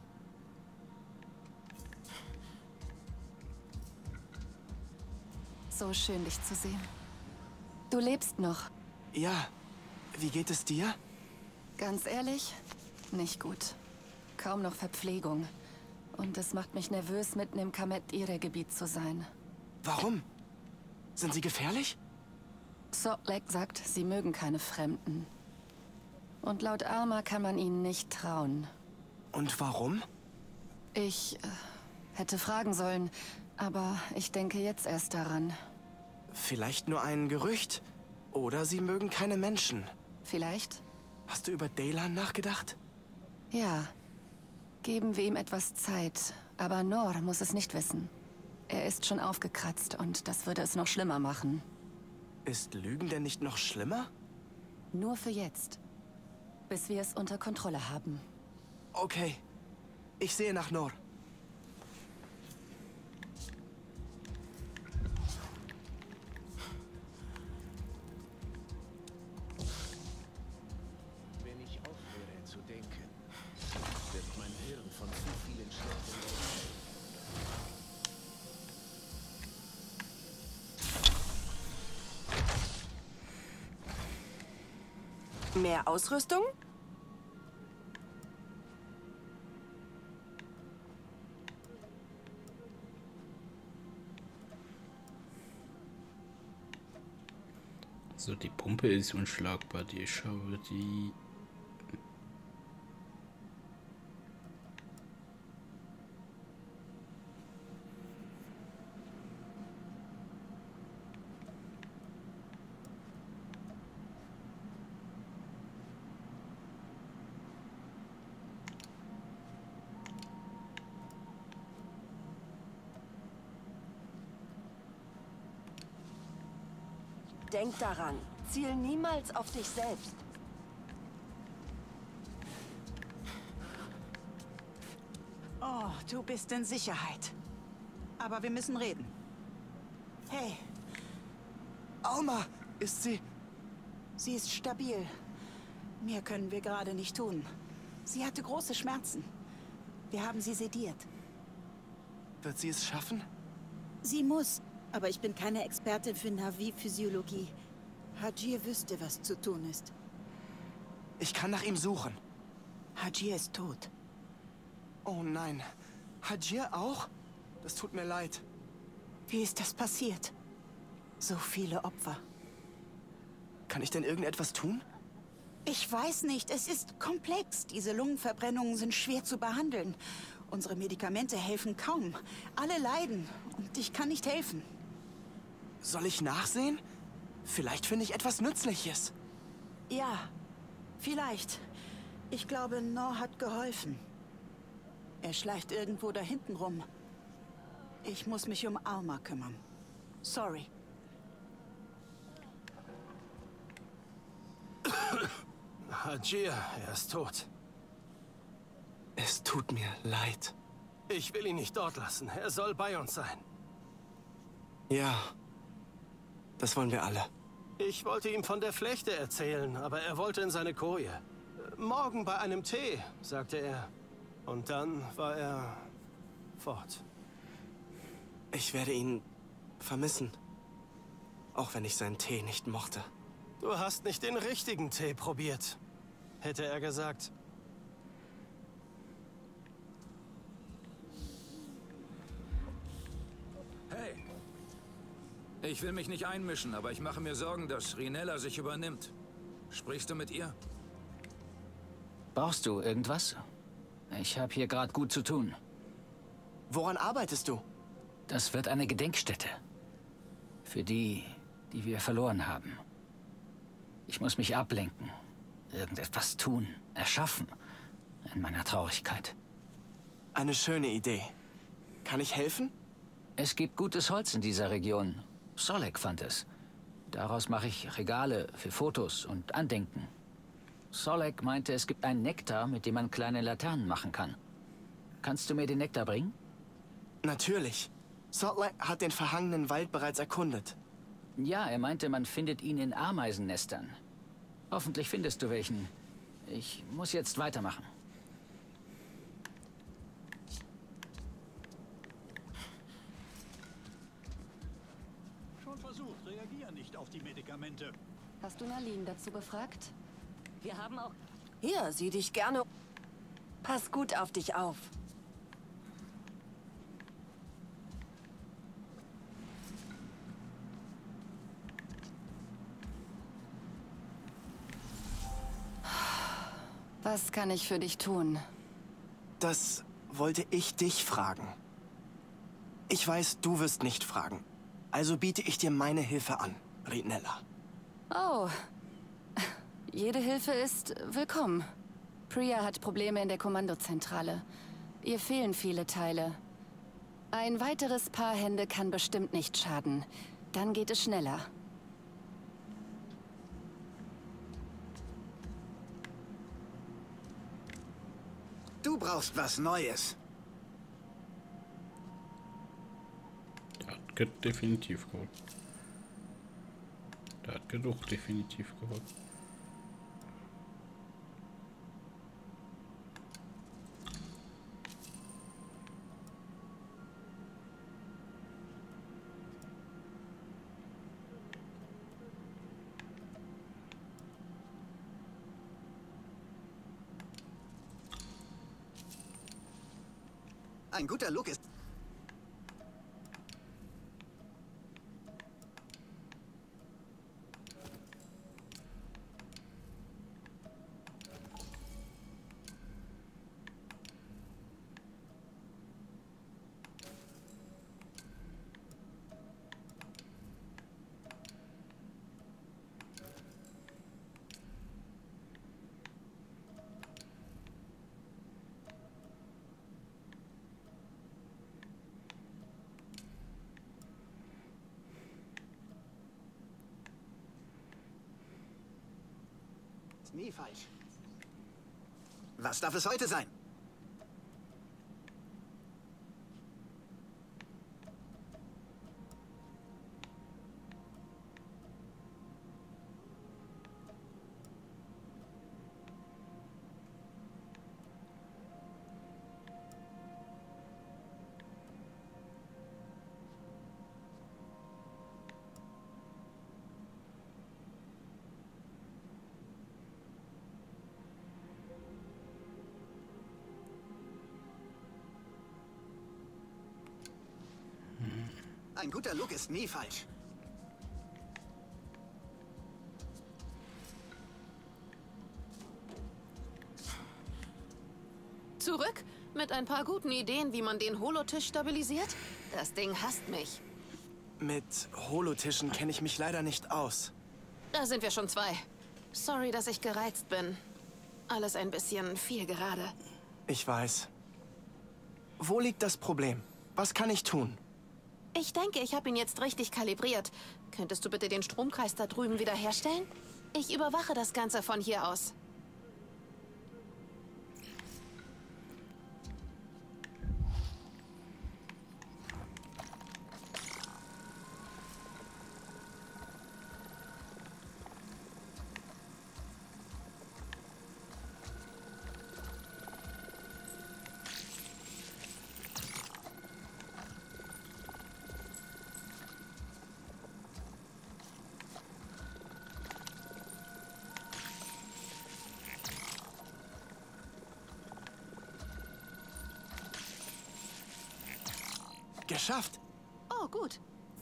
So schön, dich zu sehen. Du lebst noch. Ja. Wie geht es dir? Ganz ehrlich, nicht gut. Kaum noch Verpflegung. Und es macht mich nervös, mitten im Kamet-Ire-Gebiet zu sein. Warum? Sind sie gefährlich? Salt Lake sagt, sie mögen keine Fremden. Und laut Alma kann man ihnen nicht trauen. Und warum? Ich äh, hätte fragen sollen, aber ich denke jetzt erst daran. Vielleicht nur ein Gerücht. Oder sie mögen keine Menschen. Vielleicht? Hast du über Daylan nachgedacht? Ja. Geben wir ihm etwas Zeit. Aber Nor muss es nicht wissen. Er ist schon aufgekratzt und das würde es noch schlimmer machen. Ist Lügen denn nicht noch schlimmer? Nur für jetzt. Bis wir es unter Kontrolle haben. Okay. Ich sehe nach Nor. Wenn ich aufhöre zu denken, wird mein Hirn von zu vielen schlechten Leuten. Mehr Ausrüstung? So, die Pumpe ist unschlagbar, die ich habe, die... Denk daran, ziel niemals auf dich selbst. Oh, du bist in Sicherheit. Aber wir müssen reden. Hey. Alma, ist sie... Sie ist stabil. Mehr können wir gerade nicht tun. Sie hatte große Schmerzen. Wir haben sie sediert. Wird sie es schaffen? Sie muss. Aber ich bin keine Expertin für Navi-Physiologie. Hajir wüsste, was zu tun ist. Ich kann nach ihm suchen. Hajir ist tot. Oh nein. Hajir auch? Das tut mir leid. Wie ist das passiert? So viele Opfer. Kann ich denn irgendetwas tun? Ich weiß nicht. Es ist komplex. Diese Lungenverbrennungen sind schwer zu behandeln. Unsere Medikamente helfen kaum. Alle leiden. Und ich kann nicht helfen. Soll ich nachsehen? Vielleicht finde ich etwas Nützliches. Ja, vielleicht. Ich glaube, Nor hat geholfen. Er schleicht irgendwo da hinten rum. Ich muss mich um Alma kümmern. Sorry. Hajir, er ist tot. Es tut mir leid. Ich will ihn nicht dort lassen. Er soll bei uns sein. Ja, das wollen wir alle. Ich wollte ihm von der Flechte erzählen, aber er wollte in seine Koje. Morgen bei einem Tee, sagte er. Und dann war er fort. Ich werde ihn vermissen. Auch wenn ich seinen Tee nicht mochte. Du hast nicht den richtigen Tee probiert, hätte er gesagt. Hey. Ich will mich nicht einmischen, aber ich mache mir Sorgen, dass Rinella sich übernimmt. Sprichst du mit ihr? Brauchst du irgendwas? Ich habe hier gerade gut zu tun. Woran arbeitest du? Das wird eine Gedenkstätte. Für die, die wir verloren haben. Ich muss mich ablenken. Irgendetwas tun, erschaffen. In meiner Traurigkeit. Eine schöne Idee. Kann ich helfen? Es gibt gutes Holz in dieser Region. Solek fand es. Daraus mache ich Regale für Fotos und Andenken. Solek meinte, es gibt einen Nektar, mit dem man kleine Laternen machen kann. Kannst du mir den Nektar bringen? Natürlich. Solek hat den verhangenen Wald bereits erkundet. Ja, er meinte, man findet ihn in Ameisennestern. Hoffentlich findest du welchen. Ich muss jetzt weitermachen. Schon versucht, reagier nicht auf die Medikamente. Hast du Nalin dazu befragt? Wir haben auch... Hier, sieh dich gerne... Pass gut auf dich auf. Was kann ich für dich tun? Das wollte ich dich fragen. Ich weiß, du wirst nicht fragen. Also biete ich dir meine Hilfe an, Rinella. Oh. Jede Hilfe ist willkommen. Priya hat Probleme in der Kommandozentrale. Ihr fehlen viele Teile. Ein weiteres Paar Hände kann bestimmt nicht schaden. Dann geht es schneller. Du brauchst was Neues. Der hat Gott definitiv geholt. Der hat genug definitiv geholt. Ein guter Look ist... Nie falsch. Was darf es heute sein? Ein guter Look ist nie falsch. Zurück? Mit ein paar guten Ideen, wie man den Holotisch stabilisiert? Das Ding hasst mich. Mit Holotischen kenne ich mich leider nicht aus. Da sind wir schon zwei. Sorry, dass ich gereizt bin. Alles ein bisschen viel gerade. Ich weiß. Wo liegt das Problem? Was kann ich tun? Ich denke, ich habe ihn jetzt richtig kalibriert. Könntest du bitte den Stromkreis da drüben wiederherstellen? Ich überwache das Ganze von hier aus. Geschafft! Oh, gut.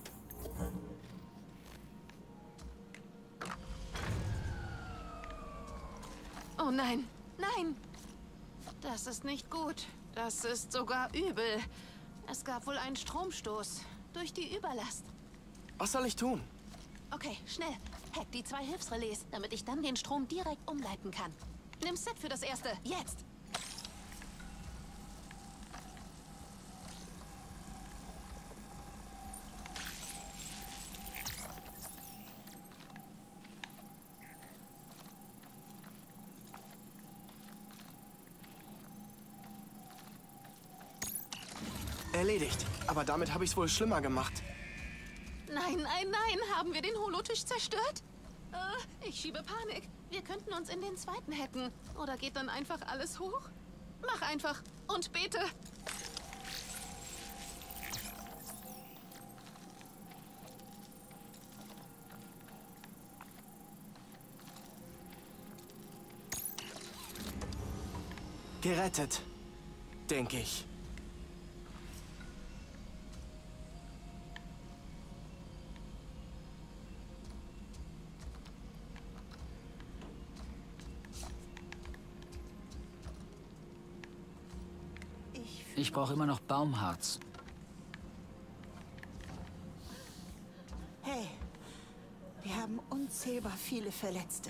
Oh nein, nein! Das ist nicht gut. Das ist sogar übel. Es gab wohl einen Stromstoß durch die Überlast. Was soll ich tun? Okay, schnell. Hack die zwei Hilfsrelais, damit ich dann den Strom direkt umleiten kann. Nimm Set für das erste. Jetzt! Erledigt. Aber damit habe ich es wohl schlimmer gemacht. Nein, nein, nein. Haben wir den Holotisch zerstört? Äh, ich schiebe Panik. Wir könnten uns in den zweiten hacken. Oder geht dann einfach alles hoch? Mach einfach. Und bete. Gerettet. Denke ich. Ich brauche immer noch Baumharz. Hey, wir haben unzählbar viele Verletzte.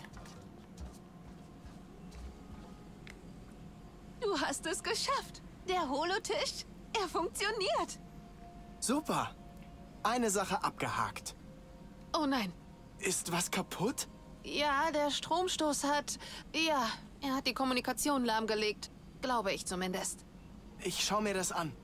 Du hast es geschafft. Der Holotisch, er funktioniert. Super. Eine Sache abgehakt. Oh nein. Ist was kaputt? Ja, der Stromstoß hat... Ja, er hat die Kommunikation lahmgelegt. Glaube ich zumindest. Ich schau mir das an.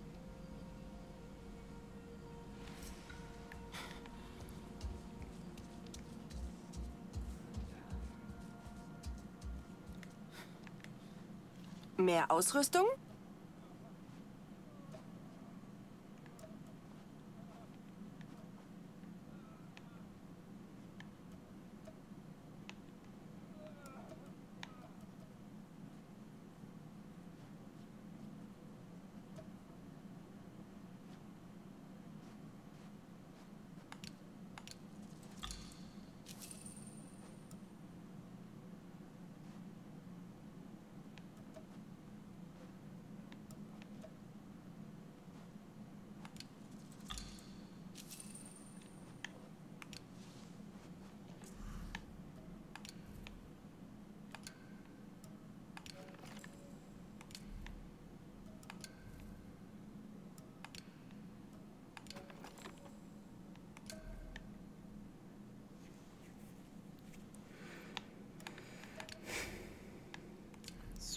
Mehr Ausrüstung?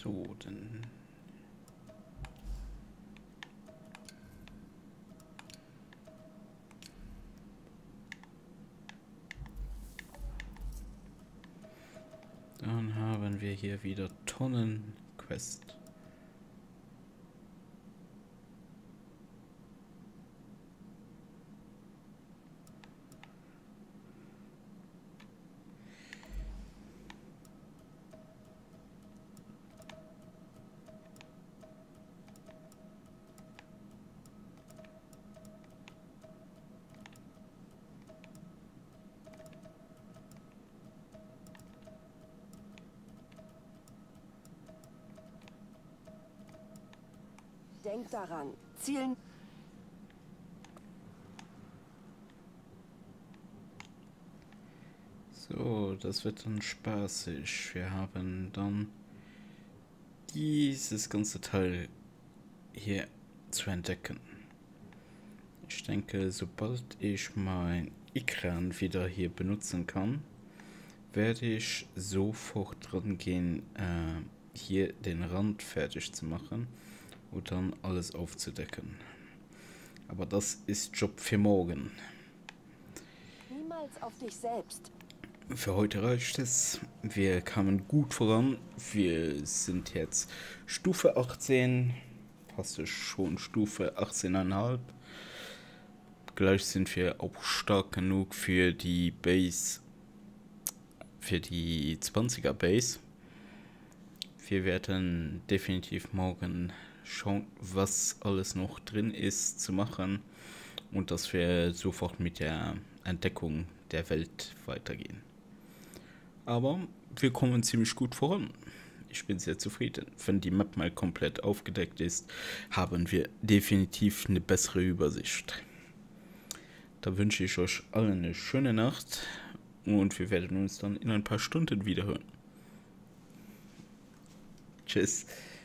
So, dann... Dann haben wir hier wieder Tonnen Quest. Denk daran, zielen. So, das wird dann spaßig. Wir haben dann dieses ganze Teil hier zu entdecken. Ich denke, sobald ich mein Ekran wieder hier benutzen kann, werde ich sofort dran gehen, äh, hier den Rand fertig zu machen und dann alles aufzudecken. Aber das ist Job für morgen. Niemals auf dich selbst. Für heute reicht es. Wir kamen gut voran. Wir sind jetzt Stufe achtzehn. Fast schon Stufe achtzehn Komma fünf. Gleich sind wir auch stark genug für die Base. Für die zwanziger Base. Wir werden definitiv morgen schauen, was alles noch drin ist zu machen. Und dass wir sofort mit der Entdeckung der Welt weitergehen. Aber wir kommen ziemlich gut voran. Ich bin sehr zufrieden. Wenn die Map mal komplett aufgedeckt ist, haben wir definitiv eine bessere Übersicht. Da wünsche ich euch allen eine schöne Nacht und wir werden uns dann in ein paar Stunden wieder hören. Tschüss.